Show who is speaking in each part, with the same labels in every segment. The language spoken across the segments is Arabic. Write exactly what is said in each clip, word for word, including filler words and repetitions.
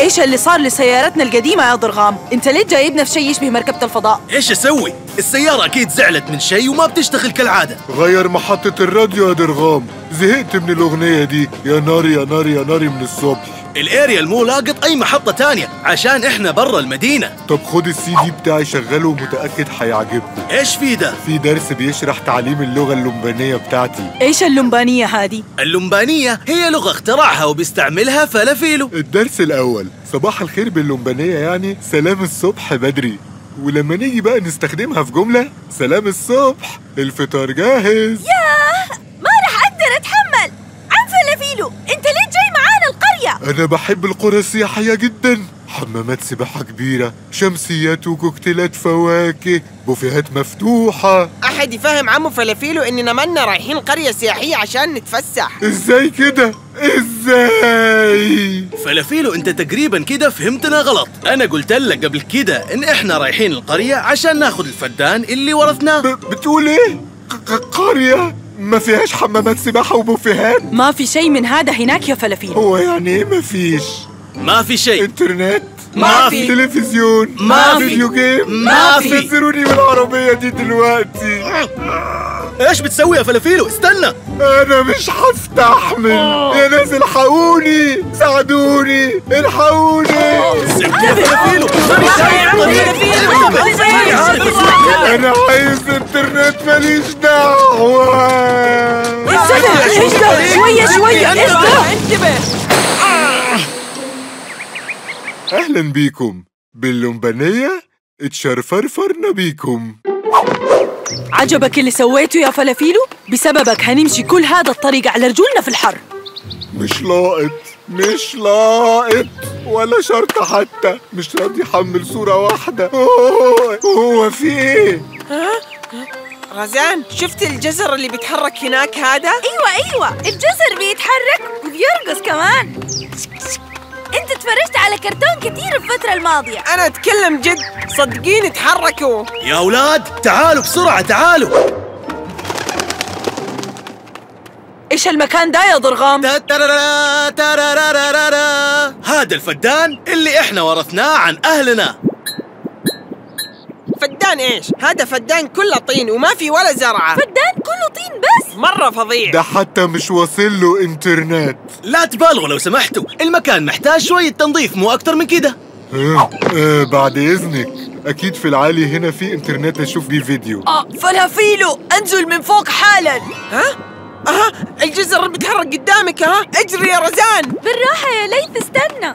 Speaker 1: إيش اللي صار لسيارتنا القديمة يا ضرغام؟ أنت ليه جايبنا في شيء يشبه مركبة الفضاء؟
Speaker 2: إيش أسوي؟ السيارة أكيد زعلت من شيء وما بتشتغل كالعادة.
Speaker 3: غير محطة الراديو يا ضرغام، زهقت من الأغنية دي. يا ناري يا ناري يا ناري من الصبح.
Speaker 2: الاريال مو لاقط أي محطة تانية عشان إحنا برا المدينة.
Speaker 3: طب خد السي دي بتاعي شغله ومتأكد حيعجبكم.
Speaker 2: إيش في ده؟
Speaker 3: في درس بيشرح تعليم اللغة اللمبانية بتاعتي.
Speaker 1: إيش اللمبانية هذه؟
Speaker 2: اللمبانية هي لغة اخترعها وبيستعملها فلافيلو.
Speaker 3: الدرس الأول صباح الخير باللمبانية يعني سلام الصبح بدري، ولما نيجي بقى نستخدمها في جملة سلام الصبح الفطار جاهز.
Speaker 4: ياه ما رح أقدر أتحمل. عم فلافيلو أنت ليه جاي معانا القرية؟
Speaker 3: أنا بحب القرى السياحية جدا، حمامات سباحة كبيرة، شمسيات وكوكتيلات فواكه، بوفيهات مفتوحة.
Speaker 5: أحد يفهم عمو فلافيلو إننا منا رايحين قرية سياحية عشان نتفسح.
Speaker 3: إزاي كده؟ إزاي؟
Speaker 2: فلافيلو أنت تقريبا كده فهمتنا غلط. أنا قلت لك قبل كده إن إحنا رايحين القرية عشان ناخد الفدان اللي ورثناه.
Speaker 3: بتقول إيه؟ قرية؟ ما فيهاش حمامات سباحة وبوفيهات؟
Speaker 1: ما في شيء من هذا هناك يا فلافيلو.
Speaker 3: هو يعني إيه ما فيش؟
Speaker 2: ما في شيء.
Speaker 3: انترنت؟
Speaker 2: ما في.
Speaker 3: تلفزيون؟
Speaker 2: ما في.
Speaker 3: فيديو جيم؟
Speaker 2: ما في.
Speaker 3: نزلوني من العربية دي دلوقتي.
Speaker 2: ايش بتسوي يا فلافيلو؟ استنى.
Speaker 3: انا مش هستحمل يا ناس، الحقوني ساعدوني الحقوني.
Speaker 2: يا فلافيلو
Speaker 3: انا عايز انترنت ماليش دعوة.
Speaker 1: استنى ايش ده؟ شوية شوية ايش ده؟
Speaker 5: انتبه.
Speaker 3: اهلا بيكم باللمبانية، اتشرفرفرنا بيكم.
Speaker 1: عجبك اللي سويته يا فلافيلو؟ بسببك هنمشي كل هذا الطريق على رجولنا في الحر.
Speaker 3: مش لاقط مش لاقط ولا شرط حتى، مش راضي يحمل صورة واحدة. هو, هو في ايه؟
Speaker 5: ها؟ غزان شفت الجزر اللي بيتحرك هناك هذا؟
Speaker 4: أيوة أيوة الجزر بيتحرك وبيرقص كمان. أنت تفرجت على كرتون كتير الفترة الماضية.
Speaker 5: أنا أتكلم جد، صدقيني تحركوا.
Speaker 2: يا أولاد تعالوا بسرعة تعالوا.
Speaker 1: إيش المكان ده يا ضرغام؟
Speaker 2: هذا الفدان اللي إحنا ورثناه عن أهلنا.
Speaker 5: فدان إيش؟ هذا فدان كله طين وما في ولا زرعة.
Speaker 4: فدان كله طين بس؟
Speaker 5: مرة فظيع.
Speaker 3: ده حتى مش واصل له انترنت.
Speaker 2: لا تبالغوا لو سمحتوا، المكان محتاج شوية تنظيف مو أكتر من كده.
Speaker 3: آه آه بعد إذنك، أكيد في العالي هنا في انترنت أشوف بيه فيديو.
Speaker 1: آه فلافيلو انزل من فوق حالا.
Speaker 5: ها؟ أها الجزر بيتحرك قدامك. ها اجري يا رزان.
Speaker 4: بالراحة يا ليث استنى.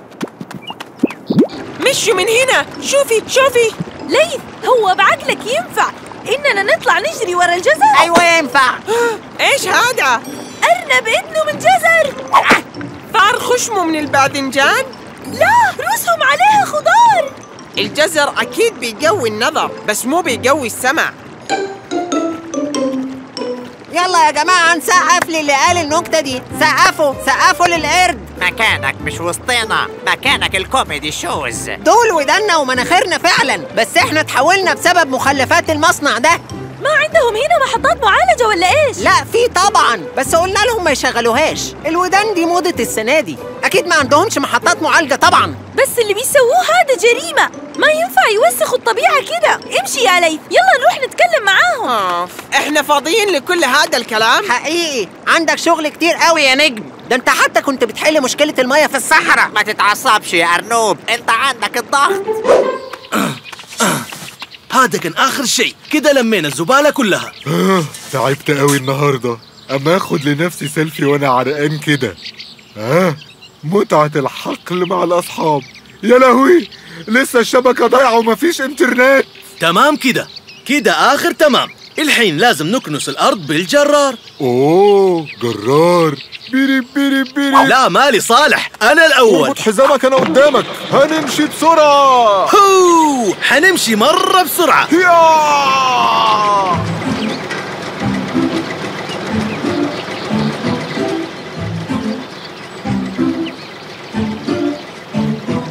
Speaker 5: مشوا من هنا. شوفي شوفي
Speaker 4: ليث هو بعقلك ينفع إننا نطلع نجري ورا الجزر؟
Speaker 5: أيوة ينفع. إيش هذا؟
Speaker 4: أرنب إذنه من جزر.
Speaker 5: فار خشمه من الباذنجان؟
Speaker 4: لا رؤوسهم عليها خضار.
Speaker 5: الجزر أكيد بيقوي النظر بس مو بيقوي السمع.
Speaker 6: يلا يا جماعة نسقف للي قال النكتة دي. سقفوا سقفوا للقرد.
Speaker 7: مكانك مش وسطنا، مكانك الكوميدي شوز.
Speaker 6: دول ودنا ومناخيرنا فعلا، بس احنا اتحولنا بسبب مخلفات المصنع ده.
Speaker 4: ما عندهم هنا محطات معالجة ولا إيش؟
Speaker 6: لا في طبعا، بس قلنا لهم ما يشغلوهاش. الودان دي موضة السنة دي، أكيد ما عندهمش محطات معالجة طبعا.
Speaker 4: بس اللي بيسووه هذا جريمة، ما ينفع يوسخوا الطبيعة كده. امشي يا ليث يلا نروح نتكلم معاهم.
Speaker 5: آه. احنا فاضيين لكل هذا الكلام؟
Speaker 6: حقيقي عندك شغل كتير قوي يا نجم، ده انت حتى كنت بتحل مشكلة المية في الصحراء.
Speaker 7: ما تتعصبش يا أرنوب، انت عندك الضغط.
Speaker 2: هذا كان آخر شيء، كده لمينا الزبالة كلها.
Speaker 3: آه تعبت قوي النهاردة، أما أخد لنفسي سيلفي وأنا عرقان كده. آه متعة الحقل مع الأصحاب. يا لهوي لسه الشبكة ضايعة ومفيش انترنت.
Speaker 2: تمام كده كده آخر تمام. الحين لازم نكنس الأرض بالجرار.
Speaker 3: أوه جرار. بيري بيري بيري.
Speaker 2: لا مالي صالح، أنا الأول.
Speaker 3: اربط حزامك أنا قدامك، هنمشي بسرعة.
Speaker 2: هو حنمشي مرة بسرعة.
Speaker 3: يا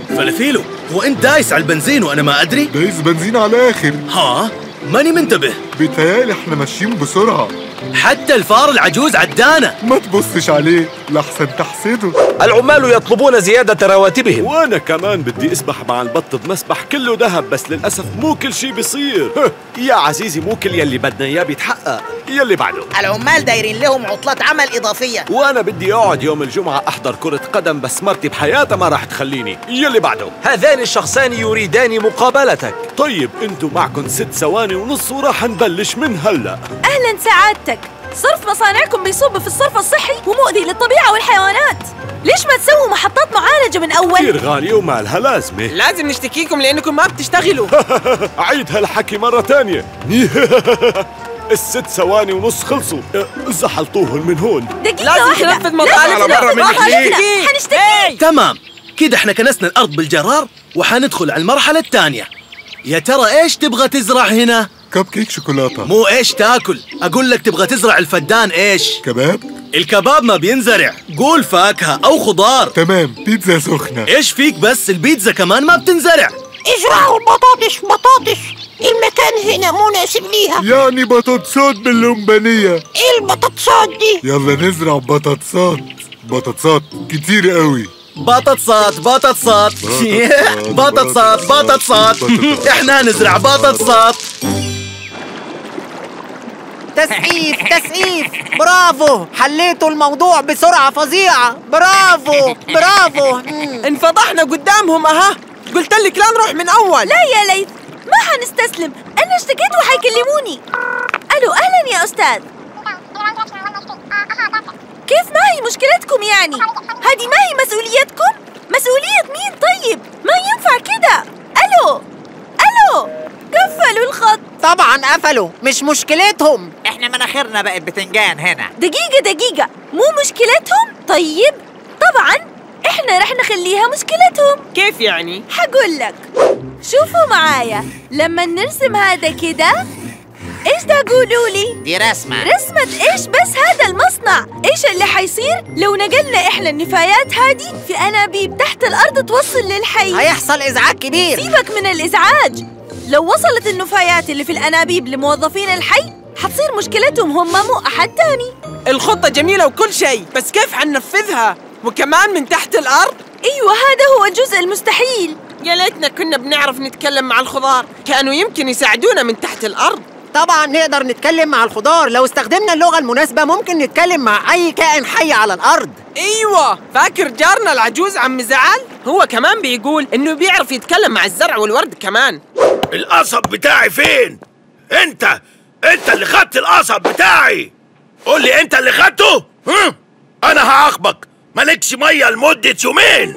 Speaker 2: فلافيلو هو أنت دايس على البنزين وأنا ما أدري؟
Speaker 3: دايس بنزين على الآخر.
Speaker 2: ها ماني منتبه.
Speaker 3: بيتهيألي احنا ماشيين بسرعة.
Speaker 2: حتى الفار العجوز عدانا.
Speaker 3: ما تبصش عليه لحسن تحسده.
Speaker 8: العمال يطلبون زيادة رواتبهم.
Speaker 9: وانا كمان بدي اسبح مع البط بمسبح كله ذهب، بس للاسف مو كل شيء بيصير. يا عزيزي مو كل يلي بدنا اياه بيتحقق. يلي بعده
Speaker 10: العمال دايرين لهم عطلات عمل اضافيه،
Speaker 9: وانا بدي اقعد يوم الجمعه احضر كره قدم، بس مرتي بحياتها ما راح تخليني. يلي بعده
Speaker 8: هذان الشخصان يريدان مقابلتك.
Speaker 9: طيب انتوا معكم ست ثواني ونص وراح نبلش من هلا.
Speaker 4: أهلا سعادتك. صرف مصانعكم بيصب في الصرف الصحي ومؤذي للطبيعة والحيوانات. ليش ما تسووا محطات معالجة من أول؟
Speaker 9: كثير غالية وما لها لازمة.
Speaker 5: لازم نشتكيكم لأنكم ما بتشتغلوا.
Speaker 9: عيد هالحكي مرة تانية. الست ثواني ونص خلصوا، زحلطوهن من هون.
Speaker 4: دقيقة
Speaker 5: لازم
Speaker 4: واحدة.
Speaker 5: تنفذ مطالبنا.
Speaker 2: برا منك ليه؟
Speaker 4: حنشتكي.
Speaker 2: تمام كده احنا كنسنا الأرض بالجرار وحندخل على المرحلة الثانية. يا ترى ايش تبغى تزرع هنا؟
Speaker 3: كب كيك شوكولاتة.
Speaker 2: مو ايش تاكل، اقول لك تبغى تزرع الفدان ايش؟
Speaker 3: كباب؟
Speaker 2: الكباب ما بينزرع، قول فاكهة او خضار.
Speaker 3: تمام، بيتزا سخنة.
Speaker 2: ايش فيك بس البيتزا كمان ما بتنزرع.
Speaker 10: ازرعوا بطاطس بطاطس، المكان هنا مناسب ليها.
Speaker 3: يعني بطاطسات باللمبانية.
Speaker 10: ايه البطاطسات دي؟
Speaker 3: يلا نزرع بطاطسات. بطاطسات كتير قوي.
Speaker 2: بطاطسات بطاطسات بطاطسات بطاطسات احنا نزرع بطاطسات.
Speaker 6: تسقيف تسقيف، برافو، حليتوا الموضوع بسرعة فظيعة. برافو برافو.
Speaker 5: انفضحنا قدامهم. اها قلت لك لا نروح من اول.
Speaker 4: لا يا ليث، ما حنستسلم. أنا اشتكيت وحيكلموني. ألو أهلا يا أستاذ. كيف ما هي مشكلتكم يعني؟ هذه ما هي مسؤوليتكم؟ مسؤولية مين طيب؟ ما ينفع كده. ألو ألو قفلوا الخط.
Speaker 6: طبعا قفلوا، مش مشكلتهم.
Speaker 7: احنا مناخيرنا بقت بتنجان هنا.
Speaker 4: دقيقة دقيقة، مو مشكلتهم؟ طيب طبعا احنا رح نخليها مشكلتهم.
Speaker 5: كيف يعني؟
Speaker 4: حقول لك. شوفوا معايا، لما نرسم هذا كده، ايش ده قولوا لي؟
Speaker 7: دي رسمة.
Speaker 4: رسمة ايش بس هذا المصنع؟ ايش اللي حيصير لو نقلنا احنا النفايات هذه في انابيب تحت الارض توصل للحي؟
Speaker 6: هيحصل ازعاج كبير.
Speaker 4: سيبك من الازعاج، لو وصلت النفايات اللي في الانابيب لموظفين الحي حتصير مشكلتهم هم مو احد تاني.
Speaker 5: الخطة جميلة وكل شيء، بس كيف حننفذها؟ وكمان من تحت الأرض؟
Speaker 4: ايوه هذا هو الجزء المستحيل.
Speaker 5: يا ليتنا كنا بنعرف نتكلم مع الخضار، كانوا يمكن يساعدونا من تحت الأرض.
Speaker 6: طبعا نقدر نتكلم مع الخضار، لو استخدمنا اللغة المناسبة ممكن نتكلم مع أي كائن حي على الأرض.
Speaker 5: ايوه، فاكر جارنا العجوز عم زعل؟ هو كمان بيقول انه بيعرف يتكلم مع الزرع والورد كمان.
Speaker 11: القصب بتاعي فين؟ انت انت اللي خدت القصب بتاعي. قول لي انت اللي خدته؟ هم؟ انا هعاقبك، مالكش ميه لمده يومين.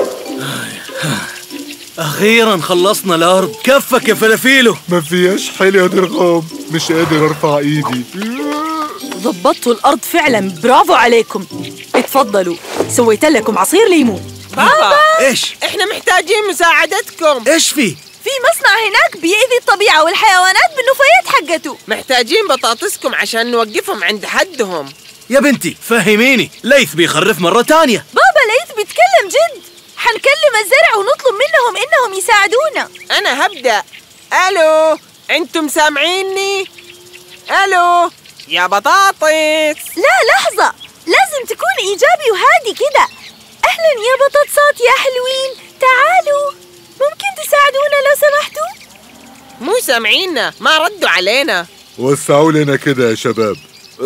Speaker 2: اخيرا خلصنا الارض. كفك يا فلافيلو.
Speaker 3: ما فيهاش حيل يا درغام، مش قادر ارفع ايدي.
Speaker 1: ضبطتوا الارض فعلا، برافو عليكم. اتفضلوا، سويت لكم عصير ليمون.
Speaker 5: بابا
Speaker 2: ايش؟
Speaker 5: احنا محتاجين مساعدتكم.
Speaker 2: ايش في؟
Speaker 4: في مصنع هناك بيأذي الطبيعة والحيوانات بالنفايات حقته.
Speaker 5: محتاجين بطاطسكم عشان نوقفهم عند حدهم.
Speaker 2: يا بنتي فهميني، ليث بيخرف مرة تانية.
Speaker 4: بابا ليث بيتكلم جد. حنكلم الزرع ونطلب منهم إنهم يساعدونا.
Speaker 5: أنا هبدأ. ألو، أنتم سامعيني؟ ألو يا بطاطس.
Speaker 4: لا لحظة، لازم تكون إيجابي وهادي كده. أهلا يا بطاطسات يا حلوين، تعالوا، ممكن تساعدونا لو سمحتوا؟
Speaker 5: مو سامعينا، ما ردوا علينا.
Speaker 3: وسعوا لنا كده يا شباب.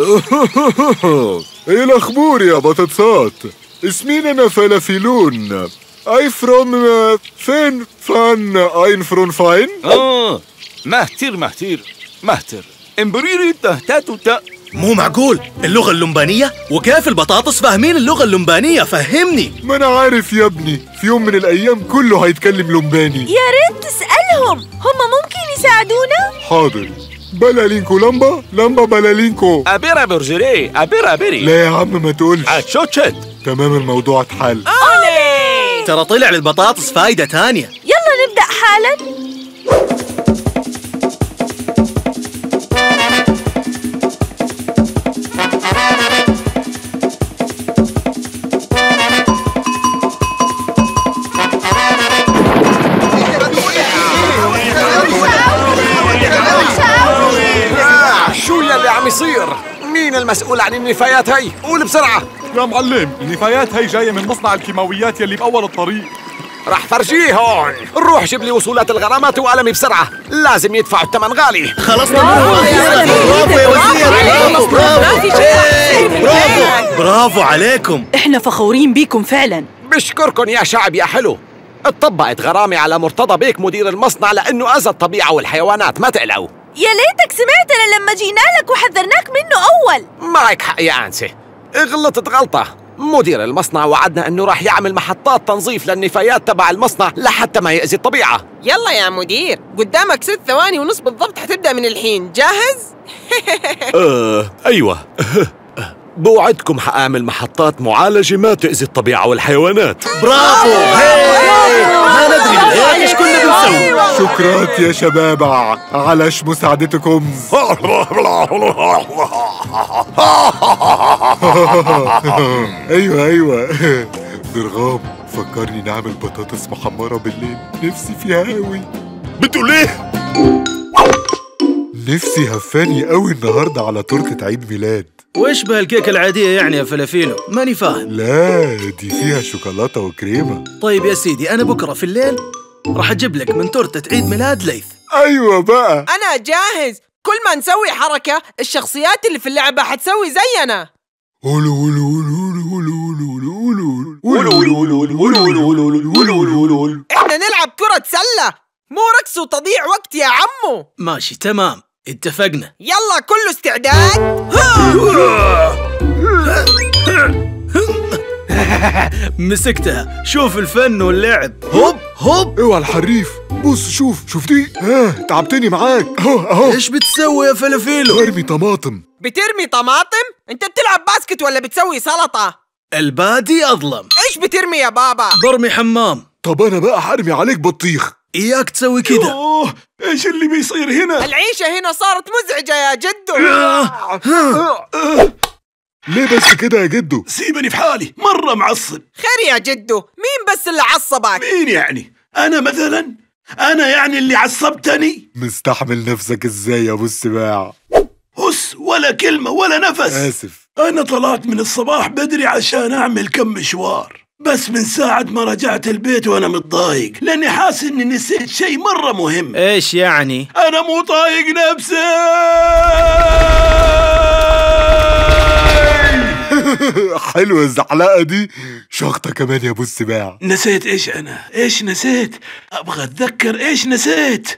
Speaker 3: ايه الاخبار يا بطاطسات؟ اسمين انا فلافيلون. اي فروم فين فان اين فرون فاين؟
Speaker 8: اه مهتر مهتر مهتر امبريري تهتاتو تا.
Speaker 2: مو معقول، اللغة اللمبانية؟ وكيف البطاطس فاهمين اللغة اللمبانية؟ فهمني.
Speaker 3: ما انا عارف يا ابني، في يوم من الايام كله هيتكلم لمباني.
Speaker 4: يا ريت تسألهم، هم ممكن يساعدونا؟
Speaker 3: حاضر. بلالينكو لمبا لمبا بلالينكو.
Speaker 8: ابيرا برجري ابيرا بيري.
Speaker 3: لا يا عم ما تقولش.
Speaker 8: اتشوتشت.
Speaker 3: تمام الموضوع اتحل.
Speaker 5: أولي.
Speaker 2: ترى طلع للبطاطس فايدة تانية.
Speaker 4: يلا نبدأ حالا.
Speaker 9: عم يصير؟ مين المسؤول عن النفايات هي؟ قول بسرعة.
Speaker 3: يا معلم، النفايات هي جاية من مصنع الكيماويات يلي بأول الطريق.
Speaker 9: رح فرجيه هون. روح جيب لي وصولات الغرامات وقلمي بسرعة، لازم يدفعوا الثمن غالي.
Speaker 2: خلصنا برافو يا وزير. برافو برافو عليكم.
Speaker 1: احنا فخورين بيكم فعلا.
Speaker 9: بشكركم يا شعب يا حلو. اتطبقت غرامة على مرتضى بيك مدير المصنع لأنه أذى الطبيعة والحيوانات، ما تقلقوا.
Speaker 4: يا ليتك سمعتنا لما جينا لك وحذرناك منه أول.
Speaker 9: معك حق يا أنسة، غلطت غلطة. مدير المصنع وعدنا انه راح يعمل محطات تنظيف للنفايات تبع المصنع لحتى ما يأذي الطبيعة.
Speaker 5: يلا يا مدير، قدامك ست ثواني ونص بالضبط حتبدأ من الحين، جاهز؟
Speaker 9: آه أيوة. بوعدكم حأعمل محطات معالجة ما تأذي الطبيعة والحيوانات.
Speaker 2: برافو. ما ندري بالغير ايش كنا بنسوي.
Speaker 3: شكرات يا شباب على مساعدتكم. ايوه ايوه درغام، فكرني نعمل بطاطس محمرة بالليل، نفسي فيها قوي.
Speaker 11: بتقول ايه؟
Speaker 3: نفسي هفاني قوي النهارده على تورتة عيد ميلاد.
Speaker 2: وإيش بهالكيكة العادية يعني يا فلافيلو؟ ماني فاهم.
Speaker 3: لا دي فيها شوكولاتة وكريمة.
Speaker 2: طيب يا سيدي، أنا بكرة في الليل راح أجيب لك من تورتة عيد ميلاد ليث.
Speaker 3: أيوة بقى.
Speaker 5: أنا جاهز. كل ما نسوي حركة الشخصيات اللي في اللعبة حتسوي زينا. إحنا نلعب كرة سلة، مو رقص وتضييع وقت يا عمو.
Speaker 2: ماشي تمام، اتفقنا.
Speaker 5: يلا كله استعداد.
Speaker 2: مسكتها. شوف الفن واللعب. هوب هوب.
Speaker 3: اوعى الحريف. بص شوف، شفتي؟ ها تعبتني معاك. اهو اهو.
Speaker 2: ايش بتسوي يا فلافيلو؟
Speaker 3: برمي طماطم.
Speaker 5: بترمي طماطم؟ انت بتلعب باسكت ولا بتسوي سلطة؟
Speaker 2: البادي اظلم.
Speaker 5: ايش بترمي يا بابا؟
Speaker 2: برمي حمام.
Speaker 3: طب انا بقى حرمي عليك بطيخ.
Speaker 2: اياك تسوي كده.
Speaker 11: اوه ايش اللي بيصير هنا؟
Speaker 5: العيشة هنا صارت مزعجة يا جدو.
Speaker 3: ليه بس كده يا جدو؟
Speaker 11: سيبني في حالي، مرة معصب.
Speaker 5: خير يا جدو، مين بس اللي عصبك؟
Speaker 11: مين يعني؟ أنا مثلا؟ أنا يعني اللي عصبتني؟
Speaker 3: مستحمل نفسك ازاي يا ابو السباع؟
Speaker 11: هس ولا كلمة ولا نفس.
Speaker 3: آسف.
Speaker 11: أنا طلعت من الصباح بدري عشان أعمل كم مشوار، بس من ساعة ما رجعت البيت وأنا متضايق لأني حاسس إني نسيت شيء مرة مهم.
Speaker 2: إيش يعني؟
Speaker 11: أنا مو طايق نفسي.
Speaker 3: حلوة الزحلقة دي، شخطة كمان يا ابو السباع.
Speaker 11: نسيت ايش انا؟ ايش نسيت؟ ابغى اتذكر ايش نسيت.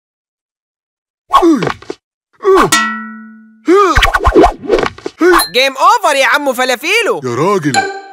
Speaker 5: جيم اوفر يا عمو فلافيلو.
Speaker 3: يا راجل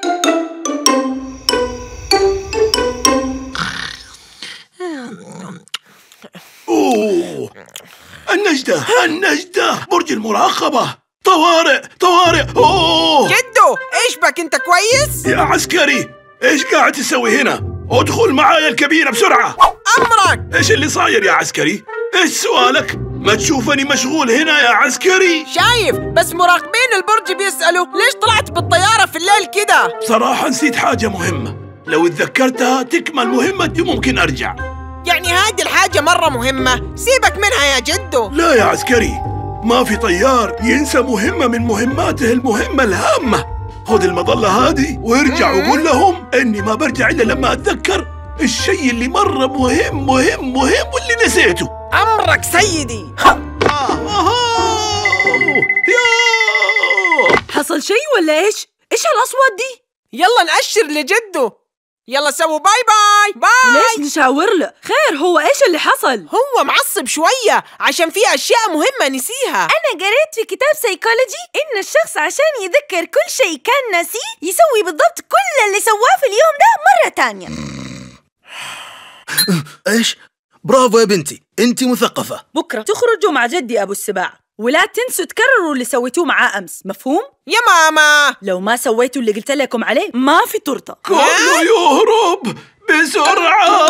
Speaker 11: اوه النجدة النجدة، برج المراقبة، طوارئ طوارئ. اوه
Speaker 5: جدو ايش بك، انت كويس؟
Speaker 11: يا عسكري ايش قاعد تسوي هنا؟ ادخل معايا الكبيرة بسرعة.
Speaker 5: امرك.
Speaker 11: ايش اللي صاير يا عسكري؟ ايش سؤالك؟ ما تشوفني مشغول هنا يا عسكري؟
Speaker 5: شايف، بس مراقبين البرج بيسألوا ليش طلعت بالطيارة في الليل كده؟
Speaker 11: بصراحة نسيت حاجة مهمة، لو اتذكرتها تكمل مهمتي وممكن ارجع.
Speaker 5: يعني هذه الحاجة مرة مهمة، سيبك منها يا جدو.
Speaker 11: لا يا عسكري، ما في طيار ينسى مهمة من مهماته المهمة الهامة. خذ المظلة هذه وارجع وقول لهم اني ما برجع الا لما اتذكر الشيء اللي مرة مهم مهم مهم واللي نسيته.
Speaker 5: امرك سيدي.
Speaker 1: حصل شيء ولا ايش؟ ايش هالاصوات دي؟
Speaker 5: يلا نأشر لجدو. يلا سووا باي باي باي.
Speaker 1: وليش نشاور له؟ خير، هو ايش اللي حصل؟
Speaker 5: هو معصب شوية عشان في أشياء مهمة نسيها.
Speaker 4: أنا قريت في كتاب سيكولوجي إن الشخص عشان يذكر كل شيء كان ناسيه يسوي بالضبط كل اللي سواه في اليوم ده مرة تانية.
Speaker 2: ايش؟ برافو يا بنتي، انت مثقفة.
Speaker 1: بكرة تخرجوا مع جدي أبو السباع، ولا تنسوا تكرروا اللي سويتوه معاه أمس، مفهوم؟
Speaker 5: يا ماما
Speaker 1: لو ما سويتوا اللي قلت لكم عليه ما في تورتة.
Speaker 11: كله يهرب بسرعة.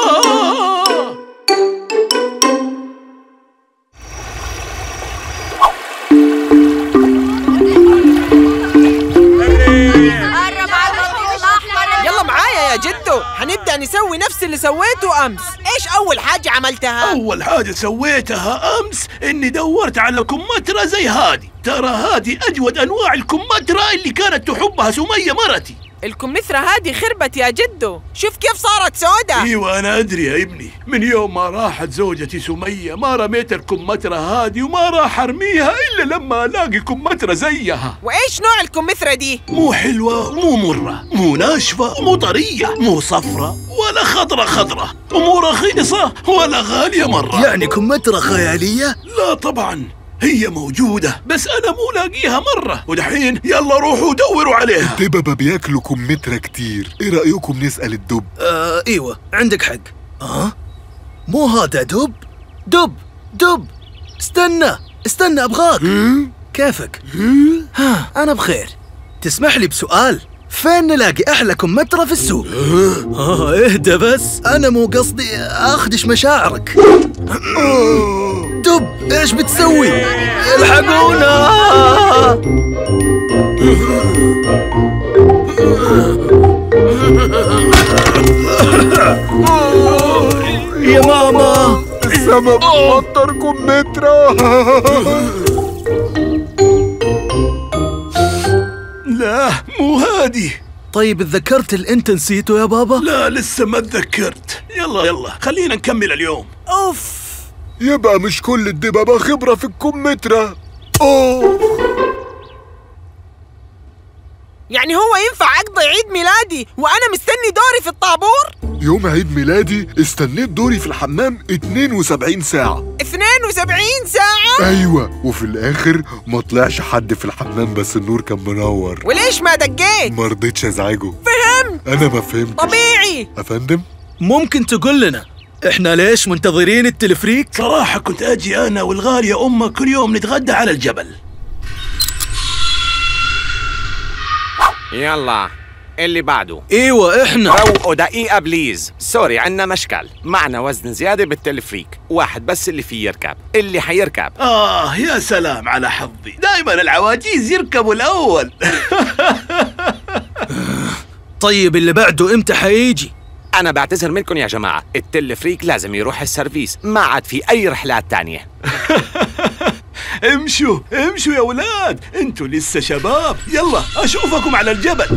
Speaker 5: يلا معايا يا جدو، هنبدأ نسوي نفس اللي سويته أمس. إيش أول حاجة عملتها؟
Speaker 11: أول حاجة سويتها أمس إني دورت على كمثرى زي هادي، ترى هذه أجود أنواع الكمثرى اللي كانت تحبها سمية مرتي.
Speaker 5: الكمثرى هذه خربت يا جدو، شوف كيف صارت سودة.
Speaker 11: ايوه انا ادري يا ابني، من يوم ما راحت زوجتي سمية ما رميت الكمثرى هذه وما راح ارميها الا لما الاقي كمثرى زيها.
Speaker 5: وايش نوع الكمثرى دي؟
Speaker 11: مو حلوة مو مرة، مو ناشفة مو طرية، مو صفرة ولا خضرة خضرة، ومو رخيصة ولا غالية مرة.
Speaker 2: يعني كمثرى خيالية؟
Speaker 11: لا طبعا هي موجودة بس أنا مو لاقيها مرة، ودحين يلا روحوا دوروا عليها.
Speaker 3: الدببة بياكلوا كمثرى كتير، إيه رأيكم نسأل الدب؟
Speaker 2: آه إيوه عندك حق. آه مو هذا دب؟ دب دب استنى استنى أبغاك. كيفك؟ ها أنا بخير. تسمح لي بسؤال؟ فين نلاقي أحلى كمثرى في السوق؟ آه اهدى بس، أنا مو قصدي أخدش مشاعرك. دب إيش بتسوي؟ الحقونا! يا ماما
Speaker 3: السما بتمطر كمثرى.
Speaker 11: لا مو هادي.
Speaker 2: طيب اتذكرت اللي انت نسيته يا بابا؟
Speaker 11: لا لسه ما اتذكرت. يلا يلا خلينا نكمل اليوم.
Speaker 5: اوف
Speaker 3: يبقى مش كل الدببة خبرة في الكمثرى. اوه
Speaker 5: يعني هو ينفع اقضي عيد ميلادي وانا مستني دوري في الطابور؟
Speaker 3: يوم عيد ميلادي استنيت دوري في الحمام اتنين وسبعين ساعة.
Speaker 5: اثنين وسبعين ساعة؟
Speaker 3: ايوه، وفي الاخر ما طلعش حد في الحمام بس النور كان منور.
Speaker 5: وليش ما دقيت؟
Speaker 3: ما رضيتش ازعجه.
Speaker 5: فهمت.
Speaker 3: انا ما فهمت.
Speaker 5: طبيعي.
Speaker 3: افندم
Speaker 2: ممكن تقول لنا احنا ليش منتظرين التلفريك؟
Speaker 11: صراحة كنت اجي انا والغالية امك كل يوم نتغدى على الجبل.
Speaker 12: يلا اللي بعده.
Speaker 2: ايوه احنا.
Speaker 12: روقوا دقيقة بليز، سوري عنا مشكل، معنا وزن زيادة بالتلفريك، واحد بس اللي فيه يركب، اللي حيركب.
Speaker 11: آه يا سلام على حظي، دايما العواجيز يركبوا الأول.
Speaker 2: طيب اللي بعده امتى حيجي؟
Speaker 12: أنا بعتذر منكم يا جماعة، التلفريك لازم يروح السيرفيس، ما عاد في أي رحلات تانية.
Speaker 11: امشوا امشوا يا ولاد، انتوا لسه شباب، يلا اشوفكم على الجبل.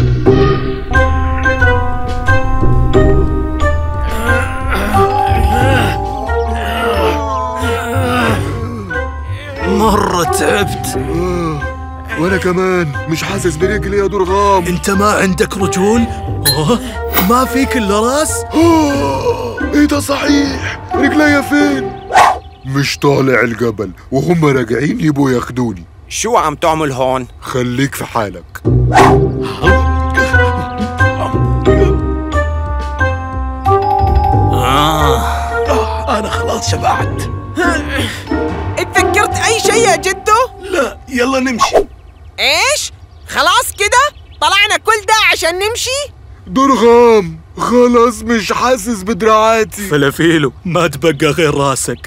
Speaker 2: مرة تعبت.
Speaker 3: وانا كمان مش حاسس برجلي يا درغام.
Speaker 2: انت ما عندك رجول؟ أوه. ما فيك الا راس؟
Speaker 3: ايه ده صحيح، رجليا فين؟ مش طالع الجبل وهم راجعين يبقوا ياخدوني.
Speaker 12: شو عم تعمل هون؟
Speaker 3: خليك في حالك.
Speaker 11: آه أنا خلاص شبعت.
Speaker 5: اتذكرت أي شيء يا جدو؟
Speaker 11: لا يلا نمشي.
Speaker 5: إيش؟ خلاص كده؟ طلعنا كل ده عشان نمشي؟
Speaker 3: درغام خلاص مش حاسس بدراعاتي.
Speaker 2: فلافيلو ما تبقى غير راسك.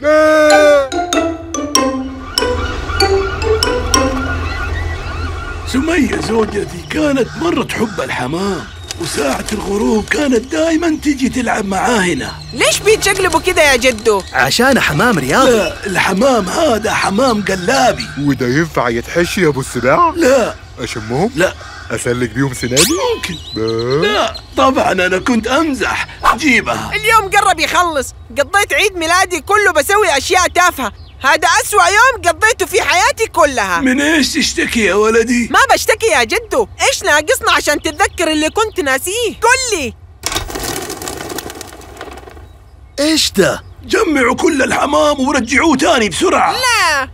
Speaker 11: سمية زوجتي كانت مرة تحب الحمام، وساعة الغروب كانت دايما تيجي تلعب معاه هنا.
Speaker 5: ليش بيتشقلبوا كده يا جدو؟
Speaker 2: عشان حمام رياضي.
Speaker 11: لا الحمام هذا حمام قلابي.
Speaker 3: وده ينفع يتحشي يا ابو السباع؟
Speaker 11: لا.
Speaker 3: اشمهم؟
Speaker 11: لا.
Speaker 3: اسلك بيهم سناني؟
Speaker 11: ممكن. لا طبعا انا كنت امزح. جيبها.
Speaker 5: اليوم قرب يخلص، قضيت عيد ميلادي كله بسوي اشياء تافهة، هذا أسوأ يوم قضيته في حياتي كلها.
Speaker 11: من ايش تشتكي يا ولدي؟
Speaker 5: ما بشتكي يا جدو، ايش ناقصنا عشان تتذكر اللي كنت ناسيه؟ قل لي.
Speaker 2: ايش ده؟
Speaker 11: جمعوا كل الحمام ورجعوه تاني بسرعة.
Speaker 5: لا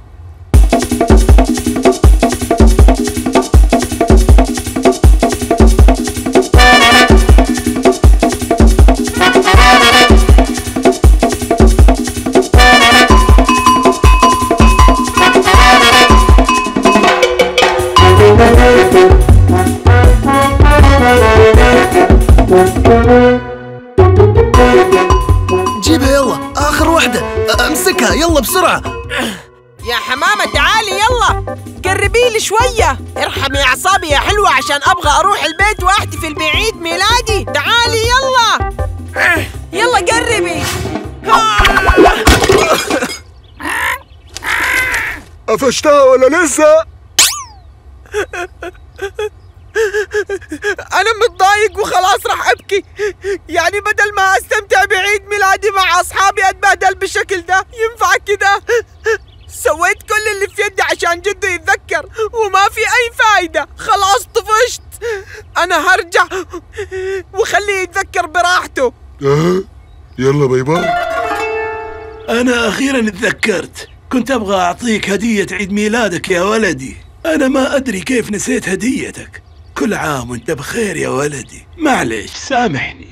Speaker 2: جيبها يلا، آخر واحدة، امسكها يلا بسرعة.
Speaker 5: يا حمامة تعالي يلا، قربي لي شوية، ارحمي أعصابي يا حلوة عشان أبغى أروح البيت وأحتفل بعيد ميلادي، تعالي يلا يلا قربي.
Speaker 3: قفشتها ولا لسه؟
Speaker 5: أنا متضايق وخلاص راح أبكي. يعني بدل ما أستمتع بعيد ميلادي مع أصحابي أتبهدل بالشكل ده؟ ينفع كده؟ سويت كل اللي في يدي عشان جده يتذكر وما في أي فايدة. خلاص طفشت. أنا هرجع وخليه يتذكر براحته.
Speaker 3: آه يلا باي باي.
Speaker 2: أنا أخيراً اتذكرت، كنت أبغى أعطيك هدية عيد ميلادك يا ولدي. أنا ما أدري كيف نسيت هديتك. كل عام وأنت بخير يا ولدي، معليش سامحني.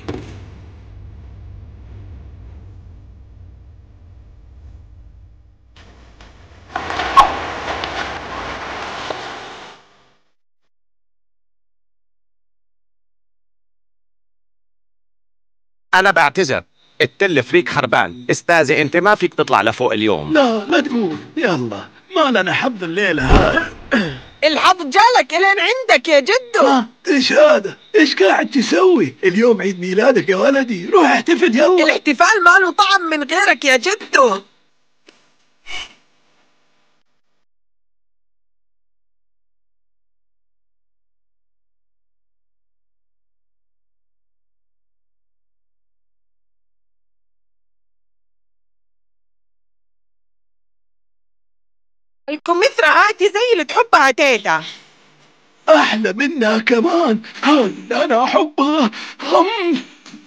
Speaker 12: أنا بعتذر، التلفريك حربان. استاذي أنت ما فيك تطلع لفوق اليوم.
Speaker 2: لا لا تقول، يلا ما لنا حظ الليلة هاي.
Speaker 5: الحظ جالك إلين عندك يا جدو.
Speaker 2: ها ايش هذا؟ ايش قاعد تسوي؟ اليوم عيد ميلادك يا ولدي، روح احتفل يلا.
Speaker 5: الاحتفال ما له طعم من غيرك يا جدو. الكمثرى هاتي زي اللي تحبها تيتا.
Speaker 2: احلى منها كمان، هاي انا احبها. هم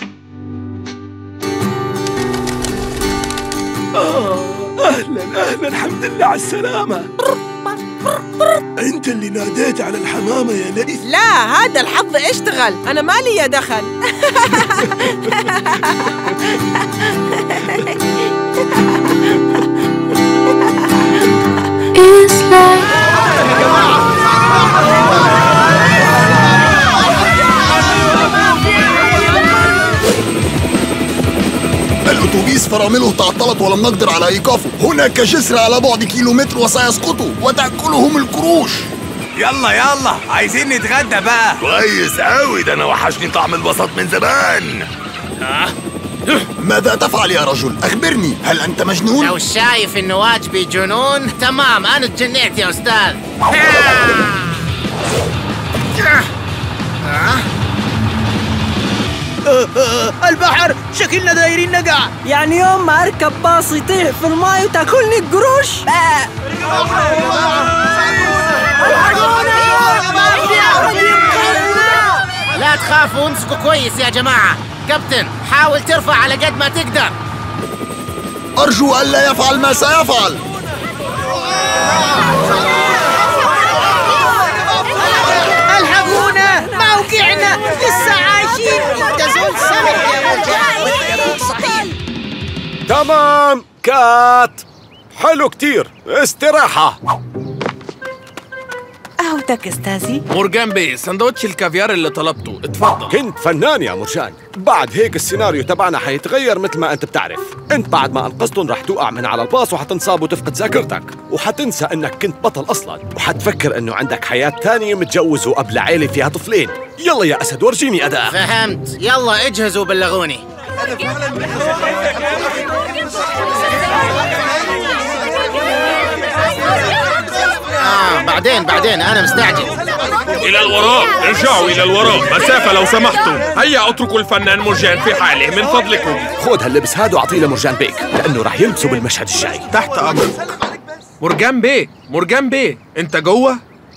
Speaker 2: آه اهلا اهلا، الحمد لله على السلامة. انت اللي ناديت على الحمامة يا ليث؟
Speaker 5: لا هذا الحظ اشتغل، انا مالي يا دخل.
Speaker 13: الأتوبيس فرامله تعطلت ولم نقدر على إيقافه. هناك جسر على بعد كيلومتر وسيسقط وتأكلهم القروش.
Speaker 11: يلا يلا عايزين نتغدى بقى. كويس قوي، ده انا وحشني طعم البساط من زمان.
Speaker 13: ماذا تفعل يا رجل؟ أخبرني، هل أنت مجنون؟
Speaker 7: لو شايف إنه واجبي جنون، تمام أنا اتجنيت يا أستاذ.
Speaker 5: البحر شكلنا دايرين نقع. يعني يوم ما اركب باص يطيح في الماي وتاكلني القروش.
Speaker 7: لا تخافوا، امسكوا كويس يا جماعة. كابتن حاول ترفع على قد ما تقدر.
Speaker 13: أرجو ألا يفعل ما سيفعل.
Speaker 5: الحقونا، ما وقعنا، لسه عايشين. انت زول سمح يا مرجان.
Speaker 9: تمام كات، حلو كتير، استراحة.
Speaker 1: قهوتك استاذي.
Speaker 8: مرجان بيه، سندوتش الكافيار اللي طلبته، اتفضل.
Speaker 9: كنت فنان يا مرجان. بعد هيك السيناريو تبعنا حيتغير مثل ما انت بتعرف. انت بعد ما انقذتهم رح توقع من على الباص وحتنصاب وتفقد ذاكرتك، وحتنسى انك كنت بطل اصلا، وحتفكر انه عندك حياة تانية متجوز وقبل عيلة فيها طفلين. يلا يا اسد ورجيني اداء.
Speaker 7: فهمت، يلا اجهزوا بلغوني. آه بعدين بعدين أنا مستعجل.
Speaker 14: إلى الوراء، ارجعوا إلى الوراء، مسافة لو سمحتوا. هيا اتركوا الفنان مرجان في حاله من فضلكم.
Speaker 9: خذ هاللبس هذا واعطيه لمرجان بيك، لأنه رح يلبسه بالمشهد الجاي.
Speaker 8: تحت أمرك. مرجان بيه، مرجان بيه، أنت جوه؟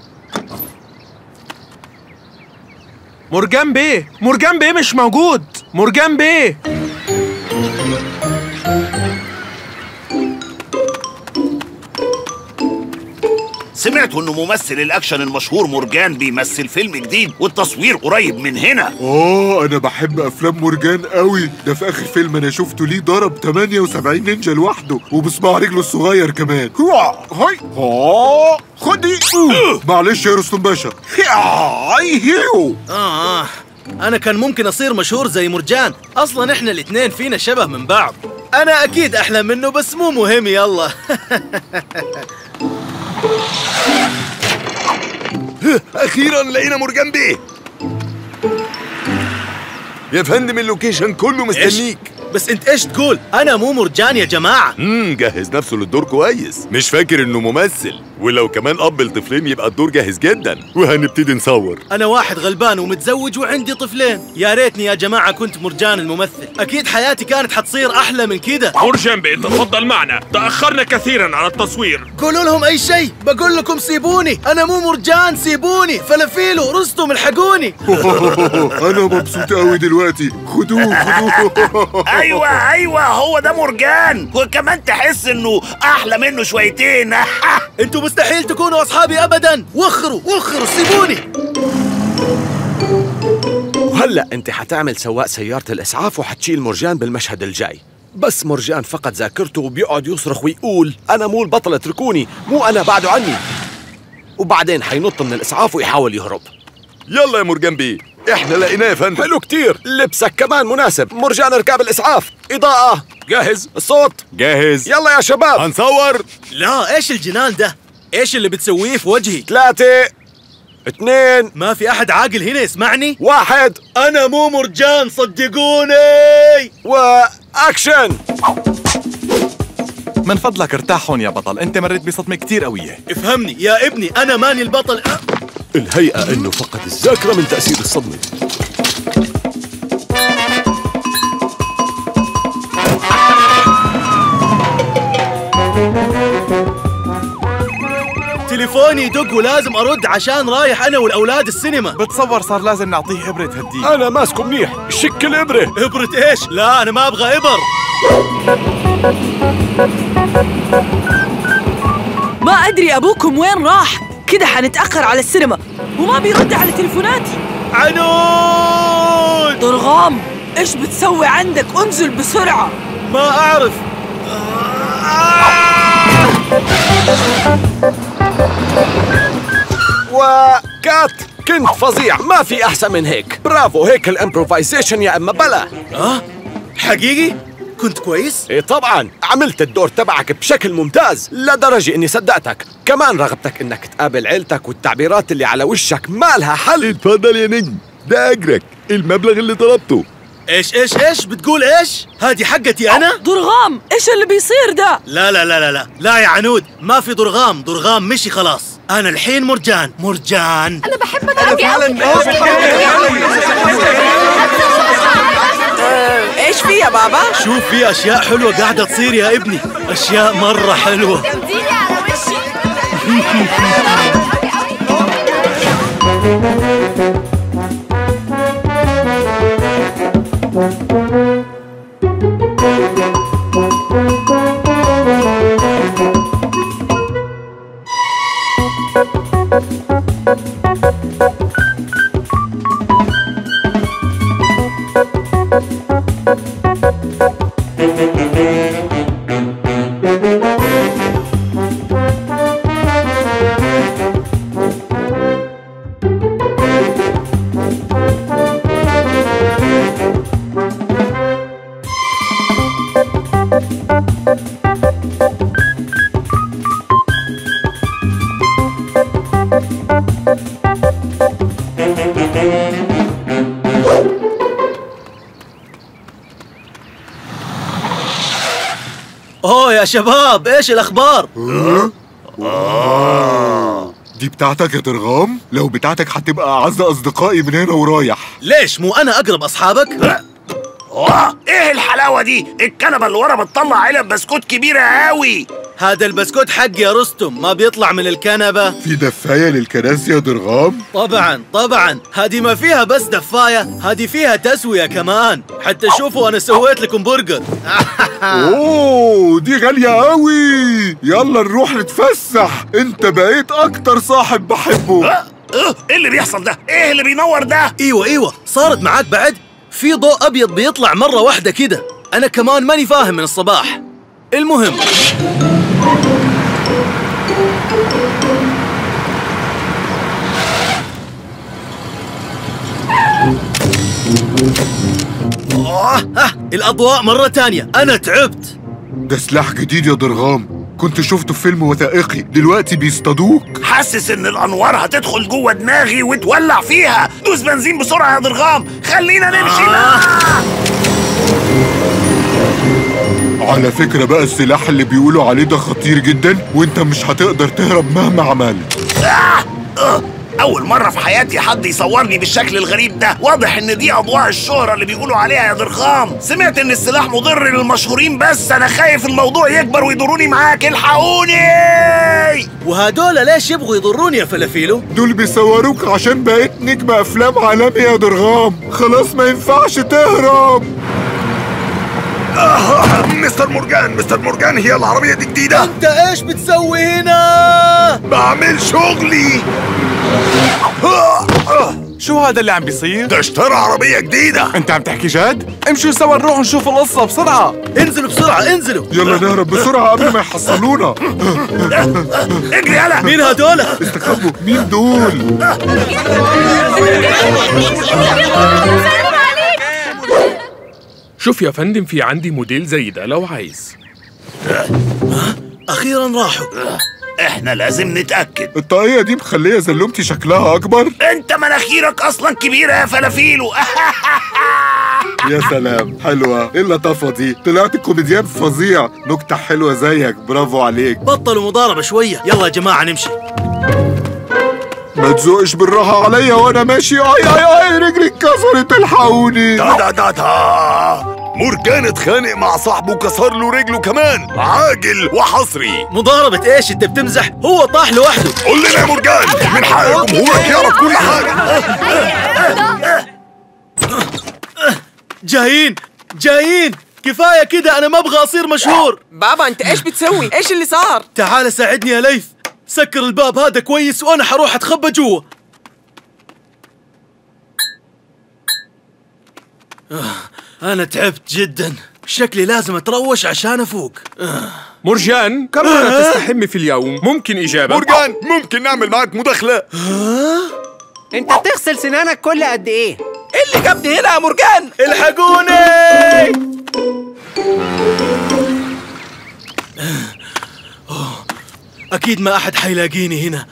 Speaker 8: مرجان بيه، مرجان بيه مش موجود. مرجان بيه.
Speaker 11: سمعتوا انه ممثل الاكشن المشهور مرجان بيمثل فيلم جديد والتصوير قريب من هنا.
Speaker 3: اه انا بحب افلام مرجان قوي. ده في اخر فيلم انا شفته ليه ضرب ثمانية وسبعين نينجا لوحده وبصباع رجله الصغير كمان. هاي ها خدي. معلش يا رستم باشا. هاي هيو.
Speaker 2: اه اه انا كان ممكن اصير مشهور زي مرجان. اصلا احنا الاثنين فينا شبه من بعض. انا اكيد احلى منه بس مو مهم. يلا.
Speaker 11: اخيرا لقينا مرجان بيه.
Speaker 15: يا فندم اللوكيشن كله مستنيك.
Speaker 2: بس انت ايش تقول؟ انا مو مرجان يا جماعه.
Speaker 15: امم جهز نفسه للدور كويس، مش فاكر انه ممثل، ولو كمان اب لطفلين يبقى الدور جاهز جدا وهنبتدي نصور.
Speaker 2: انا واحد غلبان ومتزوج وعندي طفلين، يا ريتني يا جماعه كنت مرجان الممثل، اكيد حياتي كانت حتصير احلى من كده.
Speaker 14: مرجان بيه تفضل معنا، تاخرنا كثيرا على التصوير.
Speaker 2: قولوا لهم اي شيء، بقول لكم سيبوني، انا مو مرجان، سيبوني. فلافيلو رستم الحقوني.
Speaker 3: انا مبسوط قوي دلوقتي، خدوه خدوه.
Speaker 11: ايوه ايوه هو ده مرجان، وكمان تحس انه احلى منه شويتين.
Speaker 2: انتوا مستحيل تكونوا اصحابي ابدا، وخروا وخروا سيبوني.
Speaker 9: وهلا انت حتعمل سواق سيارة الاسعاف وحتشيل مرجان بالمشهد الجاي. بس مرجان فقد ذاكرته وبيقعد يصرخ ويقول انا مو البطل اتركوني، مو انا بعدوا عني. وبعدين حينط من الاسعاف ويحاول يهرب.
Speaker 15: يلا يا مرجان بيه، احنا لقيناه يا فندم.
Speaker 9: حلو كتير، لبسك كمان مناسب. مرجان ركاب الاسعاف، اضاءة جاهز، الصوت
Speaker 15: جاهز.
Speaker 9: يلا يا شباب
Speaker 15: هنصور.
Speaker 2: لا ايش الجنان ده؟ ايش اللي بتسويه في وجهي؟
Speaker 9: ثلاثة اثنين.
Speaker 2: ما في احد عاقل هنا يسمعني؟
Speaker 9: واحد.
Speaker 2: انا مو مرجان صدقوني.
Speaker 9: واكشن.
Speaker 16: من فضلك ارتاح هون يا بطل، انت مريت بصدمة كتير قوية.
Speaker 2: افهمني يا ابني، انا ماني البطل.
Speaker 9: الهيئة انه فقد الذاكرة من تأثير الصدمة.
Speaker 2: تليفوني يدق ولازم ارد عشان رايح انا والاولاد السينما.
Speaker 16: بتصور صار لازم نعطيه ابرة تهديه.
Speaker 9: انا ماسكه منيح، شك الابرة.
Speaker 2: ابرة ايش؟ لا انا ما ابغى ابر.
Speaker 1: ما ادري ابوكم وين راح، كده حنتاخر على السينما وما بيرد على تليفوناتي.
Speaker 2: عنود
Speaker 1: ضرغام، ايش بتسوي عندك؟ انزل بسرعة.
Speaker 2: ما اعرف.
Speaker 9: وكات، كنت فظيع، ما في احسن من هيك. برافو، هيك الامبروفايزيشن يا اما بلا.
Speaker 2: اه حقيقي؟ كنت كويس؟
Speaker 9: ايه طبعا، عملت الدور تبعك بشكل ممتاز لدرجة اني صدقتك. كمان رغبتك انك تقابل عيلتك والتعبيرات اللي على وشك ما لها حل.
Speaker 15: اتفضل يا نجم، ده اجرك، المبلغ اللي طلبته.
Speaker 2: ايش ايش ايش بتقول؟ ايش هذه حقتي انا؟
Speaker 1: ضرغام، ايش اللي بيصير ده؟
Speaker 2: لا لا لا لا لا لا يا عنود، ما في ضرغام، ضرغام مشي خلاص. انا الحين مرجان. مرجان
Speaker 10: انا بحب ضرغام.
Speaker 5: ايش في يا بابا؟
Speaker 2: شوف في اشياء حلوه قاعده تصير يا ابني، اشياء مره حلوه.
Speaker 10: تمديلي على وشي.
Speaker 2: اوه يا شباب، ايش الاخبار؟
Speaker 3: آه. دي بتاعتك يا ضرغام؟ لو بتاعتك هتبقى اعز اصدقائي من هنا ورايح.
Speaker 2: ليش مو انا اقرب اصحابك؟
Speaker 11: اوه ايه الحلاوه دي؟ الكنبه اللي ورا بتطلع علب بسكوت كبيره قوي.
Speaker 2: هذا البسكوت حقي يا رستم، ما بيطلع من الكنبه.
Speaker 3: في دفايه للكراسي يا ضرغام؟
Speaker 2: طبعا طبعا، هذه ما فيها بس دفايه، هذه فيها تسويه كمان. حتى شوفوا انا سويت لكم برجر.
Speaker 3: اوه دي غاليه قوي. يلا نروح نتفسح، انت بقيت اكتر صاحب بحبه.
Speaker 11: اه اه ايه اللي بيحصل ده؟ ايه اللي بينور ده؟
Speaker 2: ايوه ايوه، صارت معاك بعد؟ في ضوء ابيض بيطلع مره واحده كده، انا كمان ماني فاهم من الصباح. المهم آه آه الأضواء مرة تانية، أنا تعبت.
Speaker 3: ده سلاح جديد يا ضرغام، كنت شفته في فيلم وثائقي، دلوقتي بيصطادوك.
Speaker 11: حاسس إن الأنوار هتدخل جوه دماغي وتولع فيها. دوس بنزين بسرعة يا ضرغام، خلينا نمشي. آه.
Speaker 3: على فكرة بقى السلاح اللي بيقولوا عليه ده خطير جدا، وانت مش هتقدر تهرب مهما عملت.
Speaker 11: أول مرة في حياتي حد يصورني بالشكل الغريب ده. واضح إن دي أضواء الشهرة اللي بيقولوا عليها يا ضرغام. سمعت إن السلاح مضر للمشهورين، بس أنا خايف الموضوع يكبر ويضروني معاك. الحقوني!
Speaker 2: وهدول ليش يبغوا يضروني يا فلافيلو؟
Speaker 3: دول بيصوروك عشان بقيت نجم أفلام عالمي يا ضرغام. خلاص ما ينفعش تهرب.
Speaker 11: آه مستر مورجان، مستر مورجان، هي العربية دي جديدة؟
Speaker 2: أنت إيش بتسوي هنا؟
Speaker 11: بعمل شغلي.
Speaker 16: شو هذا اللي عم بيصير؟
Speaker 11: ده اشترى عربية جديدة.
Speaker 16: انت عم تحكي جد؟ امشوا سوا نروح نشوف القصة بسرعة.
Speaker 2: انزلوا بسرعة، انزلوا.
Speaker 3: يلا نهرب بسرعة قبل ما يحصلونا.
Speaker 11: اجري يلا.
Speaker 2: مين هدول؟
Speaker 3: استخبوا. مين دول؟
Speaker 14: شوف يا فندم، في عندي موديل زي ده لو عايز.
Speaker 2: أخيرا راحوا.
Speaker 11: احنا لازم نتأكد.
Speaker 3: الطاقية دي مخلية زلومتي شكلها أكبر.
Speaker 11: انت مناخيرك أصلا كبيرة يا فلافيلو.
Speaker 3: يا سلام، حلوة. ايه اللطافة دي؟ طلعت كوميديان فظيع. نكتة حلوة زيك، برافو عليك.
Speaker 2: بطلوا مضاربة شوية. يلا يا جماعة نمشي.
Speaker 3: ما تزوقش بالراحة عليا وانا ماشي. اي اي اي رجلي اتكسرت، الحقوني.
Speaker 11: دا دا دا دا مورجان اتخانق مع صاحبه وكسر له رجله كمان. عاجل وحصري.
Speaker 2: مضاربة ايش؟ انت بتمزح؟ هو طاح لوحده.
Speaker 11: قول لنا يا مورجان، من حق جمهورك يعرف كل حاجة.
Speaker 2: جايين جايين. كفاية كده، أنا ما أبغى أصير مشهور.
Speaker 5: بابا أنت إيش بتسوي؟ إيش اللي صار؟
Speaker 2: تعال ساعدني يا ليث. سكر الباب هذا كويس وأنا حروح أتخبى جوا. أنا تعبت جدا. شكلي لازم أتروش عشان أفوق.
Speaker 14: مرجان، كم مرة تستحم في اليوم؟ ممكن إجابة؟
Speaker 15: مرجان، ممكن نعمل معك مداخلة؟
Speaker 6: أنت بتغسل سنانك كل قد إيه؟
Speaker 5: إيه اللي جابني هنا يا مرجان؟
Speaker 2: الحقوني! أكيد ما أحد حيلاقيني هنا.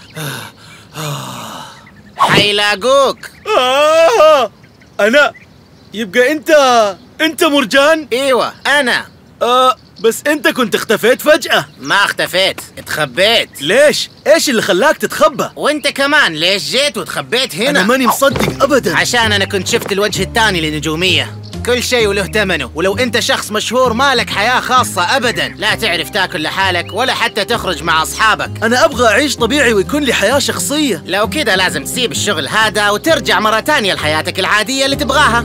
Speaker 7: حيلاقوك.
Speaker 2: آه أنا؟ يبقى أنت أنت مرجان؟
Speaker 7: ايوه انا.
Speaker 2: آه بس أنت كنت اختفيت فجأة.
Speaker 7: ما اختفيت، اتخبيت.
Speaker 2: ليش؟ إيش اللي خلاك تتخبى؟
Speaker 7: وأنت كمان ليش جيت وتخبيت هنا؟
Speaker 2: أنا ماني مصدق أبداً.
Speaker 7: عشان أنا كنت شفت الوجه الثاني لنجومية. كل شيء وله ثمنه، ولو أنت شخص مشهور ما لك حياة خاصة أبداً. لا تعرف تاكل لحالك ولا حتى تخرج مع أصحابك.
Speaker 2: أنا أبغى أعيش طبيعي ويكون لي حياة شخصية.
Speaker 7: لو كده لازم تسيب الشغل هذا وترجع مرة تانية لحياتك العادية اللي تبغاها.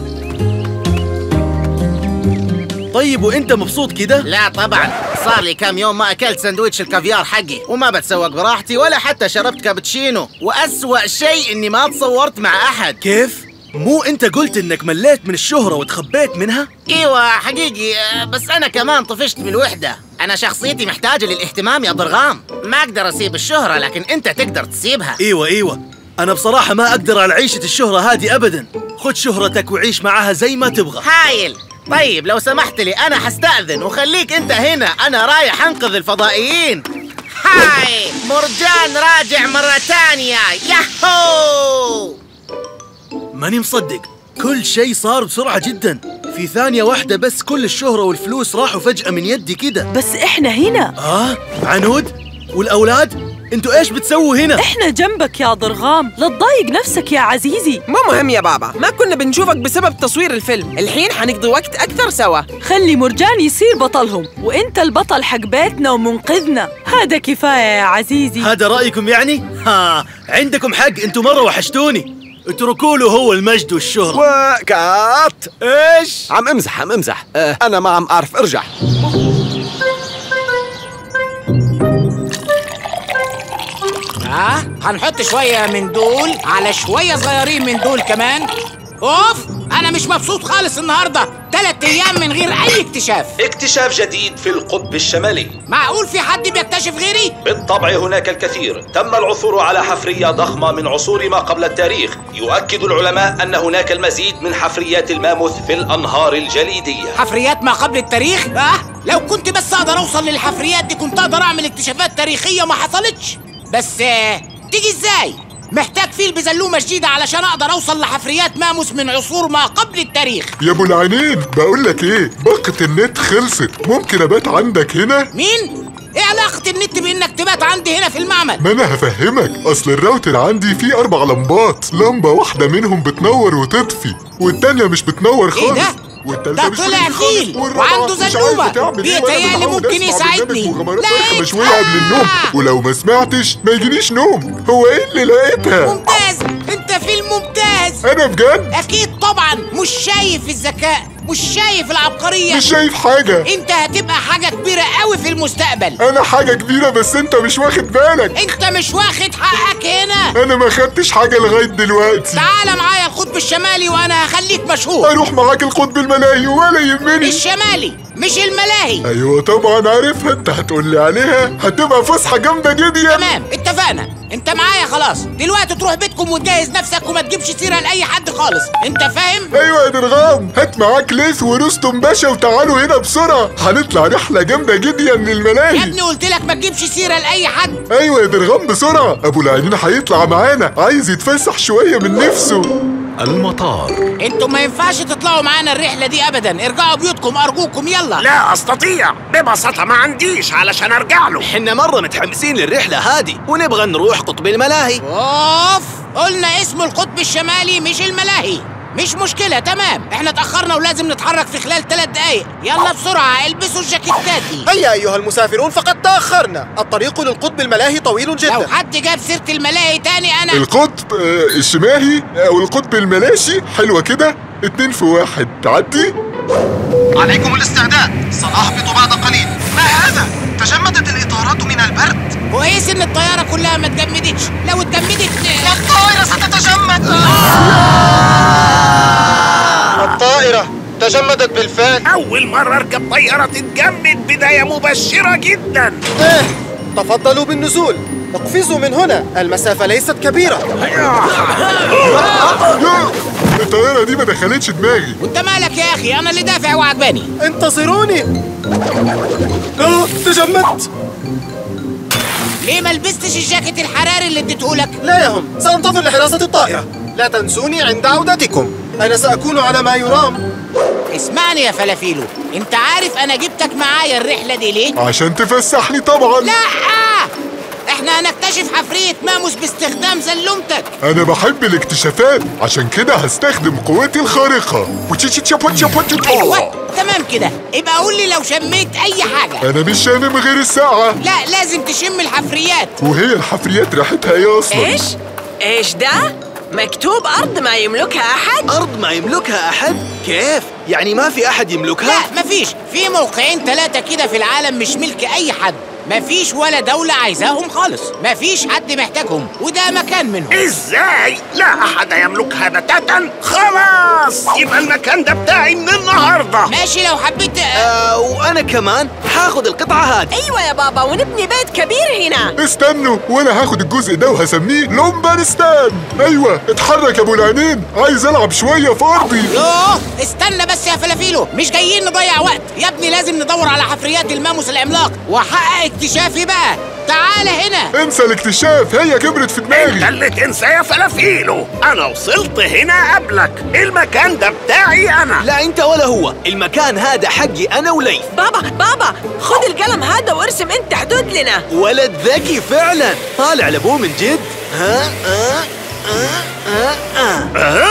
Speaker 2: طيب وانت مبسوط كده؟
Speaker 7: لا طبعا، صار لي كم يوم ما اكلت سندويتش الكافيار حقي، وما بتسوق براحتي ولا حتى شربت كابتشينو، واسوأ شيء اني ما تصورت مع احد.
Speaker 2: كيف؟ مو انت قلت انك مليت من الشهرة وتخبيت منها؟
Speaker 7: ايوه حقيقي، بس انا كمان طفشت من الوحدة. انا شخصيتي محتاجة للاهتمام يا ضرغام. ما اقدر اسيب الشهرة، لكن انت تقدر تسيبها.
Speaker 2: ايوه ايوه، انا بصراحة ما اقدر على عيشة الشهرة هذه ابدا. خد شهرتك وعيش معاها زي ما تبغى.
Speaker 7: هايل. طيب لو سمحت لي انا حستأذن وخليك انت هنا، انا رايح انقذ الفضائيين. هاي مرجان راجع مرة تانية. ياهو.
Speaker 2: ماني مصدق، كل شيء صار بسرعة جدا. في ثانية واحدة بس كل الشهرة والفلوس راحوا فجأة من يدي كده.
Speaker 1: بس احنا هنا.
Speaker 2: اه عنود والأولاد، انتوا ايش بتسووا هنا؟
Speaker 1: احنا جنبك يا ضرغام، لا تضايق نفسك يا عزيزي.
Speaker 5: مو مهم يا بابا، ما كنا بنشوفك بسبب تصوير الفيلم، الحين حنقضي وقت أكثر سوا.
Speaker 1: خلي مرجان يصير بطلهم، وانت البطل حق بيتنا ومنقذنا. هذا كفاية يا عزيزي.
Speaker 2: هذا رأيكم يعني؟ ها عندكم حق، انتوا مرة وحشتوني. اتركوا له هو المجد والشهرة.
Speaker 9: وكات
Speaker 2: ايش؟
Speaker 9: عم امزح عم امزح. اه انا ما عم اعرف ارجع.
Speaker 10: ها هنحط شوية من دول على شوية صغيرين من دول كمان. اوف، انا مش مبسوط خالص النهارده. ثلاث ايام من غير اي اكتشاف.
Speaker 17: اكتشاف جديد في القطب الشمالي.
Speaker 10: معقول في حد بيكتشف غيري؟
Speaker 17: بالطبع هناك الكثير. تم العثور على حفرية ضخمة من عصور ما قبل التاريخ. يؤكد العلماء أن هناك المزيد من حفريات الماموث في الأنهار الجليدية.
Speaker 10: حفريات ما قبل التاريخ؟ اه لو كنت بس اقدر اوصل للحفريات دي كنت اقدر اعمل اكتشافات تاريخية ما حصلتش. بس آه تيجي ازاي؟ محتاج فيل بزلومة جديدة علشان أقدر أوصل لحفريات ماموس من عصور ما قبل التاريخ.
Speaker 3: يا ابو العينين بقول لك ايه، باقة النت خلصت، ممكن ابات عندك هنا؟
Speaker 10: مين؟ ايه علاقة النت بانك تبات عندي هنا في المعمل؟
Speaker 3: ما انا هفهمك، اصل الراوتر عندي فيه اربع لمبات، لمبة واحدة منهم بتنور وتطفي والتانية مش بتنور خالص.
Speaker 10: ايه ده؟
Speaker 3: والتالتة
Speaker 10: ده طلع فيل وعنده زلومة بيتهيألي ممكن يساعدني.
Speaker 3: لا مشوية قبل النوم، ولو ما سمعتش ما يجينيش نوم. هو ايه اللي لقيتها؟
Speaker 10: ممتاز، انت فيل ممتاز.
Speaker 3: انا بجد؟
Speaker 10: اكيد طبعا، مش شايف الذكاء، مش شايف العبقرية،
Speaker 3: مش شايف حاجة.
Speaker 10: انت هتبقى حاجة كبيرة قوي في المستقبل.
Speaker 3: انا حاجة كبيرة بس انت مش واخد بالك.
Speaker 10: انت مش واخد حقك هنا.
Speaker 3: انا ما خدتش حاجة لغاية دلوقتي.
Speaker 10: تعال معايا القطب الشمالي وانا هخليك مشهور.
Speaker 3: اروح معاك القطب الملاهي ولا يهمني.
Speaker 10: الشمالي مش الملاهي.
Speaker 3: ايوه طبعا عارفها، انت هتقولي عليها، هتبقى فسحة جامدة جدا.
Speaker 10: تمام اتفقنا، انت معايا خلاص. دلوقتي تروح بيتكم وتجهز نفسك وما تجيبش سيرة لأي حد خالص، انت فاهم؟
Speaker 3: ايوه يا درغام، هات معاك ليث ورستم باشا وتعالوا هنا بسرعة، هنطلع رحلة جامدة جدا للملاهي.
Speaker 10: يا ابني قلت لك ما تجيبش سيرة لأي حد.
Speaker 3: ايوه يا درغام بسرعة، ابو العينين هيطلع معانا، عايز يتفسح شوية من نفسه.
Speaker 18: المطار.
Speaker 10: انتوا ما ينفعش تطلعوا معانا الرحلة دي ابدا، ارجعوا بيوتكم ارجوكم يلا.
Speaker 11: لا استطيع، ببساطة ما عنديش علشان ارجع له.
Speaker 2: حنا مرة متحمسين للرحلة هادي ونبغى نروح قطب الملاهي.
Speaker 10: اوف، قلنا اسمه القطب الشمالي مش الملاهي. مش مشكلة، تمام، احنا اتأخرنا ولازم نتحرك في خلال ثلاث دقايق. يلا بسرعة البسوا الجاكيتات دي.
Speaker 19: هيا أيها المسافرون، فقد تأخرنا، الطريق للقطب الملاهي طويل جدا.
Speaker 10: لو حد جاب سيرة الملاهي تاني أنا
Speaker 3: القطب آه الشماهي أو القطب الملاشي، حلوة كده، اتنين في واحد، تعدي.
Speaker 19: عليكم الاستعداد، سنهبط بعد قليل. ما هذا؟ تجمدت الإطارات من البرد.
Speaker 10: كويس إن الطيارة كلها ما اتجمدتش، لو اتجمدت
Speaker 19: الطائرة ستتجمد. الطائرة تجمدت بالفعل.
Speaker 11: أول مرة أركب طيارة تتجمد، بداية مبشرة جدا.
Speaker 19: إيه، تفضلوا بالنزول، اقفزوا من هنا، المسافة ليست كبيرة.
Speaker 3: الطيارة دي ما دخلتش دماغي.
Speaker 10: وانت مالك يا أخي، أنا اللي دافع وعجباني.
Speaker 19: انتظروني. اه تجمدت.
Speaker 10: ليه ما لبستش الجاكيت الحراري اللي اديتهولك؟
Speaker 19: لا يهم، سأنتظر لحراسة الطائرة. لا تنسوني عند عودتكم، أنا سأكون على ما يرام.
Speaker 10: اسمعني يا فلافيلو، انت عارف انا جبتك معايا الرحلة دي ليه؟
Speaker 3: عشان تفسحني طبعا.
Speaker 10: لا، احنا هنكتشف حفرية ماموس باستخدام زلومتك.
Speaker 3: انا بحب الاكتشافات، عشان كده هستخدم قوتي الخارقة.
Speaker 10: ايوه تمام كده، يبقى قول لي لو شميت اي حاجة.
Speaker 3: انا مش شامم غير الساعة.
Speaker 10: لا لازم تشم الحفريات.
Speaker 3: وهي الحفريات ريحتها ايه اصلا؟
Speaker 1: ايش؟ ايش ده؟ مكتوب أرض ما يملكها أحد؟
Speaker 2: أرض ما يملكها أحد؟ كيف؟ يعني ما في أحد يملكها؟
Speaker 10: لا مفيش، في موقعين ثلاثة كده في العالم مش ملك أي حد، مفيش ولا دولة عايزاهم خالص، مفيش حد محتاجهم، وده مكان منهم.
Speaker 11: ازاي؟ لا أحد يملكها بتاتا؟ خلاص يبقى المكان ده بتاعي من النهاردة.
Speaker 10: ماشي لو حبيت.
Speaker 2: آه وأنا كمان هاخد القطعة هذه.
Speaker 1: أيوة يا بابا، ونبني بيت كبير هنا.
Speaker 3: استنوا، وأنا هاخد الجزء ده وهسميه لومبانستان. أيوة اتحرك يا أبو العينين، عايز ألعب شوية في أرضي.
Speaker 10: يوه استنى بس يا فلافيلو، مش جايين نضيع وقت يا ابني، لازم ندور على حفريات الماموس العملاق وأحقق اكتشافي بقى. تعال هنا.
Speaker 3: انسى الاكتشاف، هي كبرت في دماغي.
Speaker 11: انت اللي تنسى يا فلافيلو، انا وصلت هنا قبلك، المكان ده بتاعي انا.
Speaker 2: لا انت ولا هو، المكان هذا حقي انا وليث.
Speaker 1: بابا بابا خد القلم هذا وارسم انت حدود لنا.
Speaker 2: ولد ذكي فعلا، طالع لابوه من جد. ها ها ها ها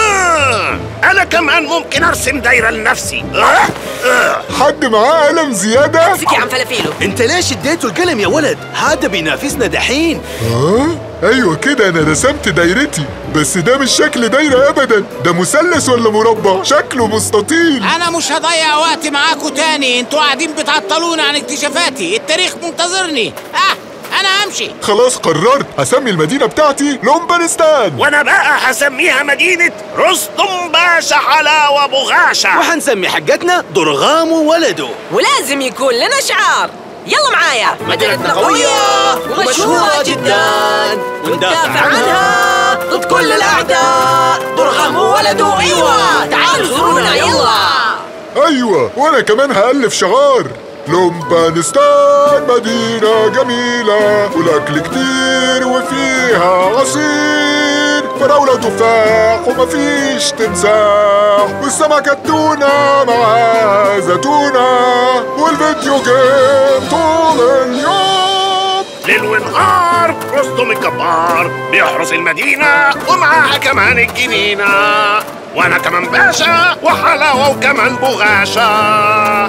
Speaker 11: ها انا كمان ممكن ارسم دايره لنفسي. آه. آه.
Speaker 3: حد معاه قلم زياده؟
Speaker 1: امسك يا عم فلافيلو.
Speaker 2: انت ليش اديته القلم يا ولد؟ هذا بينافسنا دحين.
Speaker 3: ها ايوه كده، انا رسمت دايرتي، بس ده مش شكل دايره ابدا، ده مثلث ولا مربع، شكله مستطيل.
Speaker 10: انا مش هضيع وقت معاكوا تاني، انتوا قاعدين بتعطلونا عن اكتشافاتي، التاريخ منتظرني. اه انا همشي.
Speaker 3: خلاص قررت، هسمي المدينه بتاعتي لومبانستان.
Speaker 11: وانا بقى هسميها مدينه رستم باشا حلاوه بغاشة،
Speaker 2: وهنسمي حقتنا درغام وولده،
Speaker 1: ولازم يكون لنا شعار. يلا معايا، مدينتنا قويه ومشهوره جدا، وندافع عنها ضد كل الاعداء. درغام وولده، ايوه تعالوا زورونا يلا.
Speaker 3: ايوه وانا كمان هالف شعار. لومبانستان مدينة جميلة والأكل كتير وفيها عصير فراولة وتفاح ومفيش تمساح والسمكة التونة مع زيتونة والفيديو جيم طول اليوم.
Speaker 11: ليل ونهار رستم الجبار بيحرس المدينة ومعاها كمان الجنينة وانا كمان باشا وحلاوة وكمان بغاشة.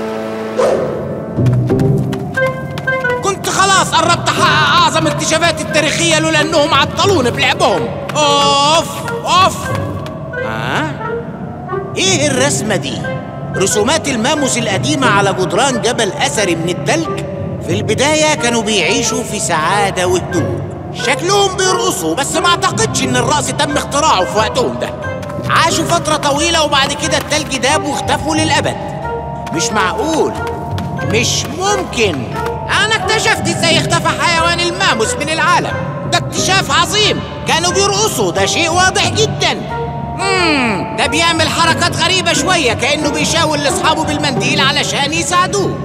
Speaker 10: كنت خلاص قربت احقق اعظم اكتشافات التاريخية لولا انهم عطلوني بلعبهم. اوف اوف. ها؟ ايه الرسمة دي؟ رسومات الماموس القديمة على جدران جبل اثري من التلج. في البداية كانوا بيعيشوا في سعادة وهدوء، شكلهم بيرقصوا بس ما اعتقدش ان الرقص تم اختراعه في وقتهم ده. عاشوا فترة طويلة وبعد كده التلج داب واختفوا للأبد. مش معقول، مش ممكن. أنا اكتشفت ازاي اختفى حيوان الماموس من العالم. ده اكتشاف عظيم. كانوا بيرقصوا، ده شيء واضح جدا. مم. ده بيعمل حركات غريبة شوية كأنه بيشاور لأصحابه بالمنديل علشان يساعدوه.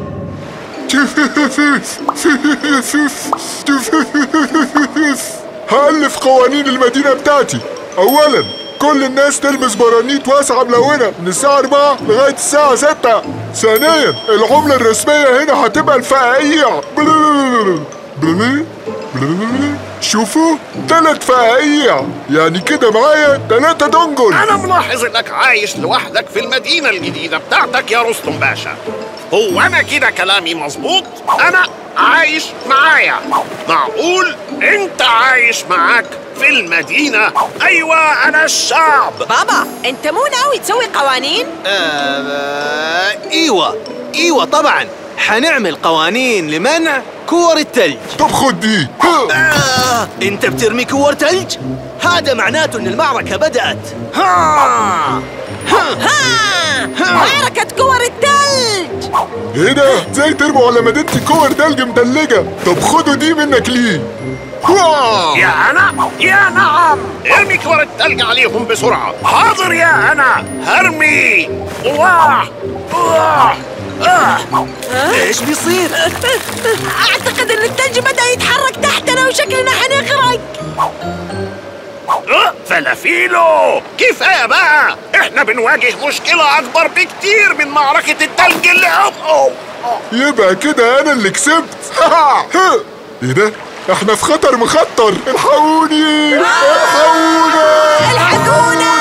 Speaker 3: هألف قوانين المدينة بتاعتي. أولاً كل الناس تلبس برانيت واسعة ملونة من الساعة أربعة لغاية الساعة ستة. ثانياً العملة الرسمية هنا هتبقى الفقاقيع. شوفوا تلات فقاقيع، يعني كده معايا تلاتة دنجل.
Speaker 11: أنا ملاحظ إنك عايش لوحدك في المدينة الجديدة بتاعتك يا رستم باشا. هو أنا كده كلامي مظبوط؟ أنا عايش معايا. معقول أنت عايش معاك في المدينة؟ أيوة أنا الشعب.
Speaker 1: بابا أنت مو ناوي تسوي قوانين؟
Speaker 2: آه ايوه ايوه طبعا حنعمل قوانين لمنع كور التلج.
Speaker 3: طب خد دي.
Speaker 2: آه انت بترمي كور تلج؟ هذا معناته ان المعركة بدأت. ها
Speaker 1: ها معركة كور التلج.
Speaker 3: ايه ده؟ ازاي ترموا على مدينتي كور تلج متلجة؟ طب خدوا دي منك ليه؟
Speaker 11: يا أنا؟ يا نعم، ارمي كور التلج عليهم بسرعة. حاضر يا أنا، هرمي. واه واه
Speaker 2: آه. ايش بيصير؟
Speaker 1: اعتقد ان الثلج بدأ يتحرك تحتنا وشكلنا حنغرق.
Speaker 11: أه فلافيلو، كفاية بقى، احنا بنواجه مشكلة أكبر بكتير من معركة التلج اللي أوه.
Speaker 3: يبقى كده أنا اللي كسبت. ايه ده؟ احنا في خطر مخطر. الحقوني الحقونا
Speaker 1: الحقونا.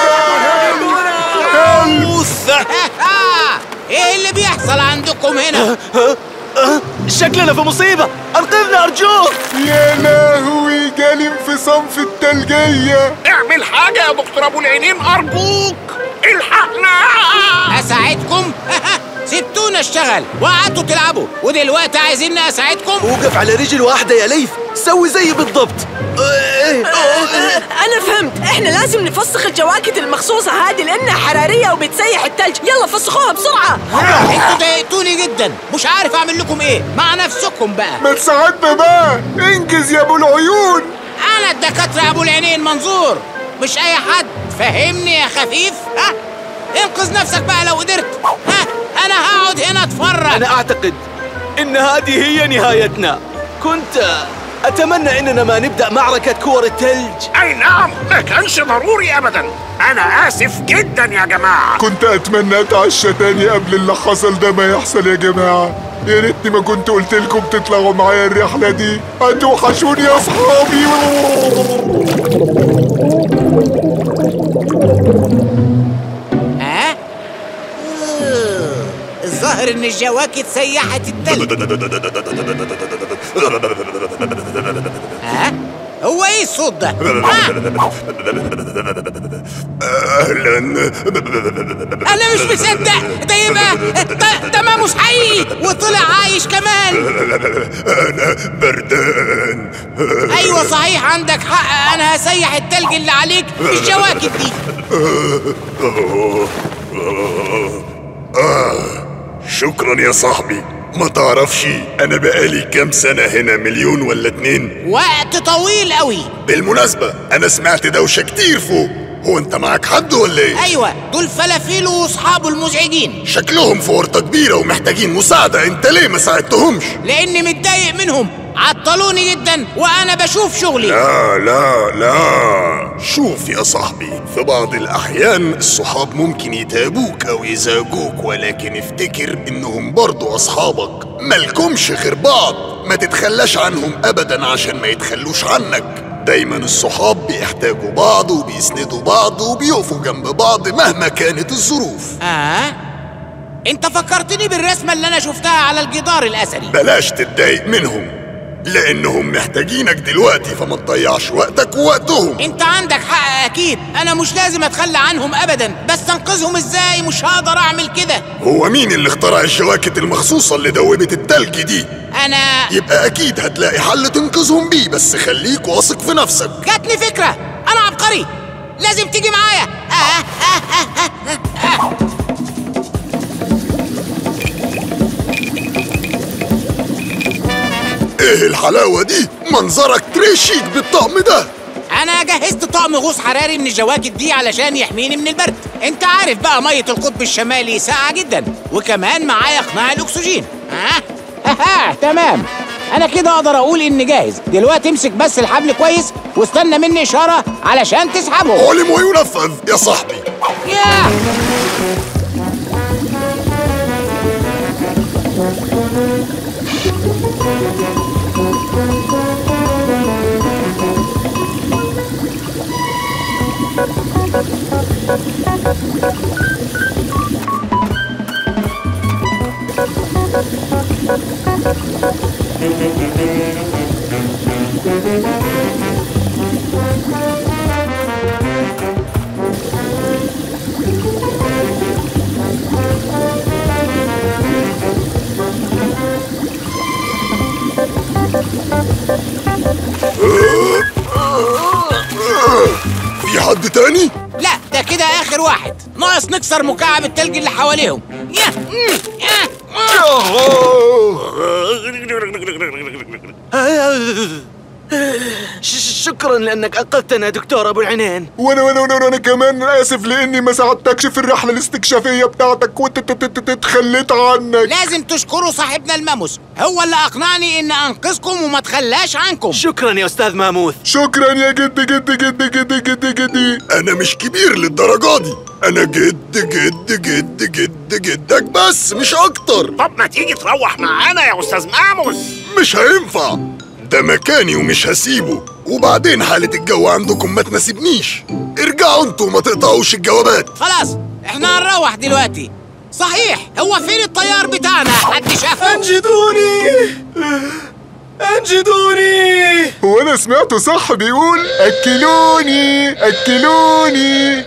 Speaker 10: ايه اللي بيحصل عندكم هنا؟
Speaker 2: شكلنا في مصيبة، انقذنا ارجوك.
Speaker 3: يا لهوي جالي انفصام في التلجية.
Speaker 11: اعمل حاجة يا دكتور ابو العينين ارجوك، الحقنا.
Speaker 10: اساعدكم؟ سبتونا اشتغل وقعدتوا تلعبوا ودلوقتي عايزيني اساعدكم؟
Speaker 2: وقف على رجل واحدة يا ليث، سوي زي بالضبط.
Speaker 1: انا فهمت، احنا لازم نفسخ الجواكت المخصوصة هذه لانها حرارية وبتسيح التلج. يلا فسخوها بسرعة.
Speaker 10: انتوا ضايقتوني جدا، مش عارف اعمل لكم ايه. مع نفسكم بقى.
Speaker 3: ما تساعدنا بقى، انجز يا ابو العيون.
Speaker 10: انا الدكاترة ابو العينين منظور، مش اي حد. فهمني يا خفيف. ها انقذ نفسك بقى لو قدرت. ها انا هقعد هنا اتفرج.
Speaker 2: انا اعتقد ان هذه هي نهايتنا. كنت اتمنى اننا ما نبدأ معركة كور التلج.
Speaker 11: اي نعم، ما كانش ضروري ابدا. انا اسف جدا يا جماعة.
Speaker 3: كنت اتمنى اتعشى تاني قبل اللي حصل ده ما يحصل يا جماعة. يا ريتني ما كنت قلت لكم تطلعوا معايا الرحلة دي، هتوحشوني يا اصحابي.
Speaker 10: ها؟ الظاهر ان الجواكت سيحت التلج. ها؟ هو ايه الصوت ده؟
Speaker 11: اهلا.
Speaker 10: انا مش مصدق، ده يبقى ده ماموس حقيقي وطلع عايش كمان.
Speaker 11: انا بردان.
Speaker 10: ايوه صحيح عندك حق، انا هسيح التلج اللي عليك بالجواكت دي.
Speaker 11: آه شكرا يا صاحبي. ما تعرفش انا بقالي كام سنة هنا، مليون ولا اتنين؟
Speaker 10: وقت طويل قوي.
Speaker 11: بالمناسبة انا سمعت دوشة كتير فوق.
Speaker 13: هو انت معاك حد ولا ايه؟
Speaker 10: ايوه دول فلافيل واصحابه المزعجين.
Speaker 13: شكلهم في ورطة كبيرة ومحتاجين مساعدة، انت ليه ما ساعدتهمش؟
Speaker 10: لاني متضايق منهم، عطلوني جدا وانا بشوف شغلي.
Speaker 13: لا لا لا، شوف يا صاحبي، في بعض الأحيان الصحاب ممكن يتعبوك أو يزعجوك، ولكن افتكر إنهم برضو أصحابك، مالكمش غير بعض، ما تتخلاش عنهم أبدا عشان ما يتخلوش عنك. دايما الصحاب بيحتاجوا بعض وبيسندوا بعض وبيقفوا جنب بعض مهما كانت الظروف.
Speaker 10: اه انت فكرتني بالرسمة اللي انا شفتها على الجدار الاثري.
Speaker 13: بلاش تتضايق منهم لانهم محتاجينك دلوقتي، فما تضيعش وقتك ووقتهم.
Speaker 10: انت عندك حق اكيد، انا مش لازم اتخلى عنهم ابدا، بس انقذهم ازاي؟ مش هقدر اعمل كده.
Speaker 13: هو مين اللي اخترع الجواكت المخصوصة اللي دوبت التلج دي؟
Speaker 10: انا
Speaker 13: يبقى اكيد هتلاقي حل تنقذهم بيه، بس خليك واثق في نفسك.
Speaker 10: جاتني فكرة، انا عبقري، لازم تيجي معايا. آه آه آه آه آه.
Speaker 13: ايه الحلاوة دي؟ منظرك تريشيك بالطقم ده.
Speaker 10: انا جهزت طقم غوص حراري من الجواكت دي علشان يحميني من البرد. انت عارف بقى مية القطب الشمالي ساقعة جدا، وكمان معايا قناع الاكسجين. ها ها تمام، انا كده اقدر اقول اني جاهز. دلوقتي امسك بس الحبل كويس واستنى مني اشارة علشان تسحبه.
Speaker 13: علم وينفذ يا صاحبي.
Speaker 10: ياه
Speaker 13: في حد تاني؟
Speaker 10: لا ده كده اخر واحد، ناقص نكسر مكعب التلج اللي حواليهم.
Speaker 2: شكرا لانك انقذتنا يا دكتور ابو العينين.
Speaker 3: وانا وانا وانا انا كمان اسف لاني ما ساعدتكش في الرحله الاستكشافيه بتاعتك وانت تخليت عنك.
Speaker 10: لازم تشكروا صاحبنا الماموس، هو اللي اقنعني ان انقذكم وما تخلاش عنكم.
Speaker 2: شكرا يا استاذ ماموث.
Speaker 3: شكرا يا جد جد جد جد جد جدي.
Speaker 13: انا مش كبير للدرجه دي، انا جد جد جد جد جدك بس مش اكتر.
Speaker 11: طب ما تيجي تروح معانا يا استاذ ماموس؟
Speaker 13: مش هينفع، ده مكاني ومش هسيبه، وبعدين حالة الجو عندكم ما تناسبنيش. ارجعوا انتوا وما تقطعوش الجوابات.
Speaker 10: خلاص احنا هنروح دلوقتي. صحيح، هو فين الطيار بتاعنا؟ حد شافه؟
Speaker 3: انجدوني انجدوني. هو انا سمعته صح بيقول اكلوني اكلوني.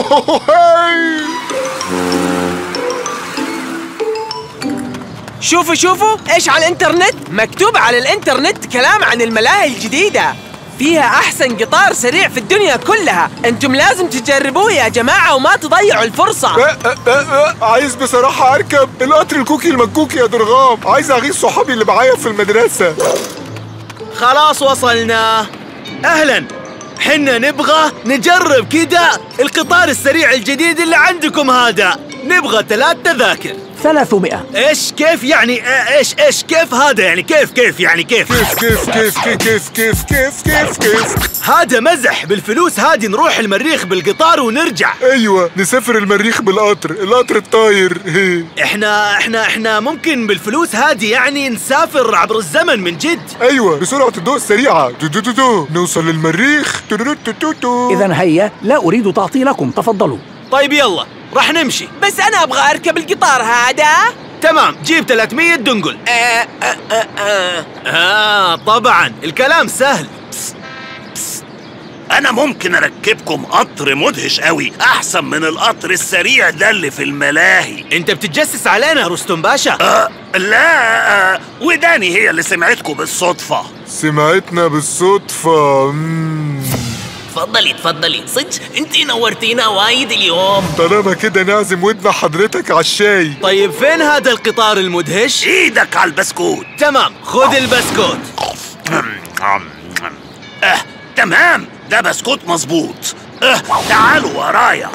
Speaker 5: شوفوا شوفوا ايش على الانترنت، مكتوب على الانترنت كلام عن الملاهي الجديدة، فيها احسن قطار سريع في الدنيا كلها. انتم لازم تجربوه يا جماعة وما تضيعوا الفرصة.
Speaker 3: أه أه أه عايز بصراحة اركب القطر الكوكي المكوكي يا درغام، عايز اغيظ صحابي اللي معايا في المدرسة.
Speaker 2: خلاص وصلنا. اهلا، حنا نبغى نجرب كده القطار السريع الجديد اللي عندكم هذا. نبغى ثلاث تذاكر.
Speaker 20: ثلاثمائة.
Speaker 2: ايش كيف يعني؟ ايش ايش كيف هذا يعني؟ كيف كيف يعني كيف
Speaker 3: كيف كيف كيف كيف كيف كيف كيف كيف
Speaker 2: هذا مزح. بالفلوس هذه نروح المريخ بالقطار ونرجع.
Speaker 3: ايوه نسافر المريخ بالقطر، القطر الطاير.
Speaker 2: احنا احنا احنا ممكن بالفلوس هذه يعني نسافر عبر الزمن من جد.
Speaker 3: ايوه بسرعة الضوء السريعة دو دو دو دو. نوصل للمريخ.
Speaker 20: اذا هيا، لا اريد تعطيلكم، تفضلوا.
Speaker 2: طيب يلا راح نمشي.
Speaker 5: بس انا ابغى اركب القطار هذا.
Speaker 2: تمام، جيب ثلاثمية دنقل.
Speaker 5: آه آه آه آه.
Speaker 2: آه طبعا الكلام سهل.
Speaker 11: بس بس. أنا ممكن أركبكم قطر مدهش قوي، أحسن من القطر السريع ده اللي في الملاهي.
Speaker 2: أنت بتتجسس علينا يا رستم باشا؟
Speaker 11: آه لا، آه وداني هي اللي سمعتكم بالصدفة.
Speaker 3: سمعتنا بالصدفة. مم.
Speaker 1: تفضلي تفضلي، صدق انتي نورتينا وايد اليوم.
Speaker 3: طالما كده نعزم ودنا حضرتك على الشاي.
Speaker 2: طيب فين هذا القطار المدهش؟
Speaker 11: ايدك على البسكوت.
Speaker 2: تمام، خذ البسكوت.
Speaker 11: اه تمام، ده بسكوت مظبوط. تعالوا ورايا.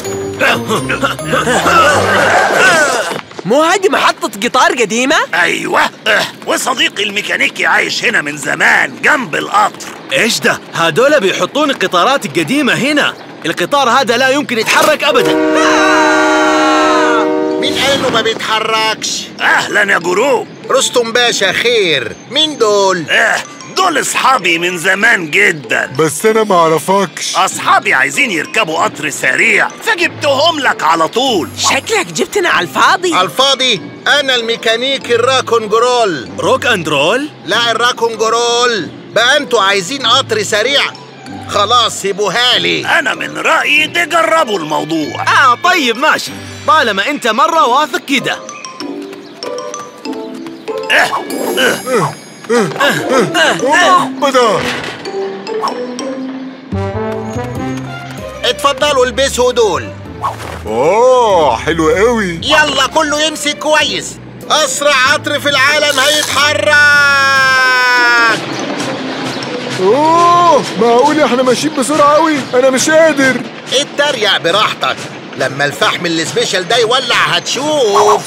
Speaker 5: مو هذه محطة قطار قديمة؟
Speaker 11: ايوه، وصديقي الميكانيكي عايش هنا من زمان جنب القطر.
Speaker 2: ايش ده؟ هذول بيحطون القطارات القديمة هنا. القطار هذا لا يمكن يتحرك ابدا.
Speaker 21: مين قال انه ما بيتحركش؟
Speaker 11: اهلا يا جروب.
Speaker 21: رستم باشا خير، مين دول؟
Speaker 11: اه دول اصحابي من زمان جدا.
Speaker 3: بس انا ما اعرفكش.
Speaker 11: اصحابي عايزين يركبوا قطر سريع فجبتهم لك على طول.
Speaker 5: شكلك جبتنا على الفاضي.
Speaker 21: على الفاضي؟ انا الميكانيكي الراكون جرول.
Speaker 2: روك اند رول؟
Speaker 21: لا الراكون جرول. بقى انتوا عايزين قطر سريع؟ خلاص سيبوها لي.
Speaker 11: انا من رايي تجربوا الموضوع.
Speaker 2: اه طيب ماشي، طالما انت مره واثق كده.
Speaker 21: اتفضلوا البسوا دول.
Speaker 3: اوه حلو قوي.
Speaker 21: يلا كله يمسك كويس. اسرع قطر في العالم هيتحرك.
Speaker 3: اوه معقول احنا ماشيين بسرعه قوي؟ انا مش قادر.
Speaker 21: اتريق براحتك، لما الفحم السبيشال ده يولع هتشوف.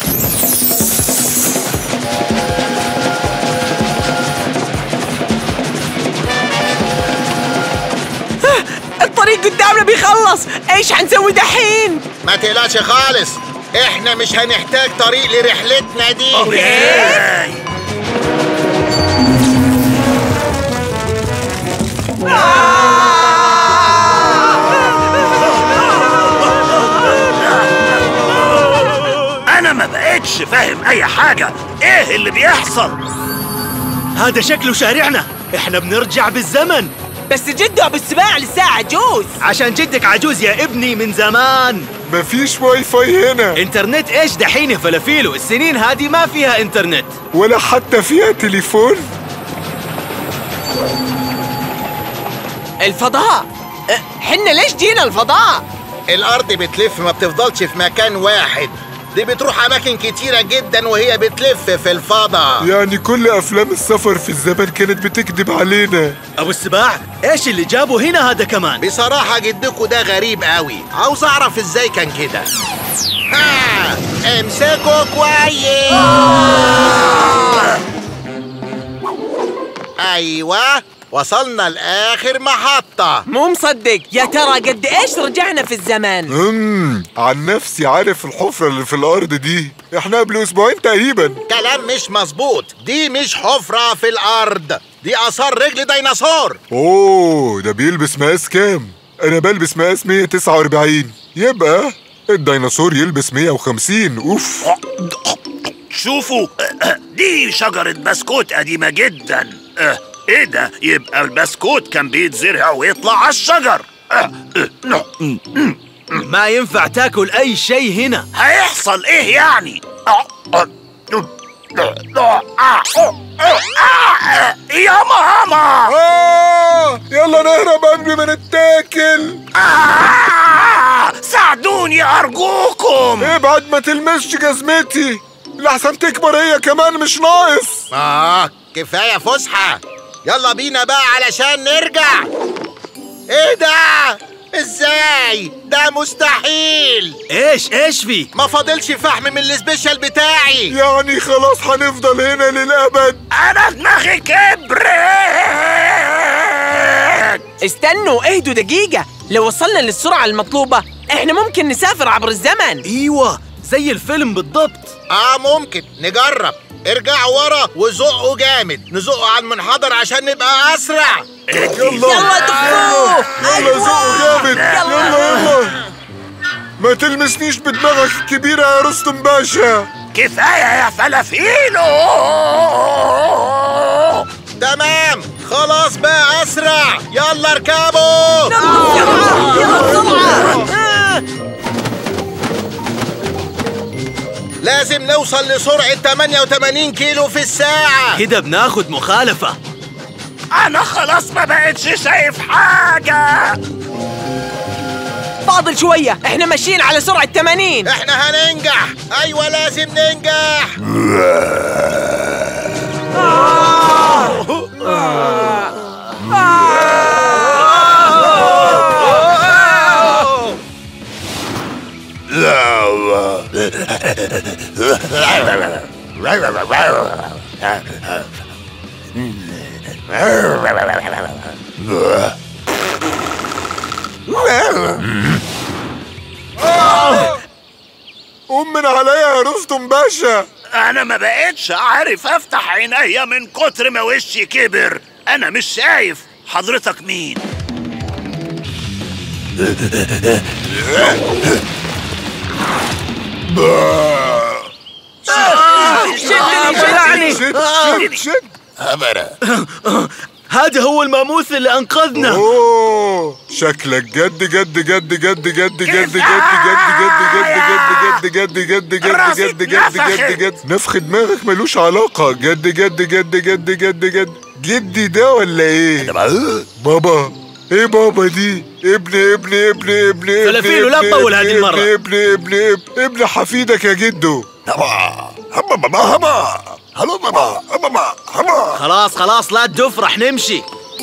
Speaker 5: الطريق قدامنا بيخلص، ايش هنسوي دحين؟
Speaker 21: ما تقلقش خالص، احنا مش هنحتاج طريق لرحلتنا دي.
Speaker 11: اوكي. انا ما بقتش فاهم اي حاجة، ايه اللي بيحصل؟
Speaker 2: هذا شكله شارعنا، احنا بنرجع بالزمن.
Speaker 5: بس جده ابو السباع لسه عجوز.
Speaker 2: عشان جدك عجوز يا ابني من زمان.
Speaker 3: مفيش واي فاي هنا.
Speaker 2: انترنت ايش دحين يا فلافيلو؟ السنين هذه ما فيها انترنت
Speaker 3: ولا حتى فيها تليفون.
Speaker 5: الفضاء؟ حنا ليش جينا الفضاء؟
Speaker 21: الارض بتلف ما بتفضلش في مكان واحد، دي بتروح اماكن كتيرة جدا وهي بتلف في الفضاء.
Speaker 3: يعني كل افلام السفر في الزمن كانت بتكذب علينا.
Speaker 2: ابو السباع ايش اللي جابه هنا هذا كمان؟
Speaker 21: بصراحة جدكوا ده غريب قوي، عاوز اعرف ازاي كان كده. ها امسكوا كويس. ايوه وصلنا لاخر محطة.
Speaker 5: مو مصدق، يا ترى قد ايش رجعنا في الزمن؟
Speaker 3: امم عن نفسي عارف الحفرة اللي في الارض دي احنا قبل اسبوعين تقريبا.
Speaker 21: كلام مش مظبوط، دي مش حفرة في الارض، دي اثار رجل ديناصور.
Speaker 3: اوه ده بيلبس مقاس كام؟ انا بلبس مقاس مية وتسعة وأربعين، يبقى الديناصور يلبس مية وخمسين. اوف.
Speaker 11: شوفوا دي شجرة بسكوت قديمة جدا. ايه ده؟ يبقى البسكوت كان بيتزرع ويطلع على الشجر.
Speaker 2: ما ينفع تاكل اي شيء هنا.
Speaker 11: هيحصل ايه يعني؟ يا ماما
Speaker 3: آه يلا نهرب قبل ما نتاكل.
Speaker 11: آه ساعدوني ارجوكم.
Speaker 3: ابعد ما تلمسش جزمتي لحسن تكبر هي كمان، مش ناقص.
Speaker 21: اه كفاية فسحة، يلا بينا بقى علشان نرجع. ايه ده؟ ازاي؟ ده مستحيل.
Speaker 2: ايش ايش في؟
Speaker 21: ما فاضلش فحم من السبيشال بتاعي.
Speaker 3: يعني خلاص هنفضل هنا للأبد؟
Speaker 11: انا دماغي كبرت.
Speaker 5: استنوا اهدوا دقيقة، لو وصلنا للسرعة المطلوبة احنا ممكن نسافر عبر الزمن.
Speaker 2: ايوه زي الفيلم بالضبط.
Speaker 21: اه ممكن نجرب. ارجعوا ورا وزقوا جامد، نزقوا على المنحدر عشان نبقى اسرع.
Speaker 3: يلا
Speaker 5: يلا دفوه.
Speaker 3: يلا زقوا جامد. يلا يلا ما تلمسنيش بدماغك الكبيرة يا رستم باشا.
Speaker 11: كفاية يا فلافيلو.
Speaker 21: تمام خلاص بقى اسرع، يلا اركبوا.
Speaker 5: يلا يلا بسرعة.
Speaker 21: لازم نوصل لسرعة ثمانية وثمانين كيلو في الساعة.
Speaker 2: كده بناخد مخالفة.
Speaker 11: أنا خلاص ما بقتش شايف حاجة.
Speaker 5: فاضل شوية، احنا ماشيين على سرعة ثمانين.
Speaker 21: احنا هننجح، أيوة لازم ننجح.
Speaker 3: قوم من عليا يا رستم باشا.
Speaker 11: انا ما بقتش عارف افتح عينيا من كتر ما وشي كبر. انا مش شايف حضرتك مين.
Speaker 2: شدني شدني
Speaker 3: شد
Speaker 11: هبرة.
Speaker 2: هذا هو الماموث اللي انقذنا.
Speaker 3: اوه شكلك جد جد جد جد جد جد جد جد جد جد جد جد جد جد جد جد جد جد نفخ دماغك ملوش علاقة. جد جد جد جد جد جد جدي ده ولا ايه؟ بابا ايه بابا دي؟ ابن ابن ابن ابن
Speaker 2: فلافيلو لا تطول هذه المرة.
Speaker 3: ابن ابن ابن ابن حفيدك يا جدو.
Speaker 2: خلاص خلاص لا تدف، رح نمشي.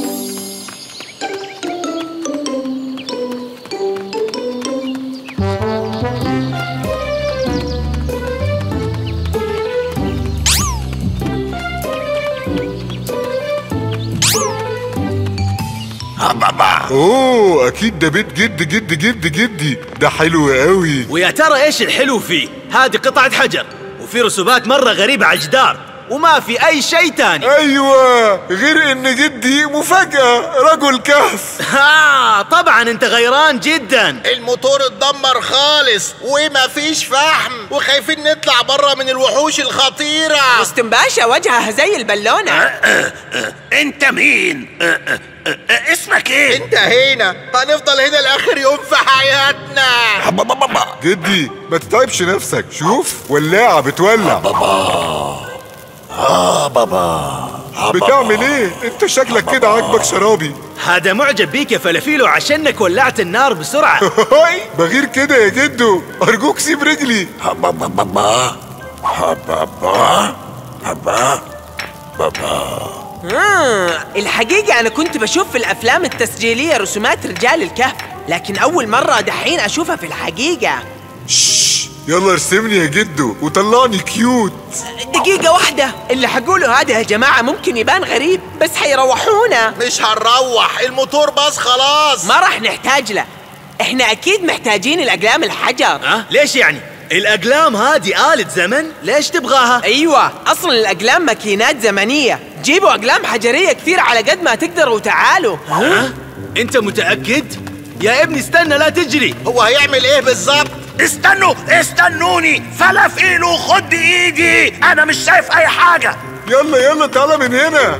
Speaker 3: اوه اكيد ده بيت جد جد جد جدي. ده حلو قوي.
Speaker 2: ويا ترى ايش الحلو فيه؟ هذه قطعة حجر وفي رسومات مرة غريبة على الجدار وما في اي شيء تاني.
Speaker 3: ايوه غير ان جدي مفاجأة رجل كهف.
Speaker 2: ها طبعا انت غيران جدا.
Speaker 21: الموتور اتدمر خالص وما فيش فحم وخايفين نطلع بره من الوحوش الخطيرة.
Speaker 5: رستم باشا وجهها زي البالونة.
Speaker 11: انت مين؟ اسمك ايه؟
Speaker 21: انت هنا هنفضل هنا لاخر يوم في حياتنا.
Speaker 3: جدي ما تتعبش نفسك. شوف ولاعة بتولع.
Speaker 11: بابا اه بابا
Speaker 3: بتعمل ايه؟ انت شكلك كده عاجبك شرابي.
Speaker 2: هذا معجب بيك يا فلافيلو عشانك ولعت النار بسرعة.
Speaker 3: بغير كده يا جدو، ارجوك سيب رجلي.
Speaker 11: بابا بابا بابا بابا بابا
Speaker 5: آه الحقيقة أنا كنت بشوف في الأفلام التسجيلية رسومات رجال الكهف، لكن أول مرة دحين أشوفها في الحقيقة.
Speaker 3: شش يلا ارسمني يا جدو وطلعني كيوت.
Speaker 5: دقيقة واحدة، اللي حقوله هذا يا جماعة ممكن يبان غريب بس حيروحونا.
Speaker 21: مش هنروح، الموتور باظ خلاص.
Speaker 5: ما راح نحتاج له، احنا أكيد محتاجين الأقلام الحجر.
Speaker 2: أه؟ ليش يعني؟ الأقلام هذه آلة زمن، ليش تبغاها؟
Speaker 5: أيوة أصلا الأقلام ماكينات زمنية، جيبوا أقلام حجرية كثير على قد ما تقدروا وتعالوا.
Speaker 2: ها؟ أنت متأكد؟ يا ابني استنى لا تجري.
Speaker 21: هو هيعمل إيه بالظبط؟
Speaker 11: استنوا استنوني، فلافيلو خد بإيدي، أنا مش شايف أي حاجة.
Speaker 3: يلا يلا تعالى من هنا.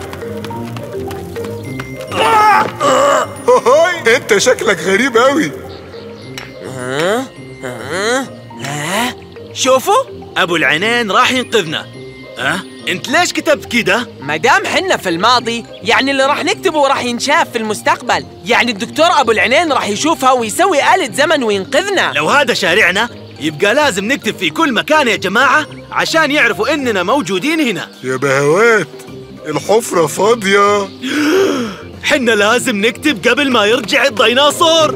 Speaker 3: أنت شكلك غريب أوي.
Speaker 5: ها؟ ها؟ ها؟ شوفوا
Speaker 2: أبو العينين راح ينقذنا. أه؟ أنت ليش كتبت كده؟
Speaker 5: ما دام حنا في الماضي يعني اللي راح نكتبه راح ينشاف في المستقبل، يعني الدكتور أبو العينين راح يشوفها ويسوي آلة زمن وينقذنا.
Speaker 2: لو هذا شارعنا يبقى لازم نكتب في كل مكان يا جماعة عشان يعرفوا إننا موجودين هنا.
Speaker 3: يا بهوات الحفرة فاضية.
Speaker 2: حنا لازم نكتب قبل ما يرجع الديناصور.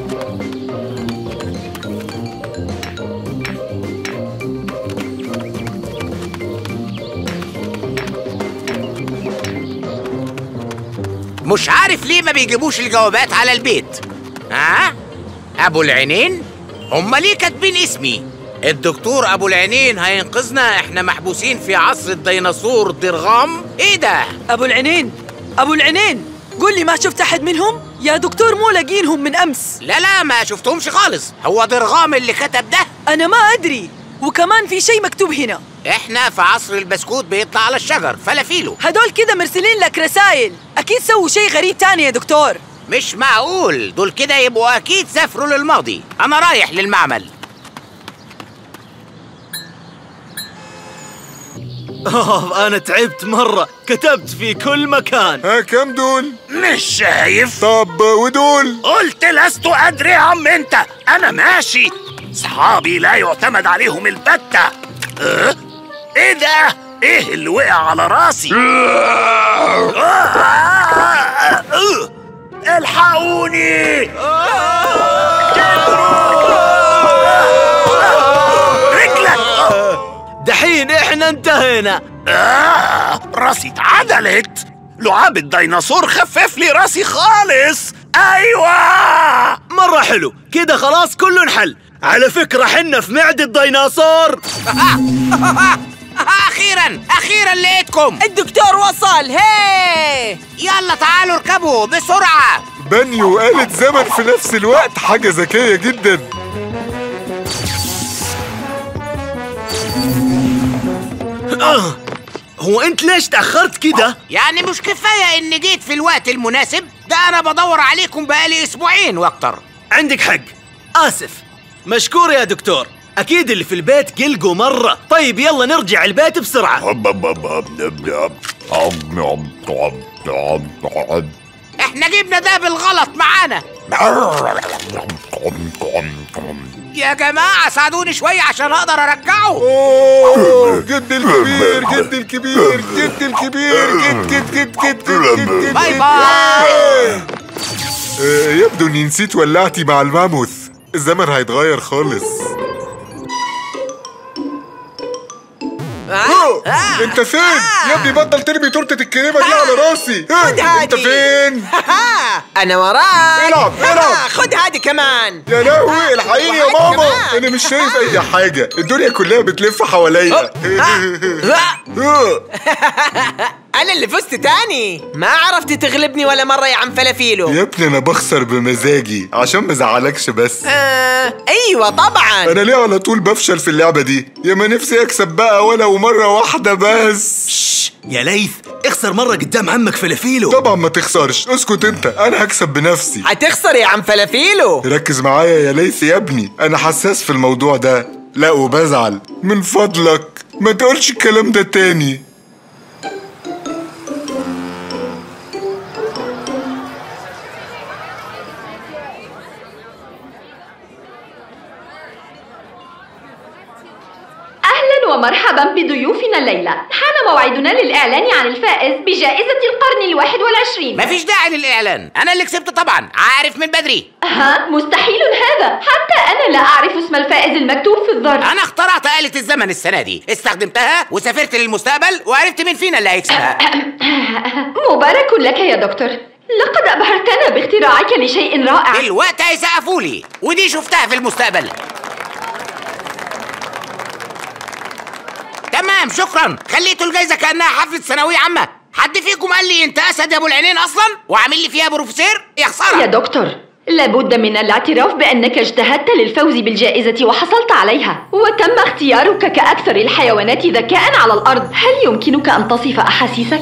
Speaker 10: مش عارف ليه ما بيجيبوش الجوابات على البيت. ها؟ أبو العينين؟ هما ليه كاتبين اسمي؟ الدكتور أبو العينين هينقذنا، احنا محبوسين في عصر الديناصور درغام؟ ايه ده؟
Speaker 4: أبو العينين أبو العينين قول لي ما شفت أحد منهم؟ يا دكتور مو لاقينهم من أمس.
Speaker 10: لا لا ما شفتهمش خالص، هو درغام اللي كتب ده؟
Speaker 4: أنا ما أدري، وكمان في شيء مكتوب هنا.
Speaker 10: احنا في عصر البسكوت بيطلع على الشجر، فلافيلو.
Speaker 4: هدول كده مرسلين لك رسائل، أكيد سووا شيء غريب تاني يا دكتور.
Speaker 10: مش معقول، دول كده يبقوا أكيد سافروا للماضي. أنا رايح للمعمل.
Speaker 2: أوه أنا تعبت مرة، كتبت في كل مكان.
Speaker 3: ها كم دول؟
Speaker 11: مش شايف.
Speaker 3: طب ودول؟
Speaker 11: قلت لست أدري يا عم أنت، أنا ماشي. صحابي لا يعتمد عليهم البتة. أه؟ إيه ده؟ إيه اللي وقع على راسي؟ الحقوني!
Speaker 2: دحين احنا انتهينا،
Speaker 11: آه راسي اتعدلت. لعاب الديناصور خفف لي راسي خالص. ايوه
Speaker 2: مرة حلو كده، خلاص كله انحل. على فكرة حنا في معدة ديناصور.
Speaker 10: اخيرا اخيرا لقيتكم.
Speaker 5: الدكتور وصل. هي
Speaker 10: يلا تعالوا اركبوا بسرعة.
Speaker 3: بانيو وآلة زمن في نفس الوقت، حاجة ذكية جدا.
Speaker 2: آه. هو انت ليش تأخرت كده؟
Speaker 10: يعني مش كفاية اني جيت في الوقت المناسب؟ ده انا بدور عليكم بقالي اسبوعين واكتر.
Speaker 2: عندك حق، آسف. مشكور يا دكتور، أكيد اللي في البيت قلقوا مرة. طيب يلا نرجع البيت بسرعة.
Speaker 10: احنا جبنا ده بالغلط معانا. يا جماعة ساعدوني شوية عشان أقدر أرجعه.
Speaker 3: أوه جد الكبير جد الكبير جد الكبير جد جد جد جد جد.
Speaker 10: باي باي.
Speaker 3: يبدو إني نسيت ولعتي مع الماموث. الزمن هيتغير خالص.
Speaker 5: آه.
Speaker 3: آه. انت فين؟ آه. يا ابني بطل ترمي تورتة الكريمة دي على راسي.
Speaker 5: خد هادي.
Speaker 3: انت فين؟
Speaker 5: انا وراك.
Speaker 3: العب العب.
Speaker 5: خد هادي كمان.
Speaker 3: يا لهوي الحقيني يا ماما كمان. انا مش شايف اي حاجة، الدنيا كلها بتلف حواليا.
Speaker 5: انا اللي فزت تاني. ما عرفت تغلبني ولا مرة يا عم فلافيلو.
Speaker 3: يا ابني انا بخسر بمزاجي عشان ما ازعلكش بس.
Speaker 5: آه ايوه طبعا.
Speaker 3: انا ليه على طول بفشل في اللعبة دي؟ يا ما نفسي اكسب بقى ولو مرة واحدة بس.
Speaker 2: شش يا ليث، اخسر مرة قدام عمك فلافيلو.
Speaker 3: طبعا ما تخسرش، اسكت انت، انا هكسب بنفسي.
Speaker 5: هتخسر يا عم فلافيلو.
Speaker 3: ركز معايا يا ليث يا ابني، انا حساس في الموضوع ده. لا وبزعل، من فضلك ما تقولش الكلام ده تاني.
Speaker 12: ومرحبا بضيوفنا الليلة. حان موعدنا للإعلان عن الفائز بجائزة القرن الواحد والعشرين.
Speaker 10: مفيش داعي للإعلان، أنا اللي كسبت طبعا، عارف من بدري.
Speaker 12: ها مستحيل هذا، حتى أنا لا أعرف اسم الفائز المكتوب في الظرف.
Speaker 10: أنا اخترعت آلة الزمن السنة دي، استخدمتها وسافرت للمستقبل وعرفت مين فينا اللي هيكسبها.
Speaker 12: مبارك لك يا دكتور، لقد أبهرتنا باختراعك لشيء رائع.
Speaker 10: دلوقتي هيسقفوا لي، ودي شفتها في المستقبل. تمام شكرا، خليتوا الجايزة كأنها حفلة ثانوية عامة. حد فيكم قال لي انت اسد يا ابو العينين اصلا وعامل لي فيها بروفيسور؟ يا خسارة
Speaker 12: يا دكتور، لابد من الاعتراف بأنك اجتهدت للفوز بالجائزة وحصلت عليها، وتم اختيارك كأكثر الحيوانات ذكاء على الأرض. هل يمكنك أن تصف أحاسيسك؟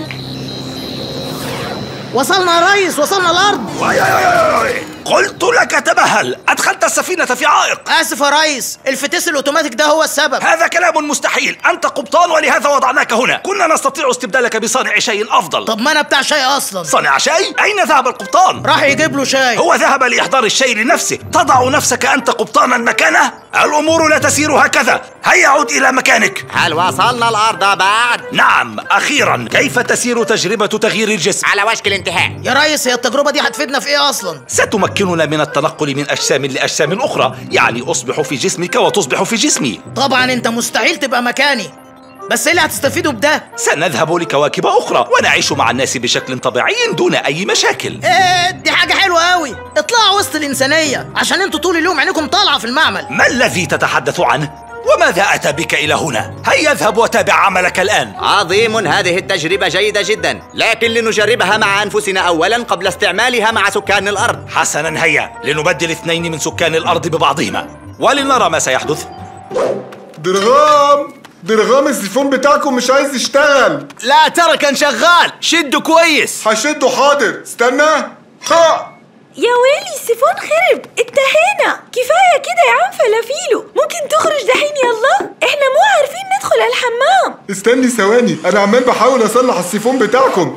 Speaker 22: وصلنا يا ريس، وصلنا الأرض.
Speaker 11: قلت لك تبهل، أدخلت السفينة في عائق.
Speaker 22: آسف يا ريس، الفتيس الأوتوماتيك ده هو السبب.
Speaker 11: هذا كلام مستحيل، أنت قبطان ولهذا وضعناك هنا. كنا نستطيع استبدالك بصانع شيء أفضل.
Speaker 22: طب ما أنا بتاع شاي أصلا.
Speaker 11: صانع شاي؟ أين ذهب القبطان؟
Speaker 22: راح يجيب له شاي.
Speaker 11: هو ذهب لإحضار الشاي لنفسه. تضع نفسك أنت قبطانا مكانه؟ الأمور لا تسير هكذا. هيا عد إلى مكانك.
Speaker 7: هل وصلنا الأرض بعد؟
Speaker 11: نعم أخيرا. كيف تسير تجربة تغيير الجسم؟
Speaker 10: على وشك الانتهاء.
Speaker 22: يا ريس هي التجربة دي هتفيدنا في إيه أصلا؟
Speaker 11: ستمكننا من التنقل من أجسام لأجسام أخرى، يعني أصبح في جسمك وتصبح في جسمي.
Speaker 22: طبعا أنت مستحيل تبقى مكاني، بس إيه اللي هتستفيدوا بده؟
Speaker 11: سنذهب لكواكب أخرى ونعيش مع الناس بشكل طبيعي دون أي مشاكل.
Speaker 22: إيه دي حاجة حلوة أوي، اطلعوا وسط الإنسانية عشان أنتوا طول اليوم عينكم طالعة في المعمل.
Speaker 11: ما الذي تتحدث عنه؟ وماذا أتى بك إلى هنا؟ هيا اذهب وتابع عملك الآن.
Speaker 7: عظيم، هذه التجربة جيدة جدا، لكن لنجربها مع أنفسنا أولا قبل استعمالها مع سكان الأرض.
Speaker 11: حسنا، هيا لنبدل اثنين من سكان الأرض ببعضهما ولنرى ما سيحدث.
Speaker 3: درغام درغام السيفون بتاعكم مش عايز يشتغل.
Speaker 2: لا ترى كان شغال، شده كويس.
Speaker 3: هشده حاضر، استنى. ها
Speaker 23: يا ويلي السيفون خرب، انتهينا. كفاية كده يا عم فلافيلو، ممكن تخرج دحين يلا؟ احنا مو عارفين ندخل الحمام.
Speaker 3: استني ثواني، انا عمال بحاول اصلح السيفون بتاعكم.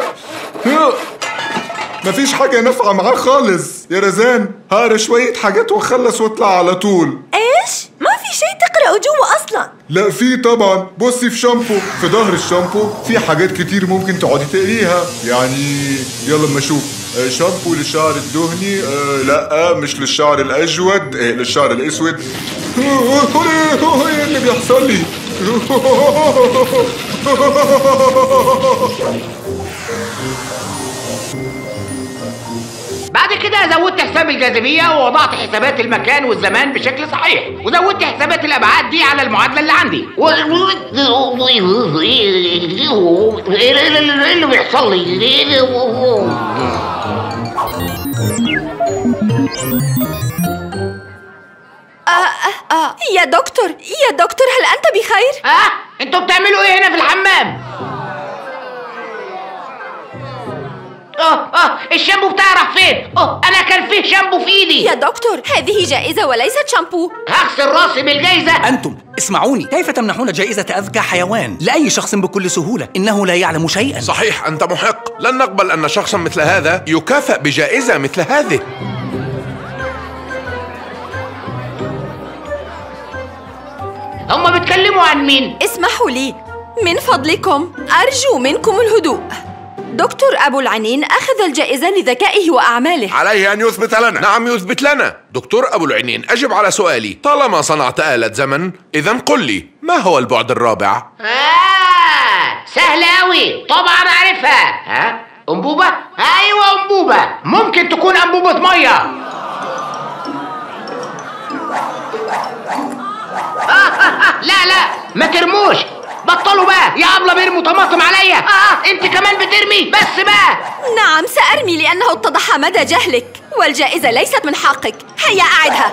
Speaker 3: مفيش حاجة نافعة معاه خالص. يا رزان هقرا شوية حاجات واخلص واطلع على طول.
Speaker 23: ايش؟ ما في شيء تقرأه جوا اصلا.
Speaker 3: لا في طبعا، بصي في شامبو، في ظهر الشامبو في حاجات كتير ممكن تقعدي تقريها. يعني يلا اما اشوف. آه شامبو للشعر الدهني، آه لا مش للشعر الأجود، آه للشعر الأسود. ايه اللي بيحصل لي؟
Speaker 10: بعد كده زودت حساب الجاذبية ووضعت حسابات المكان والزمان بشكل صحيح، وزودت حسابات الأبعاد دي على المعادلة اللي عندي. ايه اللي بيحصل لي؟
Speaker 12: آه آه آه يا دكتور يا دكتور هل أنت بخير؟
Speaker 10: اه انتوا بتعملوا ايه هنا في الحمام؟ اه اه الشامبو بتاعي راح فين؟ اه انا كان فيه شامبو في ايدي.
Speaker 12: يا دكتور هذه جائزة وليست شامبو.
Speaker 10: هغسل راسي بالجائزة.
Speaker 20: أنتم اسمعوني، كيف تمنحون جائزة أذكى حيوان لأي شخص بكل سهولة؟ إنه لا يعلم شيئا.
Speaker 8: صحيح، أنت محق. لن نقبل أن شخصا مثل هذا يكافئ بجائزة مثل هذه.
Speaker 10: هم بيتكلموا عن مين؟
Speaker 12: اسمحوا لي من فضلكم، أرجو منكم الهدوء. دكتور أبو العنين أخذ الجائزة لذكائه وأعماله.
Speaker 8: عليه أن يثبت لنا. نعم يثبت لنا. دكتور أبو العنين، أجب على سؤالي. طالما صنعت آلة زمن، إذا قل لي ما هو البعد الرابع؟
Speaker 10: آه سهل أوي، طبعا أعرفها. ها؟ أنبوبة؟ أيوة أنبوبة. ممكن تكون أنبوبة مية. آه آه آه لا لا ما ترموش، بطلوا بقى يا أبلة بيرموا طماطم عليا. آه أنت كمان بترمي، بس بقى.
Speaker 12: نعم سأرمي لأنه اتضح مدى جهلك، والجائزة ليست من حقك. هيا أعدها.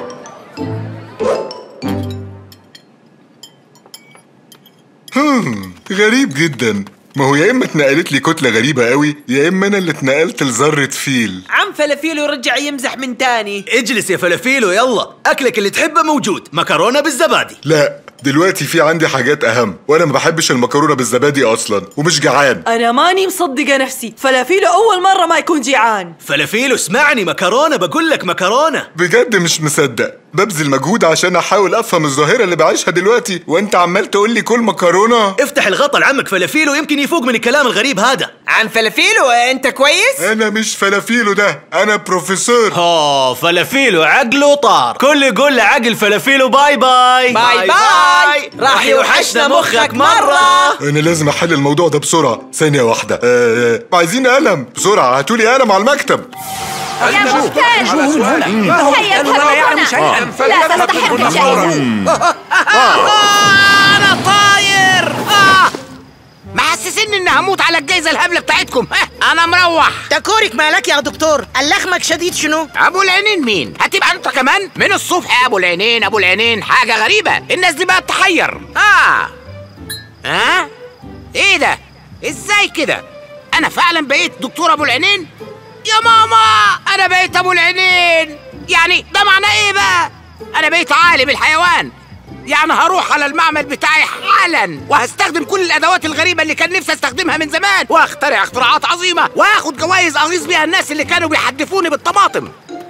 Speaker 3: هم غريب جدا. ما هو يا اما اتنقلت لي كتله غريبه قوي، يا اما انا اللي اتنقلت لذره فيل.
Speaker 5: عم فلافيلو رجع يمزح من تاني.
Speaker 2: اجلس يا فلافيلو، يلا اكلك اللي تحبه موجود، مكرونه بالزبادي.
Speaker 3: لا دلوقتي في عندي حاجات اهم، وانا ما بحبش المكرونه بالزبادي اصلا ومش جعان.
Speaker 4: انا ماني مصدقه نفسي، فلافيلو اول مره ما يكون جيعان.
Speaker 2: فلافيلو اسمعني، مكرونه، بقول لك مكرونه.
Speaker 3: بجد مش مصدق، ببذل مجهود عشان احاول افهم الظاهره اللي بعيشها دلوقتي وانت عمال تقول لي كل مكرونه.
Speaker 2: افتح الغطا لعمك فلافيلو، يمكن يفوق من الكلام الغريب هذا.
Speaker 5: عن فلافيلو انت كويس؟
Speaker 3: انا مش فلافيلو ده، انا بروفيسور.
Speaker 2: اه فلافيلو عقله طار، كل يقول لعقل فلافيلو باي باي
Speaker 5: باي باي, باي. راح يوحشنا مخك مره.
Speaker 3: انا لازم احل الموضوع ده بسرعه. ثانيه واحده. آه عايزين قلم بسرعه، هاتولي قلم على المكتب.
Speaker 12: يا مفتاح هيا اذهبوا هنا، لا تستحق الجائزة.
Speaker 10: أنا طاير. محسسني إني هموت على الجائزة الهبلة بتاعتكم. أنا مروح.
Speaker 22: تكورك مالك يا دكتور؟ اللخمك شديد شنو؟
Speaker 10: أبو العينين مين؟ هتبقى أنت كمان؟ من الصبح أبو العينين أبو العينين، حاجة غريبة. الناس دي بقت تحير. آه آه إيه ده؟ إزاي كده؟ أنا فعلا بقيت دكتور أبو العينين؟ يا ماما أنا بقيت أبو العينين. يعني ده معناه إيه بقى؟ أنا بقيت عالم الحيوان. يعني هروح على المعمل بتاعي حالا وهستخدم كل الأدوات الغريبة اللي كان نفسي استخدمها من زمان، واخترع اختراعات عظيمة واخد جوائز أغيظ بيها الناس اللي كانوا بيحدفوني بالطماطم.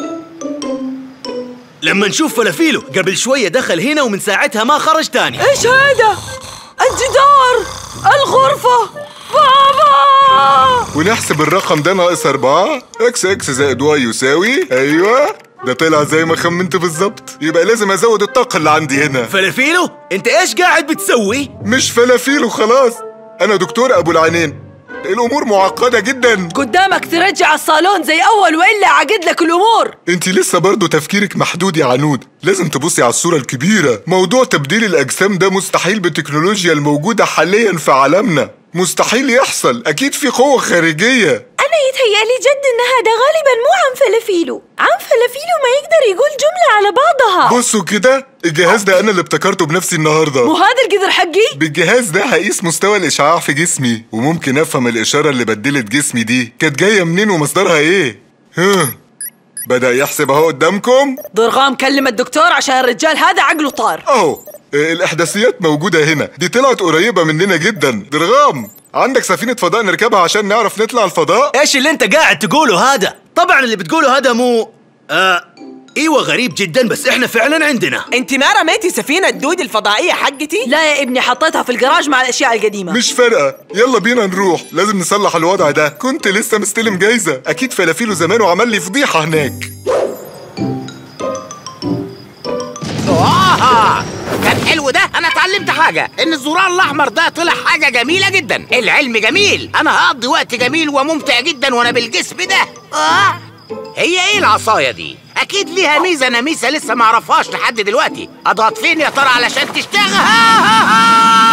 Speaker 2: لما نشوف فلافيلو قبل شوية دخل هنا ومن ساعتها ما خرج تاني.
Speaker 4: ايش هذا؟ الجدار، الغرفة، بابا.
Speaker 3: ونحسب الرقم ده ناقص أربعة. اكس اكس زائد واي يساوي، أيوة ده طلع زي ما خمنت بالظبط. يبقى لازم أزود الطاقة اللي عندي هنا.
Speaker 2: فلافيلو أنت إيش قاعد بتسوي؟
Speaker 3: مش فلافيلو خلاص، أنا دكتور أبو العنين. الأمور معقدة جدا.
Speaker 4: قدامك ترجع الصالون زي أول وإلا أعقد لك الأمور.
Speaker 3: أنت لسه برضو تفكيرك محدود يا عنود، لازم تبصي على الصورة الكبيرة. موضوع تبديل الأجسام ده مستحيل بالتكنولوجيا الموجودة حاليا في عالمنا، مستحيل يحصل. أكيد في قوة خارجية.
Speaker 23: أنا يتهيألي جد إن هذا غالبا مو عم فلافيلو. عم فلافيلو ما يقدر يقول جملة على بعضها.
Speaker 3: بصوا كده، الجهاز ده أنا اللي ابتكرته بنفسي النهاردة.
Speaker 4: مو هذا القدر حقي؟
Speaker 3: بالجهاز ده هقيس مستوى الإشعاع في جسمي، وممكن أفهم الإشارة اللي بدلت جسمي دي كانت جاية منين ومصدرها إيه. ها بدأ يحسب أهو قدامكم.
Speaker 4: ضرغام كلم الدكتور عشان الرجال هذا عقله طار.
Speaker 3: أهو الإحداثيات موجودة هنا، دي طلعت قريبة مننا جدا. درغام عندك سفينة فضاء نركبها عشان نعرف نطلع الفضاء؟
Speaker 2: إيش اللي أنت قاعد تقوله هذا؟ طبعا اللي بتقوله هذا مو آه ايوه غريب جدا، بس احنا فعلا عندنا.
Speaker 5: انت ما رميتي سفينة الدود الفضائية حقتي؟
Speaker 4: لا يا ابني، حطيتها في الجراج مع الاشياء القديمة.
Speaker 3: مش فارقة، يلا بينا نروح، لازم نصلح الوضع ده. كنت لسه مستلم جايزة، اكيد فلافيلو زمان وعمل لي فضيحة هناك.
Speaker 10: آه كان حلو ده. انا اتعلمت حاجه، ان الزرار الاحمر ده طلع حاجه جميله جدا. العلم جميل، انا هقضي وقت جميل وممتع جدا وانا بالجسم ده. اه هي ايه العصايه دي؟ اكيد ليها ميزه نميسه لسه ما اعرفهاش لحد دلوقتي. اضغط فين يا ترى علشان تشتغل؟ ها ها ها.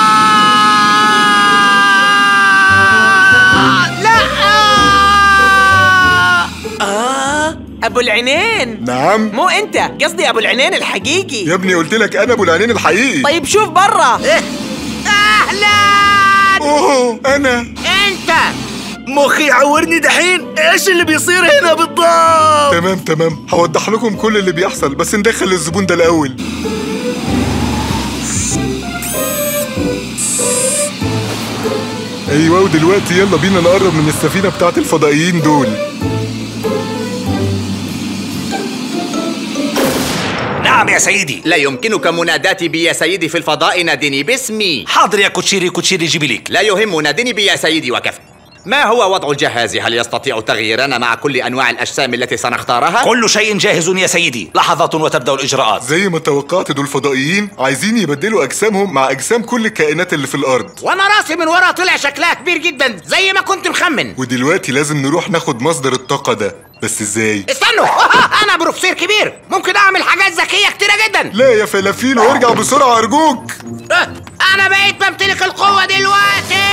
Speaker 10: لا
Speaker 5: آه أبو العينين.
Speaker 3: نعم.
Speaker 5: مو أنت، قصدي أبو العينين الحقيقي.
Speaker 3: يا ابني قلت لك أنا أبو العينين الحقيقي.
Speaker 5: طيب شوف برا.
Speaker 10: إيه؟ أهلا.
Speaker 3: أوه أنا.
Speaker 10: أنت
Speaker 1: مخي يعورني دحين. إيش اللي بيصير هنا بالضبط؟
Speaker 3: تمام تمام، هوضح لكم كل اللي بيحصل، بس ندخل الزبون ده الأول. أيوة، ودلوقتي يلا بينا نقرب من السفينة بتاعت الفضائيين دول.
Speaker 20: نعم يا سيدي.
Speaker 14: لا يمكنك مناداتي بي يا سيدي في الفضاء، نادني باسمي.
Speaker 20: حاضر يا كوتشيري. كوتشيري جيبليك.
Speaker 14: لا يهم، نادني بي يا سيدي وكفى. ما هو وضع الجهاز؟ هل يستطيع تغييرنا مع كل أنواع الأجسام التي سنختارها؟
Speaker 20: كل شيء جاهز يا سيدي، لحظات وتبدأ الإجراءات.
Speaker 3: زي ما توقعت، دول الفضائيين عايزين يبدلوا أجسامهم مع أجسام كل الكائنات اللي في الأرض،
Speaker 10: وانا راسي من ورا طلع شكلها كبير جدا زي ما كنت مخمن.
Speaker 3: ودلوقتي لازم نروح ناخد مصدر الطاقة ده. بس ازاي؟
Speaker 10: استنوا، انا بروفيسور كبير، ممكن اعمل حاجات ذكيه كتيره جدا.
Speaker 3: لا يا فلافيلو، ارجع بسرعه ارجوك.
Speaker 10: انا بقيت بمتلك القوه دلوقتي.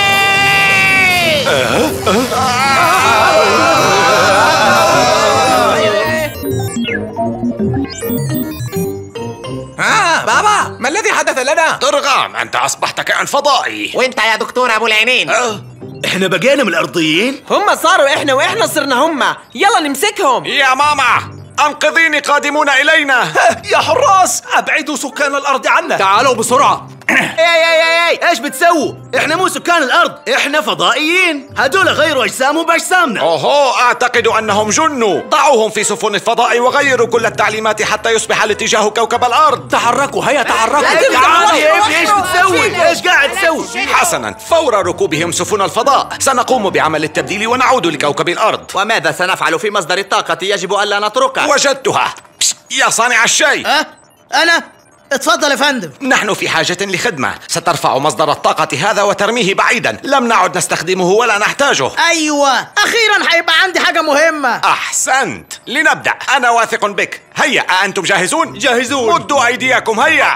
Speaker 1: ها بابا، ما الذي حدث لنا؟
Speaker 9: درغام، انت اصبحت كائن فضائي.
Speaker 10: وانت يا دكتور ابو العينين؟
Speaker 1: أه. احنا بقينا من الارضيين؟
Speaker 5: هم صاروا احنا واحنا صرنا هم. يلا نمسكهم.
Speaker 9: يا ماما انقذيني، قادمون الينا.
Speaker 20: يا حراس، ابعدوا سكان الارض عنا.
Speaker 1: تعالوا بسرعه. اي اي اي اي ايش بتسووا؟ احنا مو سكان الارض، احنا فضائيين. هدول غيروا اجسامهم باجسامنا.
Speaker 9: اوهو، اعتقد انهم جنوا. ضعوهم في سفن الفضاء وغيروا كل التعليمات حتى يصبح الاتجاه كوكب الارض.
Speaker 20: تحركوا، هيا تحركوا.
Speaker 1: تعالوا يا ابني، ايش بتسوي؟ ايش قاعد تسوي؟
Speaker 9: حسنا، فور ركوبهم سفن الفضاء سنقوم بعمل التبديل ونعود لكوكب الارض.
Speaker 14: وماذا سنفعل في مصدر الطاقة؟ يجب ألا نتركه.
Speaker 9: وجدتها. يا صانع الشاي.
Speaker 22: أه؟ أنا؟ اتفضل يا فندم.
Speaker 9: نحن في حاجة لخدمة، سترفع مصدر الطاقة هذا وترميه بعيدا، لم نعد نستخدمه ولا نحتاجه.
Speaker 22: أيوة، أخيرا هيبقى عندي حاجة مهمة.
Speaker 9: أحسنت، لنبدأ. أنا واثق بك. هيا، أنتم جاهزون؟
Speaker 1: جاهزون.
Speaker 9: مدوا أيديكم، هيا.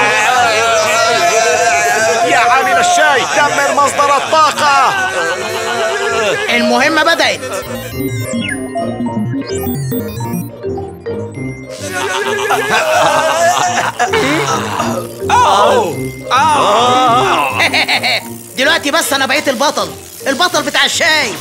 Speaker 9: يا عامل الشاي، دمر مصدر الطاقة.
Speaker 22: المهمة بدأت. دلوقتي بس أنا بقيت البطل، البطل بتاع الشاي.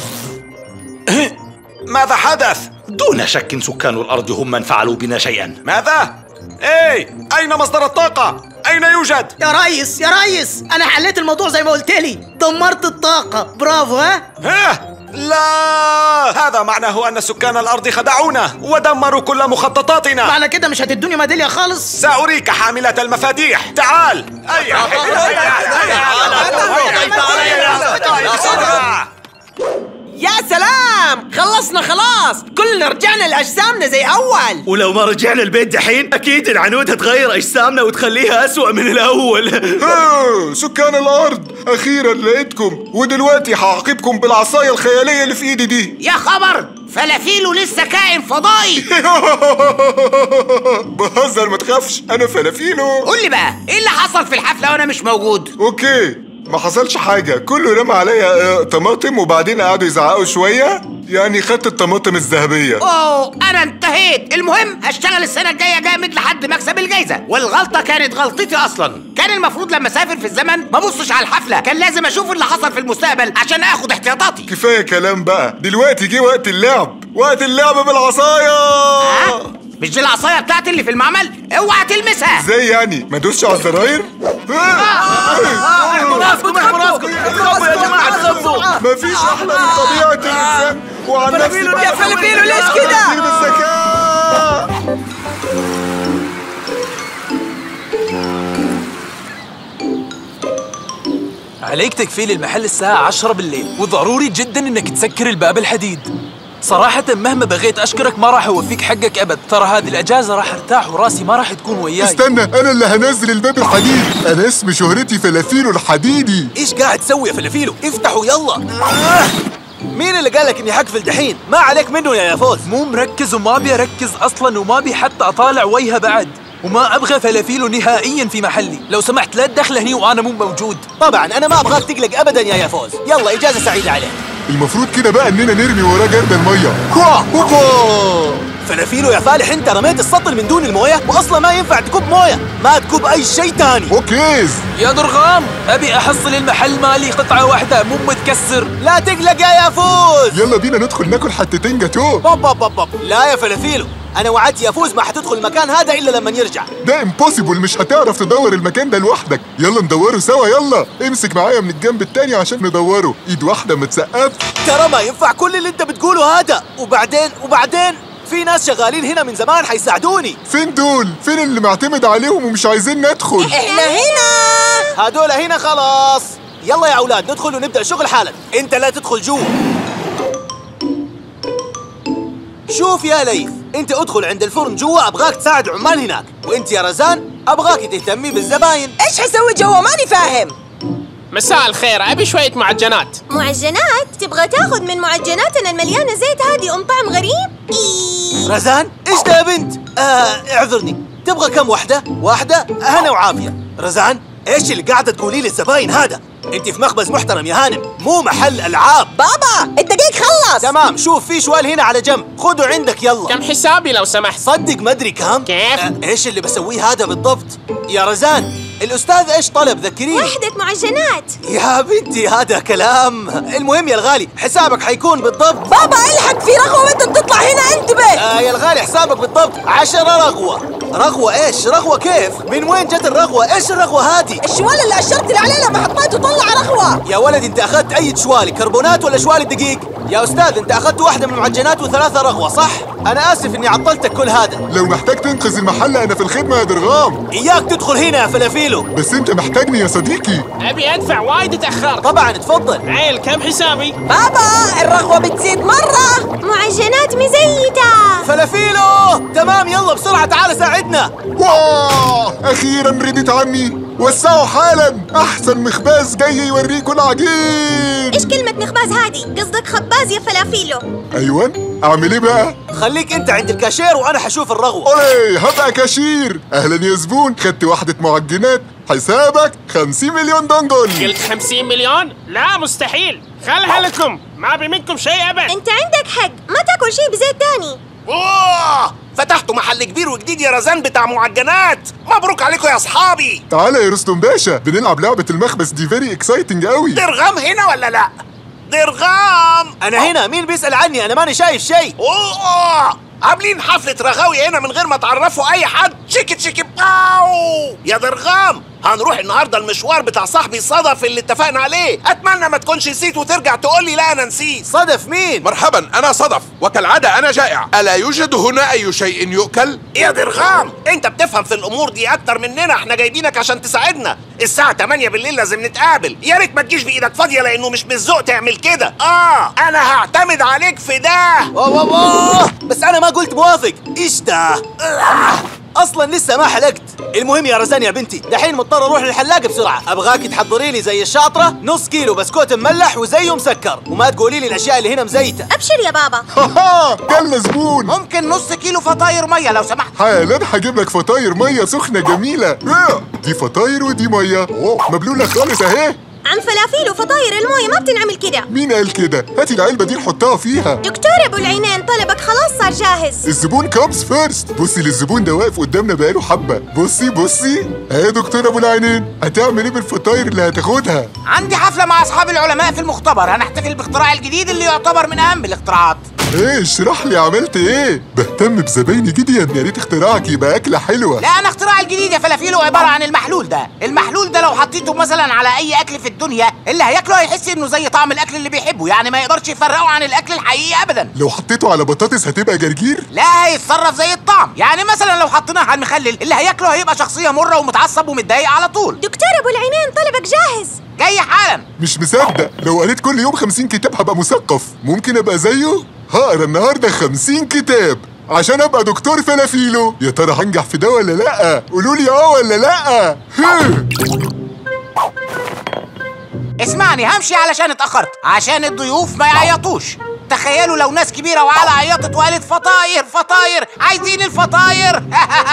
Speaker 9: ماذا حدث؟
Speaker 20: دون شك سكان الأرض هم من فعلوا بنا شيئا.
Speaker 9: ماذا؟ إيه، أين مصدر الطاقة؟ أين يوجد؟
Speaker 22: يا ريس يا ريس، أنا حليت الموضوع زي ما قلت لي، دمرت الطاقة. برافو. ها؟
Speaker 9: ها؟ لا، هذا معناه أن سكان الأرض خدعونا ودمروا كل مخططاتنا.
Speaker 22: معنى كده مش هتدوني ميدالية خالص؟
Speaker 9: سأريك حاملة المفاتيح. تعال. هيا
Speaker 5: يا سلام، خلصنا خلاص، كلنا رجعنا لأجسامنا زي أول.
Speaker 1: ولو ما رجعنا البيت دحين أكيد العنود هتغير أجسامنا وتخليها أسوأ من الأول.
Speaker 3: ها، سكان الأرض، أخيرا لقيتكم، ودلوقتي هعاقبكم بالعصاية الخيالية اللي في إيدي دي.
Speaker 10: يا خبر، فلافيلو لسه كائن فضائي.
Speaker 3: بهزر، ما تخافش، أنا فلافيلو.
Speaker 10: قول لي بقى، إيه اللي حصل في الحفلة وأنا مش موجود؟
Speaker 3: أوكي، ما حصلش حاجة، كله رمى عليا طماطم وبعدين قعدوا يزعقوا شوية، يعني خدت الطماطم الذهبية.
Speaker 10: اوه، انا انتهيت. المهم هشتغل السنة الجاية جامد لحد ما اكسب الجايزة، والغلطة كانت غلطتي اصلا. كان المفروض لما اسافر في الزمن ما ابصش على الحفلة، كان لازم اشوف اللي حصل في المستقبل عشان اخد احتياطاتي.
Speaker 3: كفاية كلام بقى، دلوقتي جه وقت اللعب، وقت اللعب بالعصاية.
Speaker 10: أه؟ مش دي العصاية بتاعتي اللي في المعمل؟ اوعى تلمسها.
Speaker 3: ازاي يعني؟ ما دوسش على الزراير؟
Speaker 1: احموا راسكم احموا راسكم، اضربوا يا جماعة، اضربوا.
Speaker 3: مفيش احلى من طبيعة الانسان. وعن نفسي
Speaker 5: يا فلافيلو ليش كده؟
Speaker 3: بالذكاء.
Speaker 15: عليك تقفيل المحل الساعة عشرة بالليل، وضروري جدا انك تسكر الباب الحديد.
Speaker 2: صراحة مهما بغيت أشكرك ما راح أوفيك حقك أبد. ترى هذه الأجازة راح أرتاح وراسي ما راح تكون وياي.
Speaker 3: استنى، أنا اللي هنزل الباب الحديد. أنا اسم شهرتي فلافيلو الحديدي.
Speaker 2: إيش قاعد تسوي يا فلافيلو؟ افتحوا يلا. آه. مين اللي قالك إني حقفل دحين؟ ما عليك منه يا يافوز. مو مركز وما أبي أركز أصلاً وما أبي حتى أطالع وجهها بعد. وما أبغى فلافيلو نهائياً في محلي. لو سمحت لا تدخل هني وأنا مو موجود.
Speaker 1: طبعاً أنا ما أبغاك تقلق أبداً يا يافوز. يلا إجازة سعيدة عليك.
Speaker 3: المفروض كده بقى إننا نرمي وراه جرد المية.
Speaker 1: كوا كوا فلافيلو يا فالح، انت رميت السطل من دون المويه، واصلا ما ينفع تكب مويه، ما تكب اي شيء تاني.
Speaker 3: اوكيز
Speaker 2: يا درغام، ابي احصل المحل مالي قطعه واحده مو متكسر.
Speaker 1: لا تقلق يا يافوز.
Speaker 3: يلا بينا ندخل ناكل حتتين جاتوه.
Speaker 1: بوب بوب بوب بوب. لا يا فلافيلو، انا وعدت يافوز ما حتدخل المكان هذا الا لما يرجع.
Speaker 3: ده امبوسيبل، مش هتعرف تدور المكان ده لوحدك. يلا ندوره سوا. يلا امسك معايا من الجنب التاني عشان ندوره. ايد واحده ما تسقفش.
Speaker 1: ترى ما ينفع كل اللي انت بتقوله هذا. وبعدين وبعدين في ناس شغالين هنا من زمان حيساعدوني.
Speaker 3: فين دول؟ فين اللي معتمد عليهم ومش عايزين ندخل؟
Speaker 1: احنا هنا. هدول هنا خلاص. يلا يا اولاد ندخل ونبدا شغل حالا. انت لا تدخل جوا. شوف يا ليث، انت ادخل عند الفرن جوا، ابغاك تساعد العمال هناك. وانت يا رزان ابغاك تهتمي بالزباين.
Speaker 5: ايش حسوي جوا؟ ماني فاهم.
Speaker 6: مساء الخير، ابي شويه معجنات.
Speaker 23: معجنات؟ تبغى تاخذ من معجناتنا المليانه زيت هذه ام طعم غريب؟ إيه؟
Speaker 1: رزان ايش ده يا بنت؟ آه اعذرني، تبغى كم وحده؟ واحده؟ هنا وعافيه. رزان ايش اللي قاعده تقولي للزباين هذا؟ انت في مخبز محترم يا هانم، مو محل العاب.
Speaker 5: بابا الدقيق خلص.
Speaker 1: تمام، شوف في شوال هنا على جنب، خذه عندك يلا.
Speaker 6: كم حسابي لو سمحت؟
Speaker 1: صدق ما ادري كم.
Speaker 6: كيف؟
Speaker 1: آه ايش اللي بسويه هذا بالضبط؟ يا رزان الأستاذ إيش طلب؟ ذكريني.
Speaker 23: وحدة معجنات.
Speaker 1: يا بنتي هذا كلام. المهم يا الغالي حسابك حيكون بالضبط.
Speaker 5: بابا الحق في رغوة وأنت بتطلع هنا انتبه.
Speaker 1: آه يا الغالي حسابك بالضبط عشرة رغوة. رغوة إيش؟ رغوة كيف؟ من وين جت الرغوة؟ إيش الرغوة هذه؟
Speaker 5: الشوال اللي أشرت لي عليه لما حطيته طلع رغوة.
Speaker 1: يا ولد أنت أخذت أي شوالي؟ كربونات ولا شوالي دقيق؟ يا أستاذ أنت أخذت واحدة من المعجنات وثلاثة رغوة صح؟ أنا آسف إني عطلتك كل هذا.
Speaker 3: لو محتاج تنقذ المحل أنا في الخدمة يا درغام.
Speaker 1: إياك تدخل هنا يا فلافيلو.
Speaker 3: بس أنت محتاجني يا صديقي.
Speaker 6: ابي ادفع، وايد تاخرت.
Speaker 1: طبعا تفضل.
Speaker 6: عيل كم حسابي؟
Speaker 5: بابا الرغوة بتزيد مرة.
Speaker 23: معجنات مزيتة.
Speaker 1: فلافيلو تمام، يلا بسرعة تعال ساعدنا.
Speaker 3: واو أخيرا رديت عني. وسعوا حالا، أحسن مخباز جاي يوريكوا العجين.
Speaker 23: إيش كلمة مخباز هذه؟ قصدك خباز يا فلافيلو.
Speaker 3: أيوة، أعمل إيه بقى؟
Speaker 1: خليك أنت عند الكاشير وأنا حشوف الرغوة.
Speaker 3: أولي هبقى كاشير. أهلا يا زبون، خدت واحدة معجنات، حسابك خمسين مليون دنجل.
Speaker 6: قلت خمسين مليون؟ لا مستحيل، خلها لكم، ما أبي منكم شيء أبد.
Speaker 23: أنت عندك حق، ما تاكل شيء بزيت تاني.
Speaker 11: اوه فتحتوا محل كبير وجديد يا رزان بتاع معجنات. مبروك عليكم يا اصحابي.
Speaker 3: تعالى يا رستم باشا، بنلعب لعبة المخبز دي فيري اكسايتنج قوي.
Speaker 11: درغام هنا ولا لا؟ درغام
Speaker 1: انا هنا. مين بيسأل عني؟ انا ماني شايف شيء.
Speaker 11: اوه عاملين حفلة رغاوي هنا من غير ما تعرفوا اي حد. شيكي شيكي باو. يا درغام هنروح النهارده المشوار بتاع صاحبي صدف اللي اتفقنا عليه. اتمنى ما تكونش نسيت وترجع تقول لي لا انا نسيت.
Speaker 1: صدف مين؟
Speaker 8: مرحبا، انا صدف، وكالعاده انا جائع. الا يوجد هنا اي شيء يؤكل؟
Speaker 11: يا درغام انت بتفهم في الامور دي اكتر مننا، احنا جايبينك عشان تساعدنا. الساعه تمانية بالليل لازم نتقابل. يا ريت ما تجيش بايدك فاضيه لانه مش بالذوق تعمل كده. اه انا هعتمد عليك في ده.
Speaker 1: أوه أوه. بس انا ما قلت موافق. ايش ده؟ اصلا لسه ما حلقت. المهم يا رزان يا بنتي دحين مضطر اروح للحلاق بسرعه. ابغاك تحضري لي زي الشاطره نص كيلو بسكوت مملح وزيه مسكر، وما تقولي لي الاشياء اللي هنا مزيته.
Speaker 23: ابشر يا بابا.
Speaker 3: هاها كلنا زبون.
Speaker 10: ممكن نص كيلو فطاير ميه لو سمحت.
Speaker 3: حالا هجيب لك فطاير ميه سخنه جميله. دي فطاير ودي ميه. اوه مبلوله خالص اهي.
Speaker 23: عم فلافيل وفطاير المويه ما بتنعمل كده.
Speaker 3: مين قال كده؟ هاتي العلبه دي نحطها فيها.
Speaker 23: دكتور ابو العينين طلبك خلاص صار جاهز.
Speaker 3: الزبون كامز فيرست. بصي للزبون ده واقف قدامنا بقاله حبه. بصي بصي ها يا دكتور ابو العينين، هتعمل ايه بالفطاير اللي هتاخدها؟
Speaker 10: عندي حفله مع اصحاب العلماء في المختبر، هنحتفل باختراع الجديد اللي يعتبر من اهم الاختراعات.
Speaker 3: ايه اشرح لي عملت ايه؟ بهتم بزبايني جدا، يا ريت اختراعك يبقى اكله حلوه.
Speaker 10: لا انا اختراع الجديد يا فلافيلو عباره عن المحلول ده. المحلول ده لو حطيته مثلا على اي اكل في الدنيا اللي هياكله هيحس انه زي طعم الاكل اللي بيحبه، يعني ما يقدرش يفرقه عن الاكل الحقيقي ابدا.
Speaker 3: لو حطيته على بطاطس هتبقى جرجير؟
Speaker 10: لا هيتصرف زي الطعم، يعني مثلا لو حطيناه على المخلل اللي هياكله هيبقى شخصيه مره ومتعصب ومتضايق على طول.
Speaker 23: دكتور ابو العينين طلبك جاهز.
Speaker 10: جاي حالا.
Speaker 3: مش مصدق، لو قريت كل يوم خمسين كتاب هبقى مثقف. ممكن ابقى زيه؟ هقرا النهارده خمسين كتاب عشان ابقى دكتور فلافيلو. يا ترى هنجح في ده ولا لا؟ قولوا لي اه ولا لا.
Speaker 10: اسمعني، همشي علشان اتأخرت عشان الضيوف ما يعيطوش. تخيلوا لو ناس كبيرة وعلى عيطت وقالت فطاير فطاير، عايزين الفطاير.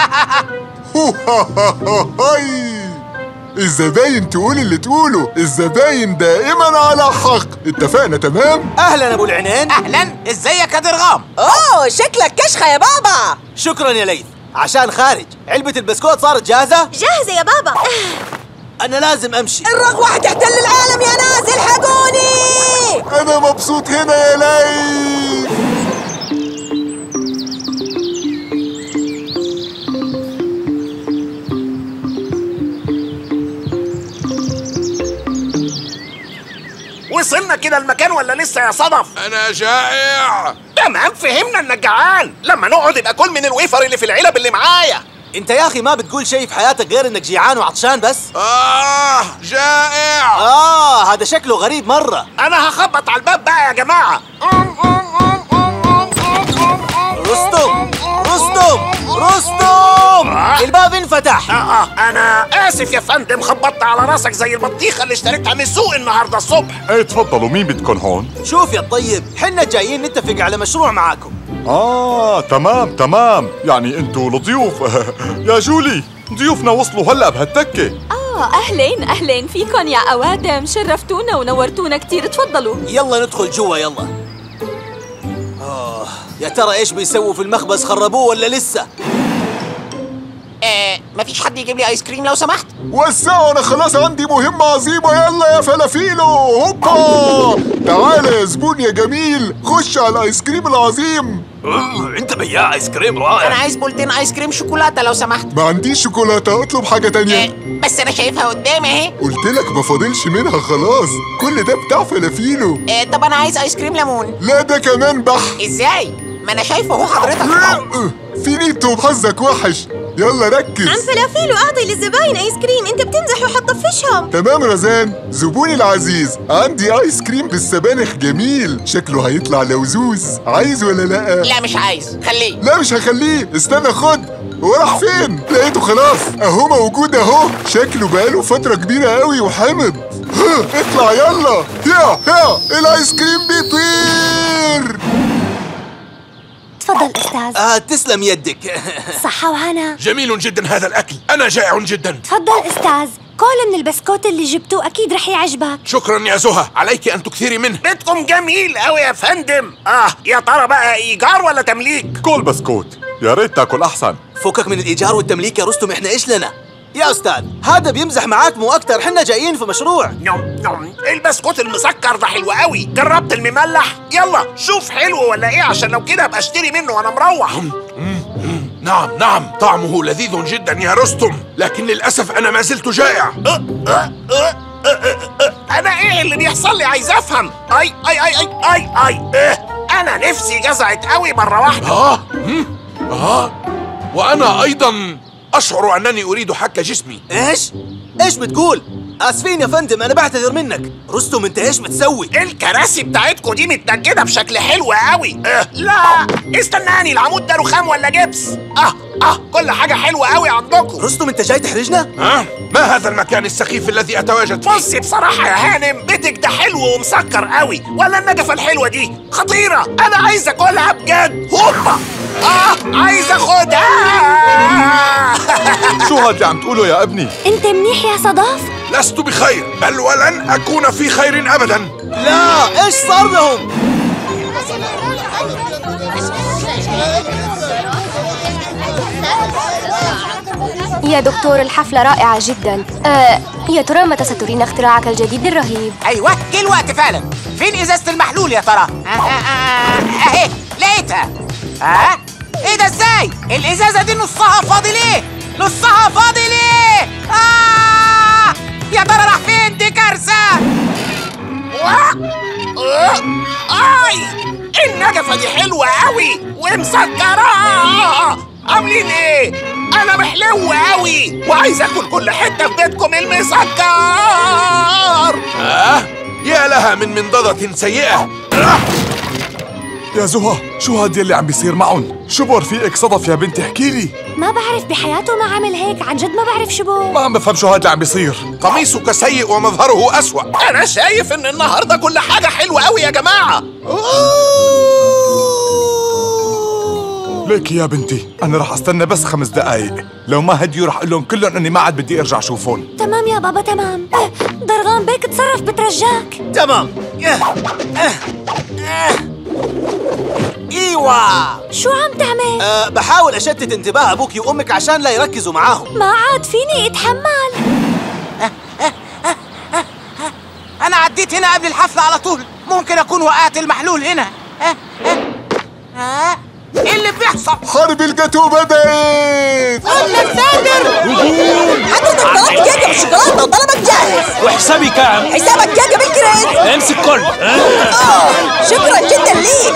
Speaker 3: الزباين تقول اللي تقوله، الزباين دائما على حق. اتفقنا تمام؟
Speaker 1: اهلا ابو العنين.
Speaker 10: اهلا، ازيك يا درغام؟
Speaker 5: اوه شكلك كشخة يا بابا.
Speaker 1: شكرا يا ليث. عشان خارج، علبة البسكوت صارت جاهزة؟
Speaker 23: جاهزة يا بابا.
Speaker 1: أنا لازم أمشي.
Speaker 5: الرغوة هتحتل العالم يا ناس، الحقوني.
Speaker 3: أنا مبسوط هنا يا ليث.
Speaker 11: وصلنا كده المكان ولا لسه يا صدف؟
Speaker 8: أنا جائع.
Speaker 11: تمام، فهمنا إنك جعان. لما نقعد يبقى كل من الويفر اللي في العلب اللي معايا.
Speaker 1: انت يا اخي ما بتقول شيء في حياتك غير انك جيعان وعطشان بس؟
Speaker 8: آه جائع.
Speaker 1: آه هذا شكله غريب مرة.
Speaker 11: أنا هخبط على الباب بقى يا جماعة.
Speaker 1: رستم رستم رستم آه. الباب انفتح.
Speaker 11: آه آه أنا آسف يا فندم، خبطت على راسك زي البطيخة اللي اشتريتها من السوق النهاردة الصبح.
Speaker 3: ايه اتفضلوا، مين بدكم هون؟
Speaker 1: شوف يا الطيب، حنا جايين نتفق على مشروع معاكم.
Speaker 3: آه تمام تمام، يعني انتوا الضيوف. يا جولي، ضيوفنا وصلوا هلا بهالتكة.
Speaker 23: آه أهلين أهلين فيكن يا أوادم، شرفتونا ونورتونا كتير، تفضلوا.
Speaker 1: يلا ندخل جوا يلا. آه يا ترى إيش بيسووا في المخبز، خربوه ولا لسه؟
Speaker 10: آه مفيش حد يجيب لي آيس كريم لو سمحت؟
Speaker 3: وسعوا، أنا خلاص عندي مهمة عظيمة. يلا يا فلافيلو، هوبا. تعال يا زبون يا جميل، خش على الآيس كريم العظيم.
Speaker 11: انت بياع ايس كريم رائع.
Speaker 10: انا عايز بولتين ايس كريم شوكولاته لو سمحت.
Speaker 3: ما عنديش شوكولاته، اطلب حاجه تانية.
Speaker 10: آه بس انا شايفها قدامي اهي.
Speaker 3: قلت لك ما فاضلش منها خلاص، كل ده بتاع فلافيلو.
Speaker 10: آه طب انا عايز ايس كريم ليمون.
Speaker 3: لا ده كمان بح.
Speaker 10: ازاي؟ ما انا شايفه اهو حضرتك.
Speaker 3: فينيتو، حظك وحش. يلا ركز.
Speaker 23: عم فلافيلو، اعطي للزباين ايس كريم، انت بتمزح وحتطفشهم.
Speaker 3: تمام رزان، زبوني العزيز، عندي ايس كريم بالسبانخ جميل، شكله هيطلع لوزوز. عايز ولا لا؟
Speaker 10: لا مش عايز، خليه.
Speaker 3: لا مش هخليه، استنى خد. هو راح فين؟ لقيته خلاص اهو موجود اهو، شكله بقاله فترة كبيرة قوي وحامض. اطلع يلا. يا يا الايس كريم بيطير.
Speaker 23: تفضل أستاذ.
Speaker 1: آه تسلم يدك.
Speaker 23: صحة وهنا.
Speaker 8: جميل جدا هذا الأكل، أنا جائع جدا.
Speaker 23: تفضل أستاذ، كل من البسكوت اللي جبتوه أكيد رح يعجبك.
Speaker 8: شكرا يا زهى، عليك أن تكثري منه.
Speaker 11: بيتكم جميل أوي يا فندم. آه يا ترى بقى إيجار ولا تمليك؟
Speaker 3: كل بسكوت، يا ريت تاكل أحسن.
Speaker 1: فكك من الإيجار والتمليك يا رستم، إحنا إيش لنا؟ يا أستاذ هذا بيمزح معاك مو أكتر، حنا جايين في مشروع.
Speaker 11: نعم نعم، البسكوت المسكر ده حلو قوي. جربت المملح؟ يلا شوف حلو ولا إيه، عشان لو كده أبقى أشتري منه وأنا مروح.
Speaker 8: نعم نعم، طعمه لذيذ جدا يا رستم، لكن للأسف أنا ما زلت جائع.
Speaker 11: أه أه أه أه أه أنا إيه اللي بيحصل لي؟ عايز أفهم. أي أي أي أي أي أي أه أنا نفسي جزعت قوي مرة واحدة.
Speaker 8: آه آه وأنا أيضا أشعر أنني أريد حك جسمي.
Speaker 1: إيش؟ إيش بتقول؟ آسفين يا فندم، أنا بعتذر منك. رستم أنت إيش بتسوي؟
Speaker 11: الكراسي بتاعتكوا دي متنجدة بشكل حلو قوي. أه لا استناني، العمود ده رخام ولا جبس؟ أه أه كل حاجة حلوة قوي عندكم.
Speaker 1: رستم أنت جاي تحرجنا؟
Speaker 8: أه ما هذا المكان السخيف الذي أتواجد فيه؟
Speaker 11: بصي بصراحة يا هانم، بيتك ده حلو ومسكر قوي، ولا النجفة الحلوة دي خطيرة، أنا عايز أكلها بجد. هوبا آه عايز أخدها.
Speaker 3: شو هاد عم تقوله يا ابني؟
Speaker 23: أنت منيح يا صدف؟
Speaker 8: لست بخير، بل ولن أكون في خير أبدا.
Speaker 1: لا إيش صار لهم؟
Speaker 23: يا دكتور الحفلة رائعة جدا. آه يا ترى متى سترينا اختراعك الجديد الرهيب؟
Speaker 10: أيوة جه الوقت فعلا. فين إزازة المحلول يا ترى؟ أهي لقيتها. ها؟ إيه ده إزاي؟ الإزازة دي نصها فاضي ليه؟ نصها فاضي ليه؟ آه يا ترى راح فين؟ دي كارثة.
Speaker 11: آي النجفة دي حلوة قوي ومسكرة. عاملين إيه؟ أنا محلو قوي وعايز آكل كل حتة في بيتكم المسكر.
Speaker 8: آه يا لها من منضدة سيئة.
Speaker 15: يا زهى، شو هاد يلي عم بيصير معهم؟ شو بور فيك صدف يا بنتي، احكي لي.
Speaker 23: ما بعرف بحياته ما عمل هيك، عن جد ما بعرف شو بو.
Speaker 15: ما عم بفهم شو هاد اللي عم بيصير.
Speaker 8: قميصك سيء ومظهره أسوأ.
Speaker 21: أنا شايف إن النهاردة كل حاجة حلوة أوي يا جماعة.
Speaker 15: ليك يا بنتي، أنا رح أستنى بس خمس دقايق، لو ما هديوا رح أقول لهم كلهم إني ما عاد بدي أرجع أشوفهم.
Speaker 23: تمام يا بابا تمام. درغام بيك تصرف بترجاك.
Speaker 1: تمام. ايوه.
Speaker 23: شو عم تعمل؟
Speaker 1: أه بحاول اشتت انتباه ابوكي وامك عشان لا يركزوا معاهم.
Speaker 23: ما عاد فيني اتحمل.
Speaker 10: انا عديت هنا قبل الحفلة على طول، ممكن اكون وقعت المحلول هنا. ها ها ايه اللي بيحصل؟
Speaker 15: حرب الجاتو بدأت.
Speaker 10: قلنا السادر.
Speaker 16: حضرتك طلبت كيكة بالشوكولاتة وطلبك جاهز.
Speaker 17: وحسابي كام؟
Speaker 16: حسابك كيكة بالكريت.
Speaker 17: امسك كل.
Speaker 16: اه شكرا جدا ليك.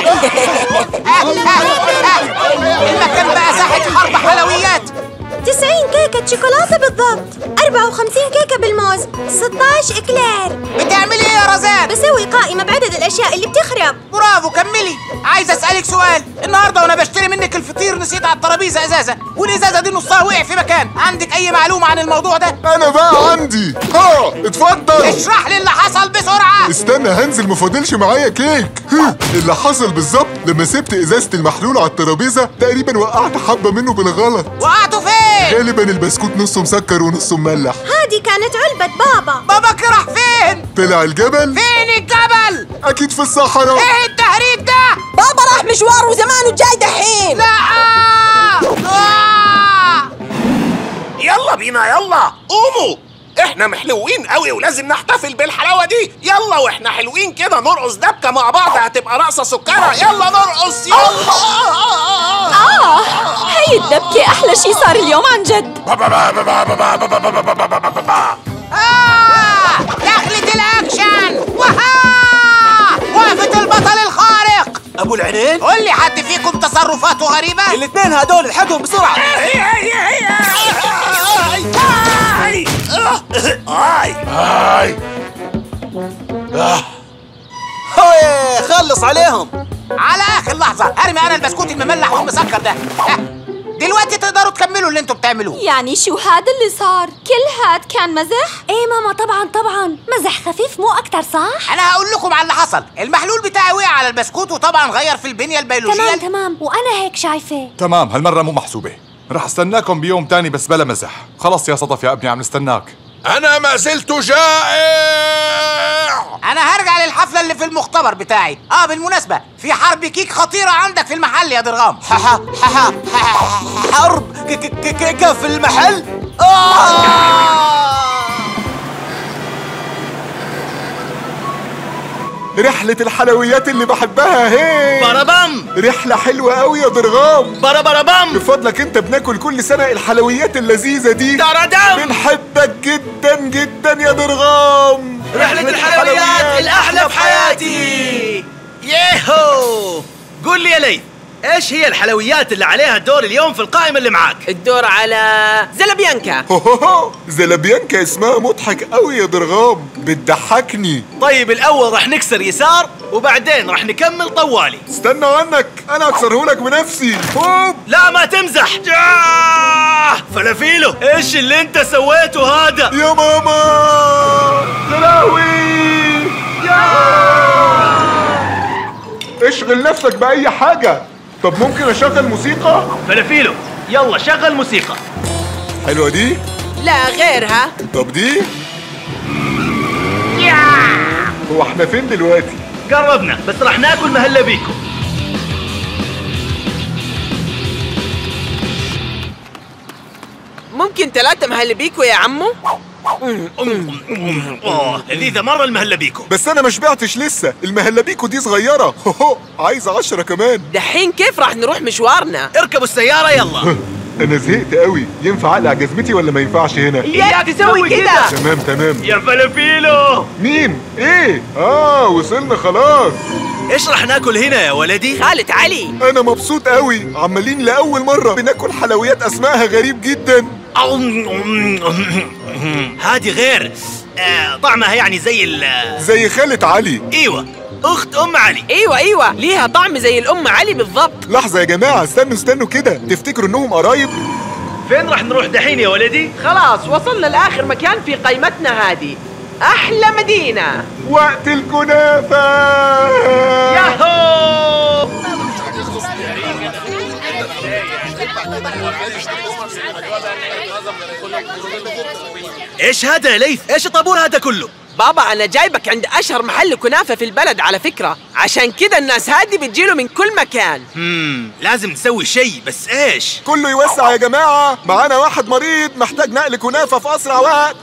Speaker 10: المكان بقى ساحة حرب حلويات.
Speaker 23: تسعين كيكة شوكولاتة بالضبط، أربعة وخمسين كيكة بالموز، ستة عشر إكلير.
Speaker 10: بتعملي ايه يا رزان؟
Speaker 23: بسوي قائمة بعدد الأشياء اللي بتخرب.
Speaker 10: برافو كملي. عايز اسألك سؤال، النهارده وانا بشتري منك الفطير نسيت على الترابيزة ازازة، والازازة دي نصها وقع في مكان، عندك اي معلومة عن الموضوع ده؟
Speaker 15: أنا بقى عندي. ها اتفضل.
Speaker 10: اشرح لي اللي حصل بسرعة.
Speaker 15: استنى هنزل، مفاضلش معايا كيك. ها اللي حصل بالظبط لما سبت ازازة المحلول على الترابيزة تقريبا وقعت حبة منه بالغلط.
Speaker 10: وقعتوا فين؟
Speaker 15: غالبا البسكوت نصه مسكر ونصه مملح.
Speaker 23: هادي كانت علبة بابا.
Speaker 10: باباك راح فين؟
Speaker 15: طلع الجبل.
Speaker 10: فين الجبل؟
Speaker 15: أكيد في الصحراء.
Speaker 10: ايه التهريج ده؟
Speaker 16: بابا راح مشوار وزمانه جاي دحين.
Speaker 10: لا آه.
Speaker 11: يلا بينا يلا قوموا، احنا محلوين قوي ولازم نحتفل بالحلاوة دي. يلا واحنا حلوين كده نرقص دبكة مع بعض، هتبقى رقصة سكرة. يلا نرقص يلا.
Speaker 23: آه هي الدبكة أحلى شي صار اليوم عن جد.
Speaker 10: آه دخلة الأكشن. وها وقفة البطل الخارق
Speaker 1: ابو العينين.
Speaker 10: قول لي حد فيكم تصرفاته غريبة؟
Speaker 1: الاثنين هدول الحقهم بسرعة.
Speaker 11: هي هي هي هاي هاي هاي
Speaker 1: هوي خلص عليهم.
Speaker 10: على آخر لحظة هرمي أنا البسكوت المملح والمسكر ده. دلوقتي تقدروا تكملوا اللي انتوا بتعملوه.
Speaker 23: يعني شو هذا اللي صار؟ كل هاد كان مزح؟ ايه ماما طبعا طبعا مزح خفيف مو اكتر صح؟
Speaker 10: انا هقول لكم على اللي حصل. المحلول بتاعي وقع على البسكوت وطبعا غير في البنية البيولوجية.
Speaker 23: تمام تمام وانا هيك شايفة.
Speaker 15: تمام هالمرة مو محسوبة، رح استناكم بيوم تاني بس بلا مزح. خلص يا صدف يا ابني عم نستناك.
Speaker 8: أنا ما زلت جائع.
Speaker 10: أنا هرجع للحفلة اللي في المختبر بتاعي. آه بالمناسبة في حرب كيك خطيرة عندك في المحل يا درغام.
Speaker 1: حها حها حرب كيكة في المحل؟ آه!
Speaker 15: رحلة الحلويات اللي بحبها هي
Speaker 2: بربم.
Speaker 15: رحلة حلوة قوي يا درغام.
Speaker 2: بربربم.
Speaker 15: بفضلك انت بناكل كل سنة الحلويات اللذيذة دي.
Speaker 2: دردم.
Speaker 15: بنحبك جدا جدا يا درغام.
Speaker 2: رحلة الحلويات الأحلى في حياتي. ييهو. قول لي يا ليث، ايش هي الحلويات اللي عليها الدور اليوم في القائمة اللي معاك؟
Speaker 5: الدور على زلابيانكا.
Speaker 15: هو هو هو. زلابيانكا اسمها مضحك قوي يا درغام، بتضحكني.
Speaker 2: طيب الأول رح نكسر يسار وبعدين رح نكمل طوالي.
Speaker 15: استنى عنك، أنا أكسرهولك بنفسي. هوب.
Speaker 2: لا ما تمزح. جاه فلافيلو، ايش اللي انت سويته هذا؟
Speaker 15: يا ماما سلاوي. اشغل نفسك بأي حاجة. طب ممكن أشغل موسيقى؟
Speaker 2: فلافيلو يلا شغل موسيقى.
Speaker 15: حلوة دي؟
Speaker 5: لا غيرها.
Speaker 15: طب دي؟ هو احنا فين دلوقتي؟
Speaker 2: قربنا بس رح ناكل مهلا بيكم.
Speaker 5: ممكن ثلاثة مهلا بيكو يا عمو؟
Speaker 2: اوه لذيذة مرة المهلا بيكو.
Speaker 15: بس أنا ما شبعتش لسه، المهلا بيكو دي صغيرة. هو عايز عشرة كمان.
Speaker 5: دحين كيف راح نروح مشوارنا؟
Speaker 2: اركبوا السيارة يلا.
Speaker 15: أنا زهقت قوي، ينفع أقلع جزمتي ولا ما ينفعش هنا؟
Speaker 5: إياك تسوي كده.
Speaker 15: تمام تمام.
Speaker 2: يا فلافيلو.
Speaker 15: مين؟ إيه؟ آه وصلنا خلاص.
Speaker 2: إيش رح ناكل هنا يا ولدي؟
Speaker 5: خالة علي.
Speaker 15: أنا مبسوط قوي، عمالين لأول مرة بناكل حلويات أسمائها غريب جدا.
Speaker 2: هادي غير آه طعمها يعني زي ال
Speaker 15: زي خالة علي.
Speaker 2: ايوه اخت ام علي.
Speaker 5: ايوه ايوه ليها طعم زي الام علي بالضبط.
Speaker 15: لحظة يا جماعة، استنوا استنوا كده، تفتكروا انهم قرايب؟
Speaker 2: فين راح نروح دحين يا ولدي؟
Speaker 5: خلاص وصلنا لاخر مكان في قائمتنا هذه، احلى مدينة.
Speaker 15: وقت الكنافة.
Speaker 5: ياهو.
Speaker 2: ايش هذا يا ليث؟ ايش الطابور هذا كله؟
Speaker 5: بابا أنا جايبك عند أشهر محل كنافة في البلد على فكرة، عشان كده الناس هذه بتجيله من كل مكان.
Speaker 2: امم لازم نسوي شيء، بس ايش؟
Speaker 15: كله يوسع يا جماعة، معانا واحد مريض محتاج نقل كنافة في أسرع وقت.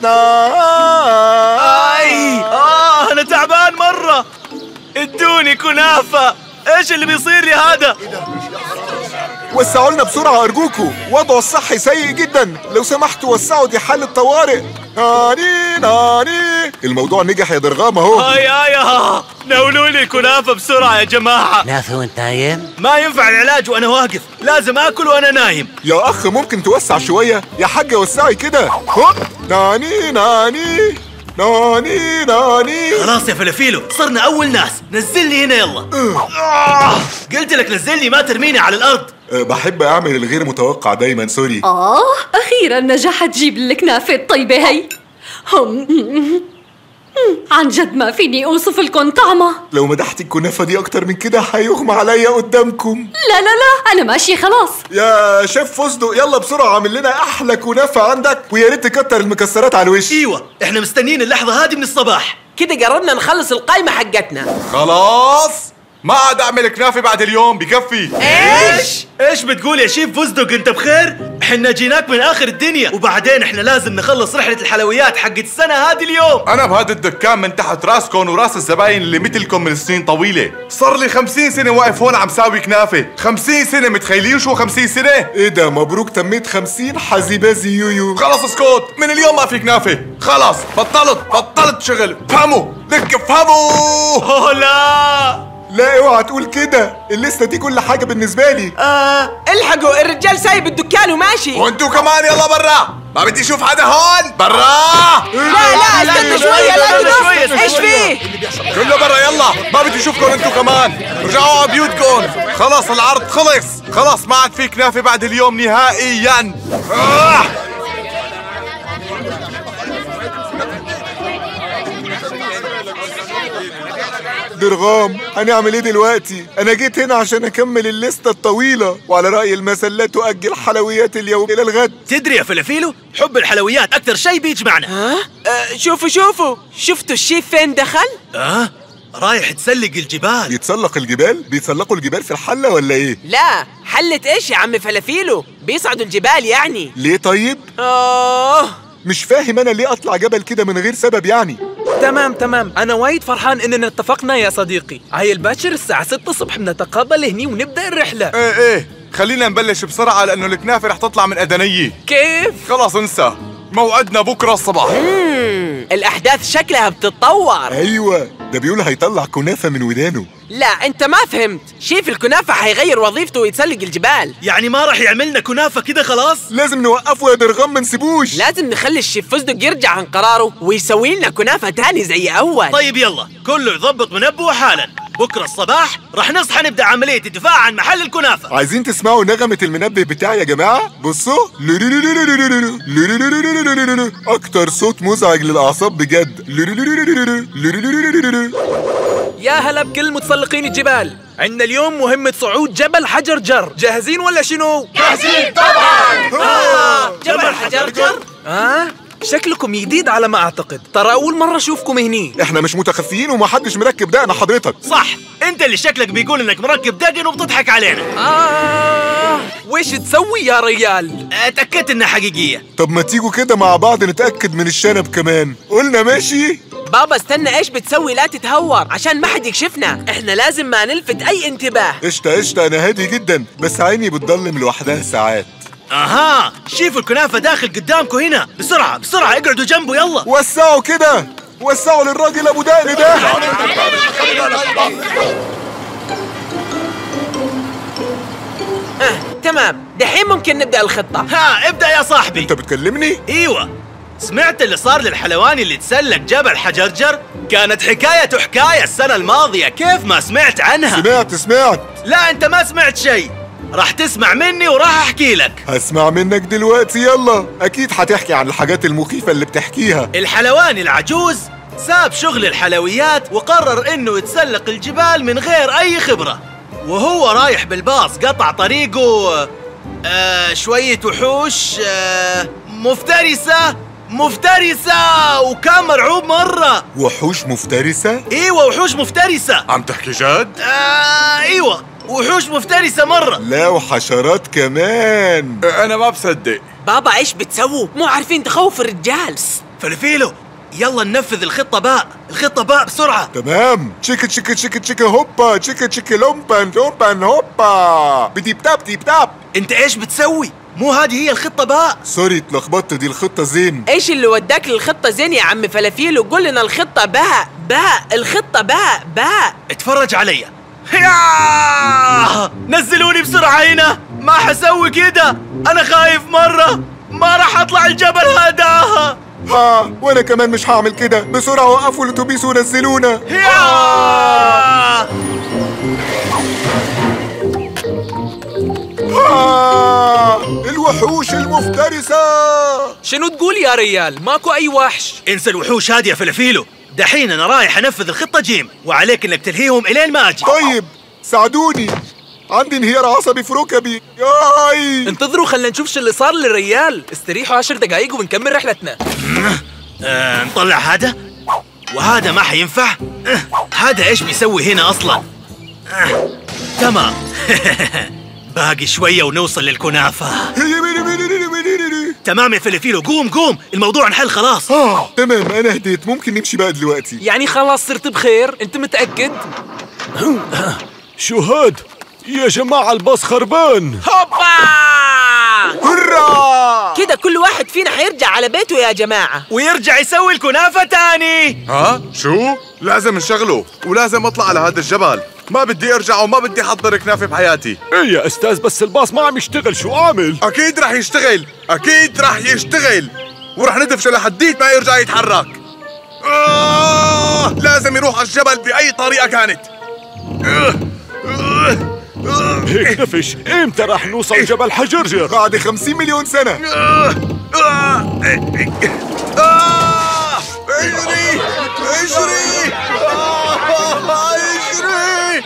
Speaker 2: اي اه انا تعبان مرة، ادوني كنافة. ايش اللي بيصير لي هذا؟
Speaker 15: وسعوا لنا بسرعة أرجوكوا، وضعه الصحي سيء جدا، لو سمحتوا وسعوا، دي حالة طوارئ. ناني ناني الموضوع نجح يا درغام اهو.
Speaker 2: هاي هاي ناولوا لي الكنافة بسرعة يا جماعة.
Speaker 10: نافع وانت نايم؟
Speaker 2: ما ينفع العلاج وانا واقف، لازم اكل وانا نايم.
Speaker 15: يا اخ ممكن توسع شوية؟ يا حاجة وسعي كده. هوب ناني ناني ناني ناني.
Speaker 2: خلاص يا فلافيلو، صرنا اول ناس. نزلني هنا يلا. آه. قلت لك نزلني، ما ترميني على الارض.
Speaker 15: أه بحب اعمل الغير متوقع دايما، سوري.
Speaker 12: آه أخيرا نجحت تجيب الكنافة الطيبة هي. هم عن جد ما فيني أوصف لكم طعمها.
Speaker 15: لو مدحتي الكنافة دي أكتر من كده هيغمى عليا قدامكم.
Speaker 12: لا لا لا أنا ماشية خلاص.
Speaker 15: يا شيف فستق يلا بسرعة اعمل لنا أحلى كنافة عندك، ويا ريت تكتر المكسرات على الوش.
Speaker 2: أيوة إحنا مستنيين اللحظة هذه من الصباح.
Speaker 5: كده قربنا نخلص القايمة حقتنا.
Speaker 3: خلاص ما عاد اعمل كنافه بعد اليوم، بكفي.
Speaker 2: ايش؟ ايش بتقول يا شيف فستق؟ انت بخير؟ احنا جيناك من اخر الدنيا، وبعدين احنا لازم نخلص رحلة الحلويات حقت السنة هذه اليوم.
Speaker 3: انا بهذا الدكان من تحت راسكم وراس الزباين اللي مثلكم من سنين طويلة، صار لي خمسين سنة واقف هون عم ساوي كنافة. خمسين سنة، متخيلين شو خمسين سنة؟
Speaker 15: ايه ده، مبروك تميت خمسين حزيبازي يويو.
Speaker 3: خلاص اسكت، من اليوم ما في كنافة، خلاص بطلت بطلت شغل، فهموا لك فهموا.
Speaker 2: اوه لا
Speaker 15: لا اوعى تقول كده، الليسته دي كل حاجه بالنسبه لي.
Speaker 5: آه الحقوا الرجال سايب الدكان وماشي.
Speaker 3: وانتوا كمان يلا برا، ما بدي اشوف حدا هون. برا.
Speaker 5: لا لا استنى شويه، لا تقف. ايش فيه؟
Speaker 3: كله برا يلا، ما بدي اشوفكم انتوا كمان، رجعوا على بيوتكم. خلص العرض خلص، خلص ما عاد في كنافه بعد اليوم نهائيا. آه.
Speaker 15: درغام هنعمل ايه دلوقتي؟ انا جيت هنا عشان اكمل الليسته الطويله، وعلى راي المثل لا تؤجل حلويات اليوم الى الغد.
Speaker 2: تدري يا فلافيلو، حب الحلويات اكثر شيء بيجمعنا.
Speaker 5: ها؟ أه شوفوا شوفوا، شفتوا الشيف فين دخل؟
Speaker 2: اه رايح يتسلق الجبال.
Speaker 15: يتسلق الجبال؟ بيتسلقوا الجبال في الحله ولا ايه؟
Speaker 5: لا حلة ايش يا عم فلافيلو، بيصعدوا الجبال يعني.
Speaker 15: ليه طيب؟
Speaker 5: اه
Speaker 15: مش فاهم انا ليه اطلع جبل كده من غير سبب يعني.
Speaker 4: تمام تمام، أنا وايد فرحان إننا اتفقنا يا صديقي. هاي الباكر الساعة ستة الصبح بنتقابل هني ونبدأ الرحلة.
Speaker 3: ايه ايه خلينا نبلش بسرعة لأنه الكنافة رح تطلع من أدنية.
Speaker 4: كيف؟
Speaker 3: خلاص انسى، موعدنا بكرة الصباح.
Speaker 5: اممم الأحداث شكلها بتتطور.
Speaker 15: أيوة ده بيقول هيطلع كنافة من ودانه.
Speaker 5: لا أنت ما فهمت، شيف الكنافة هيغير وظيفته ويتسلق الجبال.
Speaker 2: يعني ما راح يعملنا كنافة كده خلاص؟
Speaker 15: لازم نوقفه يا درغام، ما نسيبوش.
Speaker 5: لازم نخلي الشيف فستق يرجع عن قراره ويسوي لنا كنافة تاني زي أول.
Speaker 2: طيب يلا كله يضبط منبهه حالا، بكرة الصباح راح نصحى نبدأ عملية الدفاع عن محل الكنافة.
Speaker 15: عايزين تسمعوا نغمة المنبه بتاعي يا جماعة؟ بصوا، أكتر صوت مزعج للأعصاب بجد.
Speaker 4: يا هلا بكل متسلقين الجبال، عندنا اليوم مهمة صعود جبل حجر جر، جاهزين ولا شنو؟
Speaker 5: جاهزين طبعاً. آه جبل حجر جر؟
Speaker 4: آه شكلكم جديد على ما أعتقد، ترى أول مرة أشوفكم هني.
Speaker 15: إحنا مش متخفيين ومحدش مركب دقن حضرتك.
Speaker 2: صح، أنت اللي شكلك بيقول إنك مركب دقن وبتضحك علينا.
Speaker 4: آه ويش تسوي يا رجال؟
Speaker 2: اتأكدت إنها حقيقية.
Speaker 15: طب ما تيجوا كده مع بعض نتأكد من الشنب كمان، قلنا ماشي؟
Speaker 5: بابا استنى، ايش بتسوي؟ لا تتهور عشان ما حد يكشفنا، احنا لازم ما نلفت اي انتباه.
Speaker 15: قشطة قشطة، انا هادي جدا، بس عيني بتضلم لوحدها ساعات.
Speaker 2: اها شيفوا الكنافة داخل قدامكم هنا، بسرعة بسرعة اقعدوا جنبه يلا.
Speaker 15: وسعوا كده، وسعوا للراجل ابو دقن ده.
Speaker 5: آه، تمام، دحين ممكن نبدأ الخطة.
Speaker 2: ها ابدأ يا صاحبي.
Speaker 15: انت بتكلمني؟
Speaker 2: ايوه،
Speaker 1: سمعت اللي صار للحلوان اللي تسلق جبل حجرجر؟ كانت حكاية حكاية السنة الماضية، كيف ما سمعت عنها؟
Speaker 15: سمعت سمعت.
Speaker 1: لا انت ما سمعت شيء، راح تسمع مني وراح احكي لك.
Speaker 15: هسمع منك دلوقتي، يلا. اكيد هتحكي عن الحاجات المخيفة اللي بتحكيها.
Speaker 1: الحلوان العجوز ساب شغل الحلويات وقرر انه يتسلق الجبال من غير اي خبرة، وهو رايح بالباص قطع طريقه آه شوية وحوش آه مفترسة مفترسة وكان مرعوب مرة.
Speaker 15: وحوش مفترسة؟
Speaker 1: ايوه وحوش مفترسة.
Speaker 3: عم تحكي جد؟
Speaker 1: آه ايوه وحوش مفترسة مرة.
Speaker 15: لا وحشرات كمان.
Speaker 3: انا ما بصدق.
Speaker 5: بابا ايش بتسووا؟ مو عارفين تخوف الرجال.
Speaker 1: فلفيلو يلا ننفذ الخطة باء، الخطة باء بسرعة.
Speaker 15: تمام. تشيك تشيك تشيك تشيك هوبا تشيك تشيك لومبان لومبان هوبا بدي بتاب دي بتاب.
Speaker 1: انت ايش بتسوي؟ مو هذه هي الخطة باء.
Speaker 15: سوري اتلخبطت، دي الخطة زين.
Speaker 5: ايش اللي وداك للخطة زين يا عم فلافيل؟ وقول لنا الخطة باء باء، الخطة باء باء.
Speaker 1: اتفرج عليا. نزلوني بسرعة هنا، ما حسوي كده، انا خايف مرة، ما راح اطلع الجبل هذا.
Speaker 15: ها وانا كمان مش هعمل كده. بسرعة وقفوا الاتوبيس ونزلونا. آه الوحوش المفترسة.
Speaker 4: شنو تقول يا ريال؟ ماكو أي وحش.
Speaker 1: انسى الوحوش هذه يا فلافيلو، دحين أنا رايح أنفذ الخطة جيم، وعليك إنك تلهيهم إلين ما أجي.
Speaker 15: طيب ساعدوني، عندي انهيار عصبي في ركبي. ياي
Speaker 4: انتظروا خلنا نشوف شو اللي صار للريال. استريحوا عشر دقايق وبنكمل رحلتنا.
Speaker 1: آه نطلع هذا وهذا ما حينفع. آه هذا إيش بيسوي هنا أصلا؟ آه تمام. باقي شوية ونوصل للكنافة. تمام يا فلافيلو، قوم قوم، الموضوع انحل خلاص.
Speaker 15: اه تمام انا هديت، ممكن نمشي بقى دلوقتي.
Speaker 4: يعني خلاص صرت بخير؟ انت متأكد؟
Speaker 9: شو هاد؟ يا جماعة الباص خربان.
Speaker 5: هوبا
Speaker 15: هرا
Speaker 5: كده كل واحد فينا حيرجع على بيته يا جماعة،
Speaker 1: ويرجع يسوي الكنافة تاني.
Speaker 3: ها شو؟ لازم نشغله ولازم اطلع على هذا الجبل. ما بدي ارجع وما بدي احضر كنافة بحياتي.
Speaker 9: ايه يا استاذ بس الباص ما عم يشتغل، شو اعمل؟
Speaker 3: اكيد رح يشتغل، اكيد رح يشتغل، ورح ندفشه لحديت ما يرجع يتحرك. آه لازم يروح على الجبل بأي طريقة كانت. آه
Speaker 9: آه هيك نفش، امتى رح نوصل جبل حجرجر؟
Speaker 15: بعد خمسين مليون سنة.
Speaker 3: آه آه آه اجري اجري آه اجري.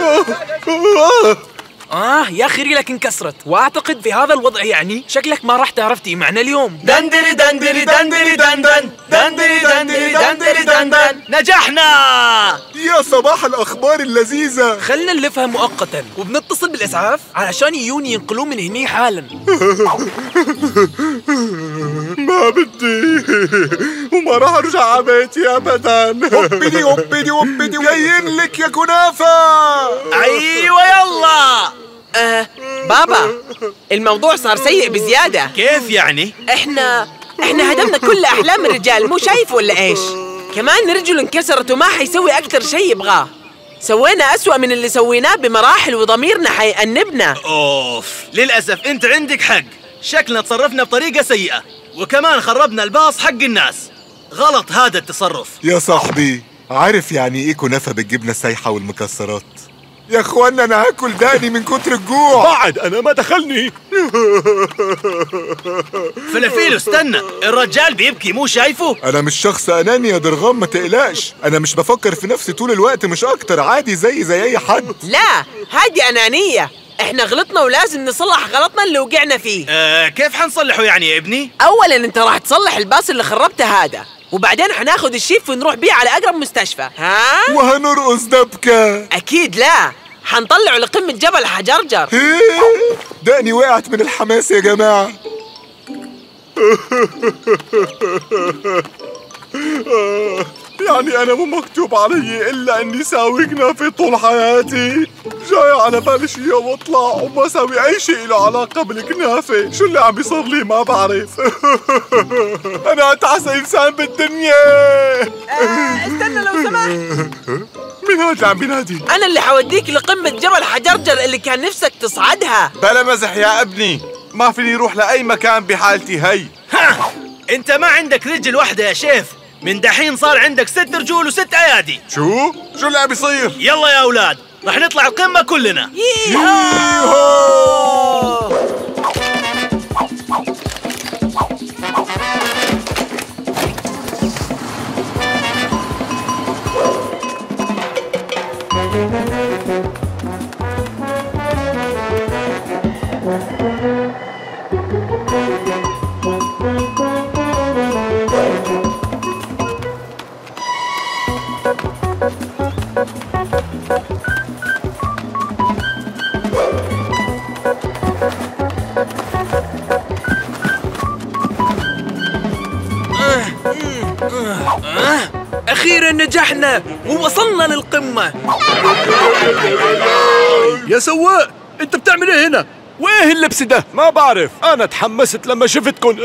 Speaker 4: آه يا أخي ريلك انكسرت، وأعتقد في هذا الوضع يعني شكلك ما راح تعرف معنا اليوم.
Speaker 1: دندري دندري دندري دندن دندري دندري دندري دندن نجحنا.
Speaker 15: يا صباح الأخبار اللذيذة.
Speaker 4: خلنا نلفها مؤقتا وبنتصل بالإسعاف علشان يجوني ينقلوه من هني حالا.
Speaker 3: ما بدي وما راح ارجع على بيتي ابدا.
Speaker 15: وبدي وبدي وبدي جايين لك يا كنافة.
Speaker 1: ايوه يلا.
Speaker 5: آه بابا الموضوع صار سيء بزيادة.
Speaker 1: كيف يعني؟
Speaker 5: احنا احنا هدمنا كل احلام الرجال، مو شايف ولا ايش؟ كمان رجله انكسرت وما حيسوي اكثر شيء يبغاه. سوينا أسوأ من اللي سويناه بمراحل وضميرنا حيأنبنا.
Speaker 1: اوف للأسف انت عندك حق، شكلنا تصرفنا بطريقة سيئة وكمان خربنا الباص حق الناس. غلط هذا التصرف
Speaker 15: يا صاحبي. عارف يعني ايه كنافة بالجبنة السايحة والمكسرات؟ يا اخوانا انا هاكل داني من كتر الجوع.
Speaker 9: بعد انا ما دخلني.
Speaker 1: فلافيلو استنى، الرجال بيبكي مو شايفه؟
Speaker 15: انا مش شخص اناني يا درغام، ما تقلقش. انا مش بفكر في نفسي طول الوقت، مش اكتر، عادي زي زي اي حد.
Speaker 5: لا هذه انانية، احنا غلطنا ولازم نصلح غلطنا اللي وقعنا فيه.
Speaker 1: آه كيف حنصلحه يعني يا ابني؟
Speaker 5: اولا انت راح تصلح الباص اللي خربته هذا، وبعدين حناخد الشيف ونروح بيه على اقرب مستشفى. ها؟
Speaker 15: وهنرقص دبكة.
Speaker 5: اكيد لا، حنطلعه لقمة جبل حجرجر.
Speaker 15: دقني وقعت من الحماس يا جماعة.
Speaker 3: يعني أنا مو مكتوب علي إلا إني ساوي كنافة طول حياتي. جاي على بالي شي يوم أطلع وما ساوي أي شيء له علاقة بالكنافة. شو اللي عم بيصير لي ما بعرف. أنا أتعس إنسان بالدنيا.
Speaker 5: آه استنى لو سمحت.
Speaker 3: مين هاد اللي عم بينادي؟
Speaker 5: أنا اللي حوديك لقمة جبل حجرجر اللي كان نفسك تصعدها.
Speaker 3: بلا مزح يا ابني، ما فيني روح لأي مكان بحالتي هي.
Speaker 2: انت ما عندك رجل واحدة يا شيف، من دحين صار عندك ست رجول وست ايادي.
Speaker 3: شو؟ شو اللي عم بيصير؟
Speaker 2: يلا يا اولاد رح نطلع القمة كلنا.
Speaker 4: أخيرا نجحنا ووصلنا للقمة.
Speaker 9: يا سواق، انت بتعمل ايه هنا؟ وايه اللبس ده؟ ما بعرف، انا تحمست لما شفتكن.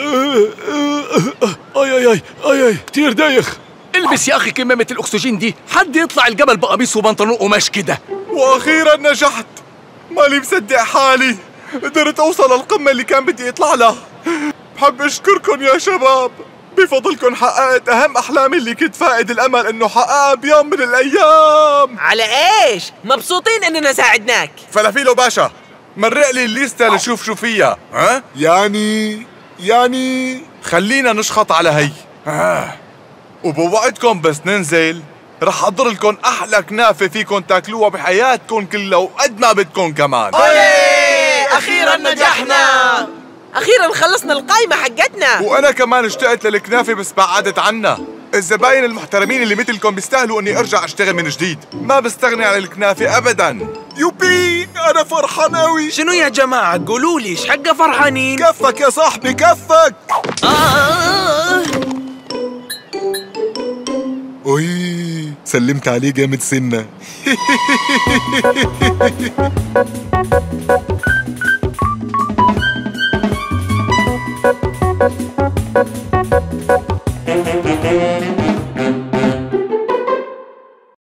Speaker 9: اي اي اي اي اي كتير دايخ. البس يا اخي كمامة الاكسجين دي، حد يطلع الجبل بقميص وبنطلون قماش كده.
Speaker 3: واخيرا نجحت، مالي مصدق حالي، قدرت اوصل للقمة اللي كان بدي اطلع لها. بحب اشكركن يا شباب، بفضلكن حققت اهم احلامي اللي كنت فاقد الامل انه حققها بيوم من الايام.
Speaker 5: على ايش؟ مبسوطين اننا ساعدناك.
Speaker 3: فلافيلو باشا، مرق لي الليسته لشوف شو فيها. ها؟ يعني يعني خلينا نشخط على هي. آه. وبوعدكم بس ننزل رح احضر لكم احلى كنافه فيكم تاكلوها بحياتكم كلها وقد ما بدكم كمان.
Speaker 5: أويه! اخيرا نجحنا، اخيرا خلصنا القايمه حقتنا.
Speaker 3: وانا كمان اشتقت للكنافه بس بعدت عنا. الزباين المحترمين اللي مثلكم بيستاهلوا اني ارجع اشتغل من جديد، ما بستغني عن الكنافه ابدا. يوبي انا فرحان قوي.
Speaker 4: شنو يا جماعه؟ قولوا لي ايش حقه فرحانين؟
Speaker 3: كفك يا صاحبي كفك. آه. اوي سلمت عليه جامد سنه.